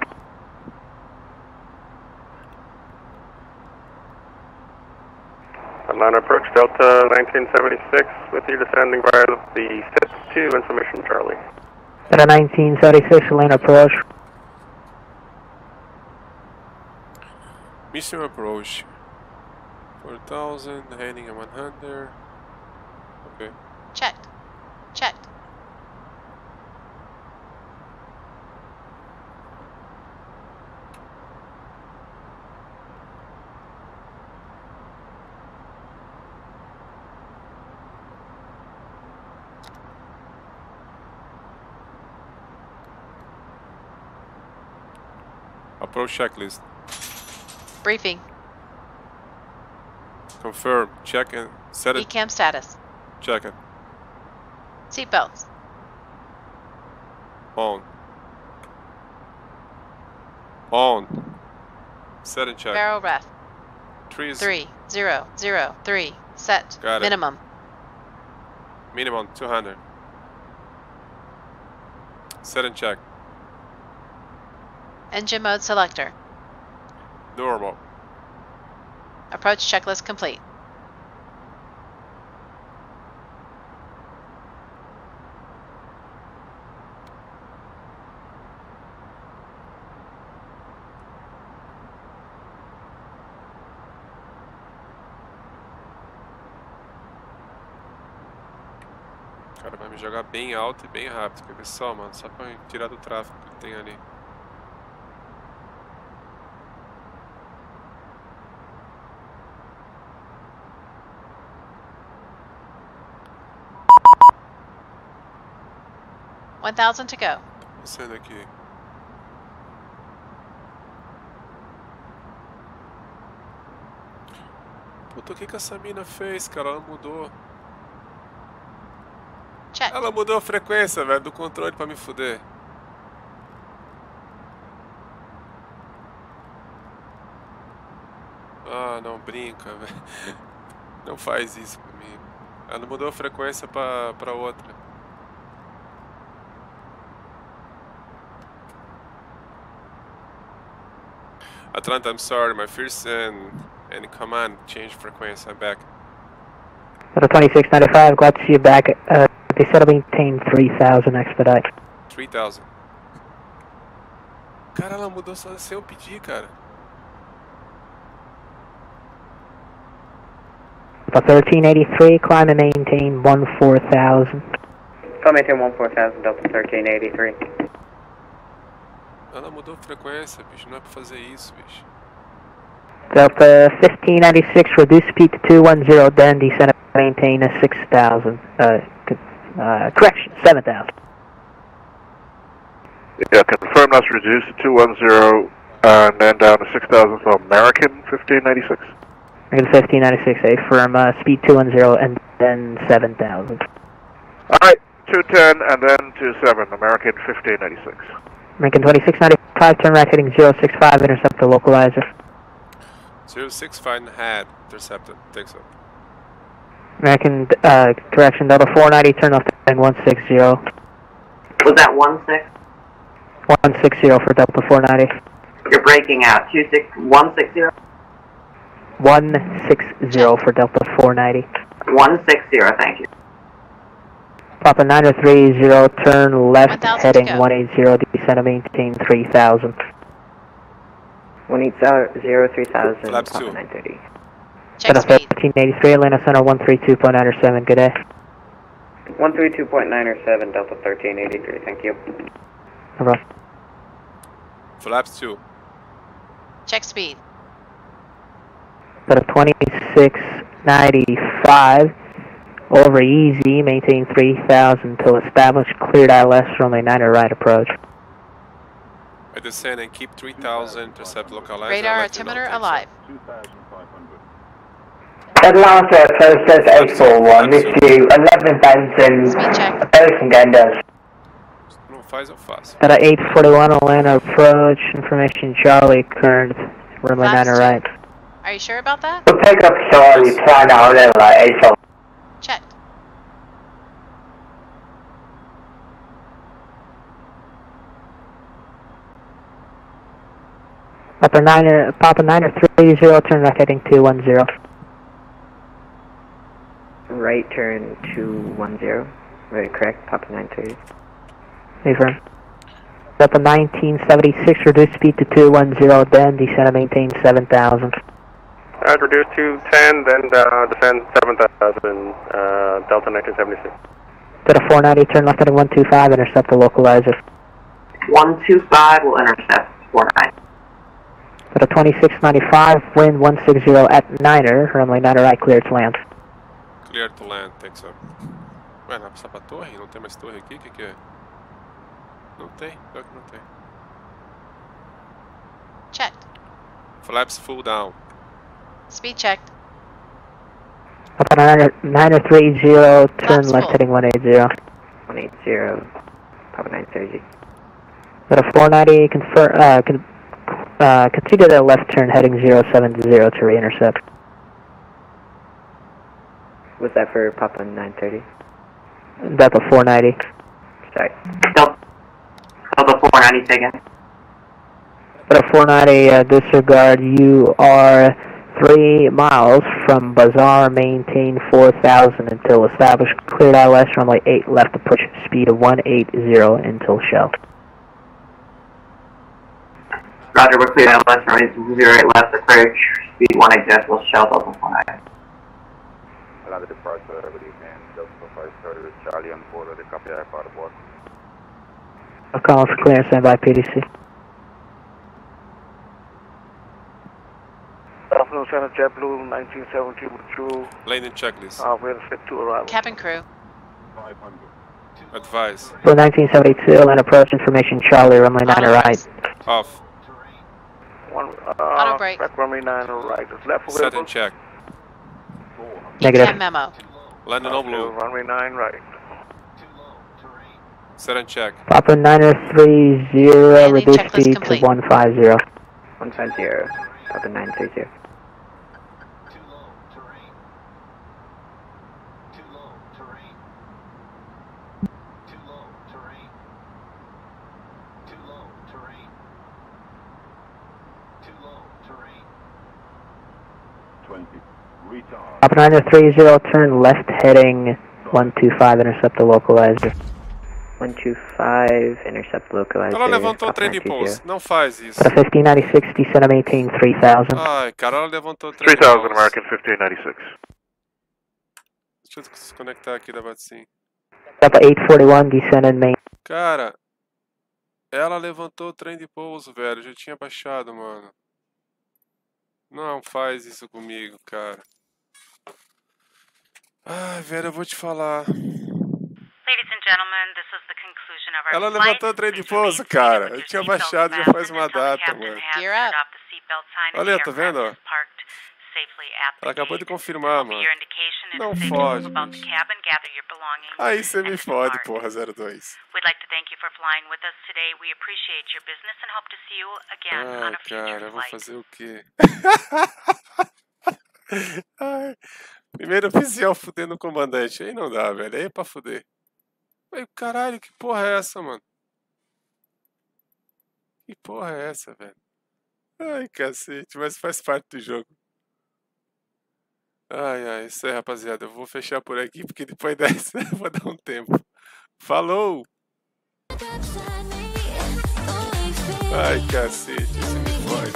Atlanta approach, Delta nineteen seventy-six, with you descending via the fifth two, information Charlie. Delta nineteen seventy-six, Atlanta approach. Mission approach. four thousand, heading at one hundred. Okay. Checked. Checked. Approach checklist. Briefing. Confirm. Check and set it. E CAM status. Check it. Seatbelts. On. On. Set and check. Barrel ref. Three, Three zero zero three. Set. Got it. Minimum. Minimum two hundred. Set and check. Engine mode selector. Normal. Approach checklist complete. Cara, vai me jogar bem alto e bem rápido. Quer ver só, mano? Só pra tirar do tráfego que tem ali. one thousand to go. Saindo aqui. Puta, o que que essa mina fez, cara? Ela mudou. Check. Ela mudou a frequência, velho, do controle pra me fuder. Ah, não brinca, velho. Não faz isso comigo. Ela mudou a frequência pra, pra outra. Atlanta, I'm sorry, my first and, and command changed frequency, I'm back. Delta twenty-six ninety-five, glad to see you back. Uh, they said I'll maintain three thousand expedite. three thousand. Cara, ela mudou só sem eu pedir, cara. Delta thirteen eighty-three, climb and maintain one four thousand. Climb maintain one four thousand, Delta thirteen eighty-three. Ela mudou a frequência, bicho, não é pra fazer isso, bicho. Delta fifteen ninety-six, reduce speed to two one zero, then descend and maintain a six thousand. Uh, uh, correction, seven thousand. Yeah, confirm that's reduced to two one zero, uh, and then down to six thousand for American fifteen ninety-six. American fifteen ninety-six, A firm, uh, speed two one zero, and then seven thousand. Alright, two ten, and then two seven, American fifteen ninety-six. American twenty-six ninety-five, turn right heading zero six five, intercept the localizer. zero six five had intercepted, takes up. American, uh, correction, Delta four ninety, turn left heading one six zero. Was that one six? one six zero for Delta four ninety. You're breaking out. two six one six zero? one six zero for Delta four ninety. one six zero, thank you. Papa nine three zero, turn left heading to go. one eight zero, descend and maintain three thousand. one eight zero, three thousand, Flaps Papa two. nine thirty. Check Delta speed. thirteen eighty-three, Atlanta Center one three two point nine seven, good day. one three two point nine seven, Delta thirteen eighty-three, thank you. No problem. Flaps two. Check speed. Delta twenty-six ninety-five, over easy, maintain three thousand till established, cleared I L S, runway nine right approach. I descend and keep three thousand, intercept localizer. Radar I'll let you know, altimeter takes up. alive. Atlanta, process eight four one, miss you, eleven thousand, Speed check. American Gandos. Não faz, eu faço. Delta eight forty-one, Atlanta approach, information Charlie, current, runway Last nine two. right. Are you sure about that? We'll pick up Charlie, plan out at like eight four. Checked. Papa Niner, Papa Niner three zero, turn left heading two one zero. Right turn two one zero. Right, correct, Papa nine thirty. Affirm. Papa nineteen seventy-six, reduce speed to two one zero, then descend and maintain seven thousand. Alright, reduce to ten, then uh, descend seven thousand, uh, Delta nineteen seventy-six. To the four ninety, turn left heading one two five, intercept the localizer. one two five will intercept four nine. To the twenty-six ninety-five, wind one six zero at Niner, runway Niner right, clear to land. Clear to land, thanks up. Ué, não vai passar pra torre? Não tem mais torre aqui? O que que é? Não tem? Pior que não tem. Checked. Flaps full down. Speed checked. Papa Niner, Niner three zero, turn Flaps left full. heading one eight zero. one eight zero, Papa nine thirty. To the four ninety, confirm, uh, con uh, continue to the left turn heading zero seven zero to re-intercept. Was that for Papa nine thirty? Delta four ninety. Sorry. Delta, Delta four ninety, say again. Delta four ninety, uh, disregard, you are three miles from Bazaar, maintain four thousand until established, cleared I L S, runway eight left, approach speed of one eight zero until shell. Roger, we're clear L S, runway zero eight left, approach speed one eight zero, shell Delta four ninety. Another departure, good evening, Delta five thirty with Charlie on board of the copy airport aboard. I'll for clearance, stand by P D C. Afternoon, Center JetBlue nineteen seventy with you. Landing checklist. Uh, we're set to arrival. Cabin crew. Advise. So nineteen seventy-two, land approach, information Charlie, runway Niner right. Off. One, uh, Auto brake. Back runway nine right. Is left Set available? and check. Negative. E T A memo. Landing on blue. Runway nine right. Set and check. Papa Niner three zero, Landing reduce checklist speed complete. to one five zero. one five zero, Papa nine three zero. Papa Niner three zero, turn left heading one two five, intercept the localizer. one two five, intercept localizer. Ela levantou o Papa trem de nine two zero. pouso. Não faz isso. To the fifteen ninety-six, descend and maintain three thousand. Ai, cara, ela levantou o trem three de thousand pouso. American fifteen ninety-six. Deixa eu desconectar aqui da Batsim. Papa eight forty-one, descend and maintain. Cara, ela levantou o trem de pouso, velho. Eu já tinha baixado, mano. Não faz isso comigo, cara. Ai, velho, eu vou te falar. Ladies and gentlemen, this is the conclusion of our Ela flight. levantou o trem de pouso, cara. Eu tinha baixado já faz uma data, mano. Gear up. Olha, tá vendo, ó? Ela acabou de confirmar, mano. Não fode. Aí você me fode, porra, zero dois. We'd like to thank you for flying with us today. We appreciate your business and hope to see you again on Ai, a future cara, eu vou flight. fazer o quê? Ai, primeiro oficial fudendo o comandante. Aí não dá, velho. Aí é pra fuder. Ai, caralho, que porra é essa, mano? Que porra é essa, velho? Ai, cacete, mas faz parte do jogo. Ai, ai, isso aí, rapaziada. Eu vou fechar por aqui, porque depois dessa eu vou dar um tempo. Falou! Ai, cacete, isso me fode.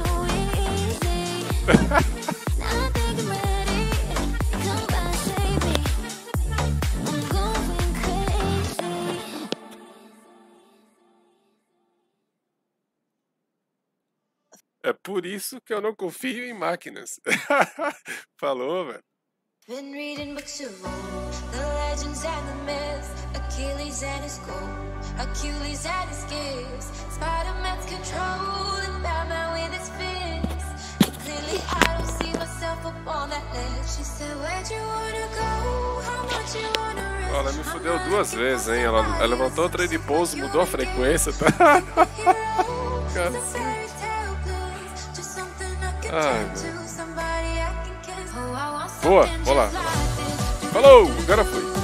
É por isso que eu não confio em máquinas. Falou, velho. Been reading books of old, the legends and the myths, Achilles and his gold, Achilles and his gifts, Spider-Man's control, and Batman with his fists. And clearly I don't see myself up on that ledge. She said, where'd you wanna go? How much you wanna risk? Ela me fudeu duas vezes, hein? Ela, ela levantou o trem de pouso, mudou a frequência, tá? Cacete. Ai, mano. Boa, vou lá. Falou, agora foi.